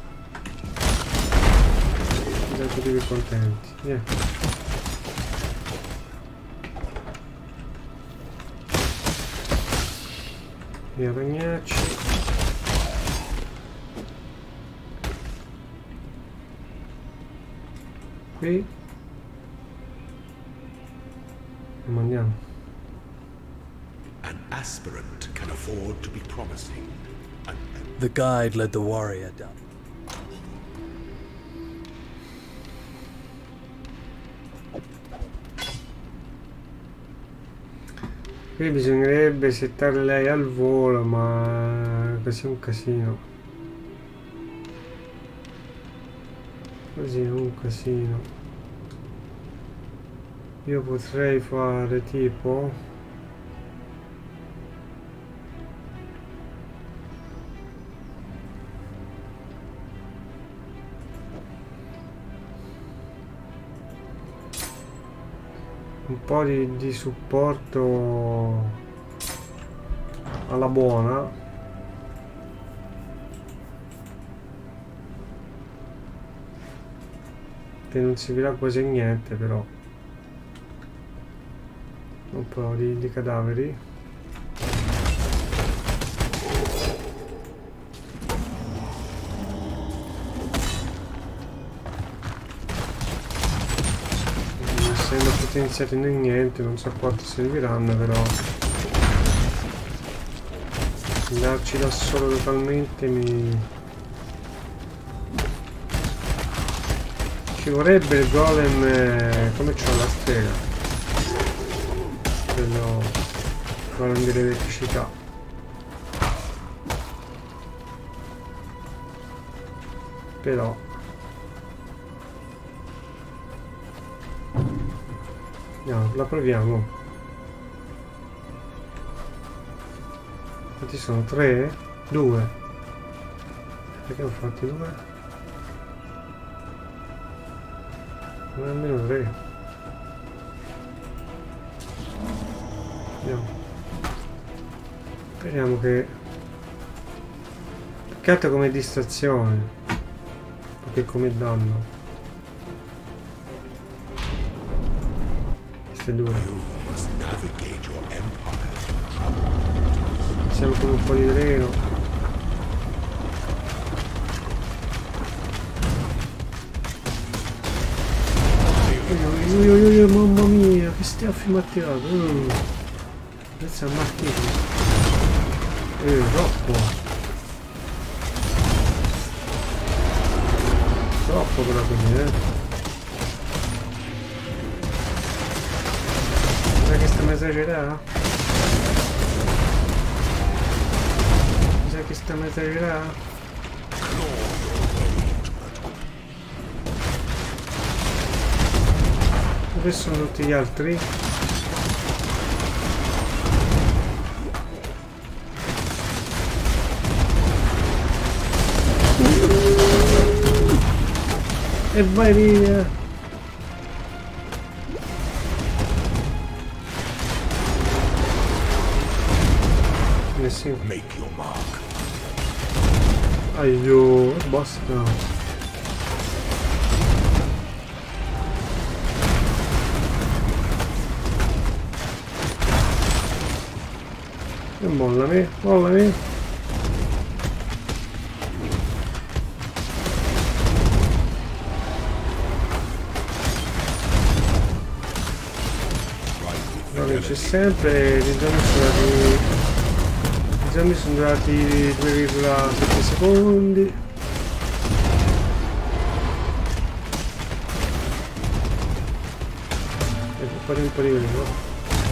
Siamo tutti più contenti, via. Via ragnacci. Qui. Andiamo. An aspirant can afford to be promising. And, and the guide led the warrior down. Qui bisognerebbe settare lei al volo, ma così è un casino. Così è un casino. Io potrei fare tipo un po' di, di supporto alla buona, che non servirà quasi niente, però un po' di, di cadaveri. Non essendo potenziati né niente, non so quanto serviranno, però andarci da solo totalmente mi... ci vorrebbe il golem, eh, come c'ho la strega, quello golem dell'elettricità. Però no, la proviamo. Quanti sono? Tre? Due? Perché ho fatti due? Non è almeno tre. Andiamo. Speriamo che... Peccato come distrazione, perché come danno. Queste due. Siamo con un po' di dreno. Ui, ui, ui, mamma mia, che stiaffi mi ha tirato. Uh. Grazie al martino. Eh, no. troppo. Troppo però così, eh. Sai che stiamo esagerando? Sai che stiamo esagerando? Dove sono tutti gli altri? E vai via! Nessuno. Make your mark. Aio, basta. E mollami, mollami. C'è sempre, gli zombie sono durati, gli zombie sono durati due virgola sette secondi. E fare un po' di veleno.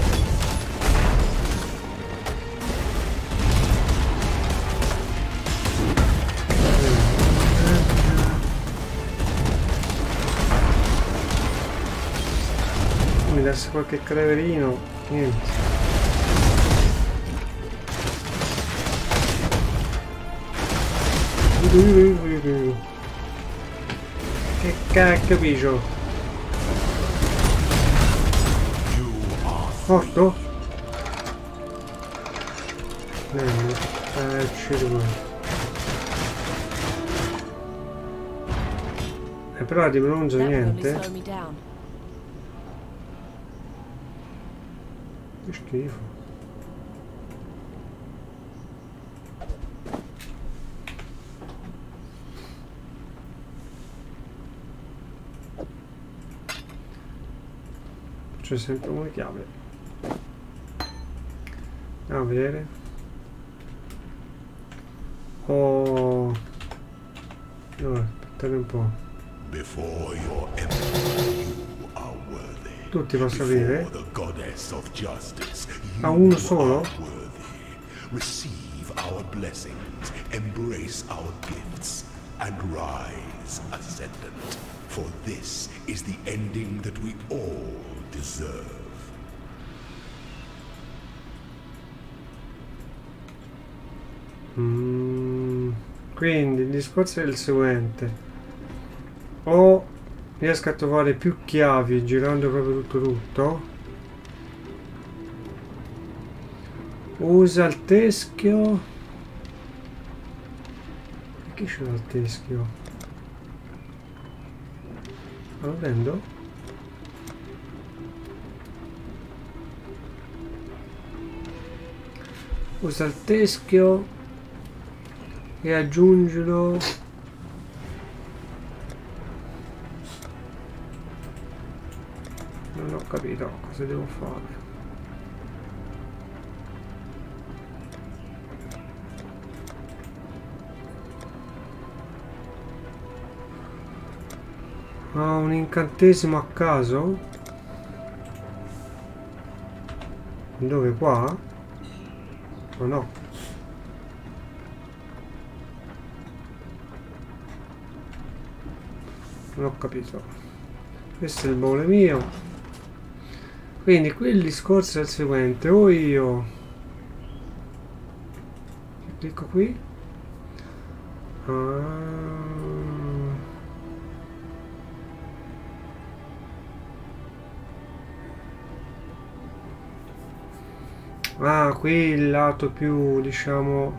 Mi darsi qualche cadaverino. Niente. Che cacchio bicio. Morto? No, eh, uccido. E però di bronzo niente. Che schifo. C'è sempre una chiave. Andiamo a vedere. Oh. Allora, aspettate un po'. Before your emperor, you are worthy. Tutti possono vedere? Before the goddess of justice, A uno you solo? are worthy. Receive our blessings, embrace our gifts, and rise ascendant. For this is the ending that we all deserve. Mm, quindi il discorso è il seguente: o riesco a trovare più chiavi girando proprio tutto tutto, usa il teschio. Perché c'è il teschio? Lo prendo? Usa il teschio e aggiungilo. Non ho capito cosa devo fare. Ah, un incantesimo a caso? Dove? Qua? O no? Non ho capito. Questo è il baule mio. Quindi qui il discorso è il seguente: o io clicco qui. Ah. Ah, qui il lato più, diciamo,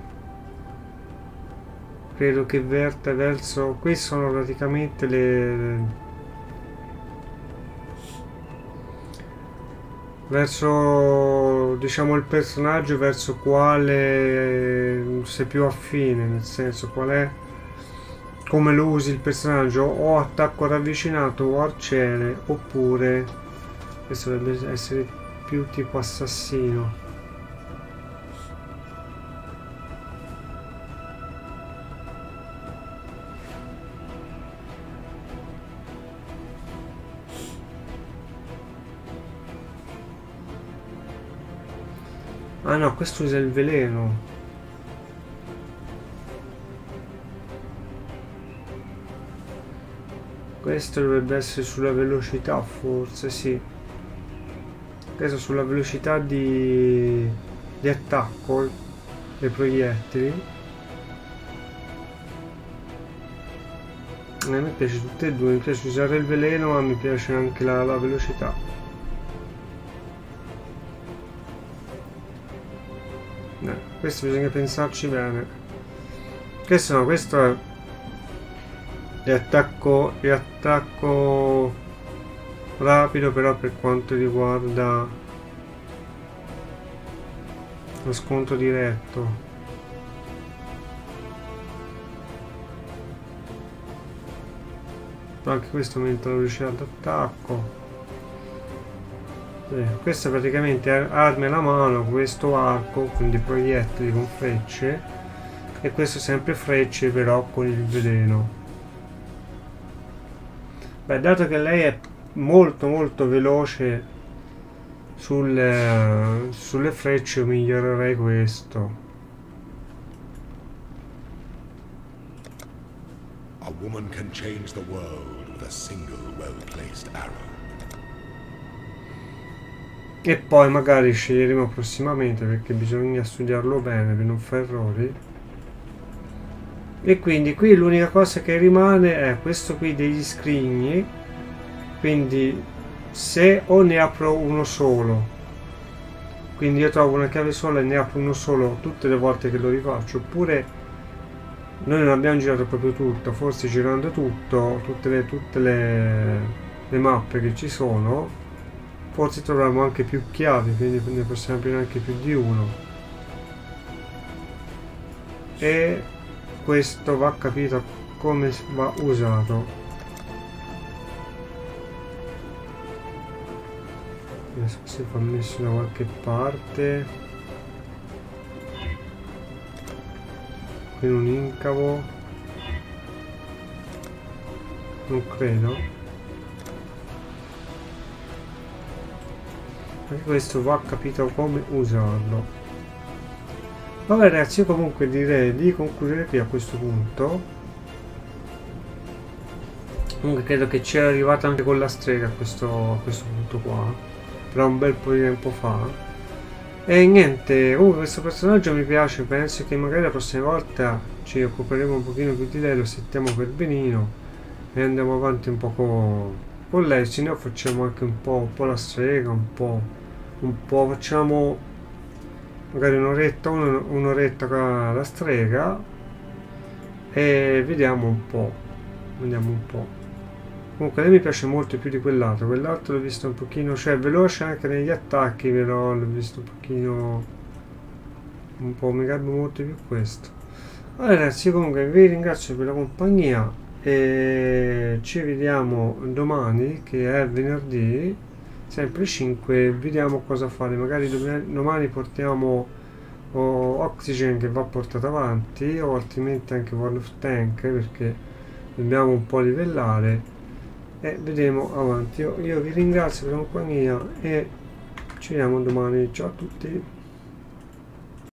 credo che verte verso... Qui sono praticamente le... verso, diciamo, il personaggio verso quale sei più affine, nel senso qual è, come lo usi il personaggio, o attacco ravvicinato o arciere, oppure questo dovrebbe essere più tipo assassino. Ah no, questo usa il veleno. Questo dovrebbe essere sulla velocità, forse, sì. Questo sulla velocità di, di attacco dei proiettili. A me piace tutte e due, mi piace usare il veleno, ma mi piace anche la, la velocità. No, questo bisogna pensarci bene. Questo no, questo è di attacco, di attacco rapido, però per quanto riguarda lo scontro diretto. Anche questo aumenta la velocità d'attacco. Eh, questo è praticamente armi alla mano, questo arco, quindi proiettili con frecce, e questo sempre frecce però con il veleno. Beh, dato che lei è molto molto veloce sulle, sulle frecce, migliorerei questo. A woman can change the world with a single well-placed arrow. E poi magari sceglieremo prossimamente, perché bisogna studiarlo bene per non fare errori. E quindi qui l'unica cosa che rimane è questo qui degli scrigni. Quindi se o ne apro uno solo, quindi io trovo una chiave sola e ne apro uno solo tutte le volte che lo rifaccio, oppure noi non abbiamo girato proprio tutto, forse girando tutto, tutte le, tutte le, le mappe che ci sono, forse troviamo anche più chiavi, quindi ne possiamo aprire anche più di uno. E questo va capito come va usato. Adesso si fa messo da qualche parte. Qui un incavo. Non credo. Anche questo va capito come usarlo. Vabbè ragazzi, io comunque direi di concludere qui a questo punto. Comunque credo che ci è arrivato anche con la strega a questo, a questo punto qua. Però un bel po' di tempo fa. E niente, comunque questo personaggio mi piace, penso che magari la prossima volta ci occuperemo un pochino più di lei, lo settiamo per benino e andiamo avanti un po' con, con lei, se no facciamo anche un po', un po' la strega, un po', un po' facciamo magari un'oretta, un'oretta con la strega e vediamo un po', vediamo un po'. Comunque lei mi piace molto più di quell'altro, quell'altro l'ho visto un pochino, cioè veloce anche negli attacchi, però l'ho visto un pochino, un po', mi garbo molto più questo. Allora ragazzi, comunque vi ringrazio per la compagnia e ci vediamo domani, che è venerdì, sempre cinque, vediamo cosa fare, magari domani, domani portiamo oh, Oxygen che va portato avanti, o altrimenti anche World of Tank, perché dobbiamo un po' livellare. E vedremo avanti. Io, io vi ringrazio per la compagnia e ci vediamo domani. Ciao a tutti.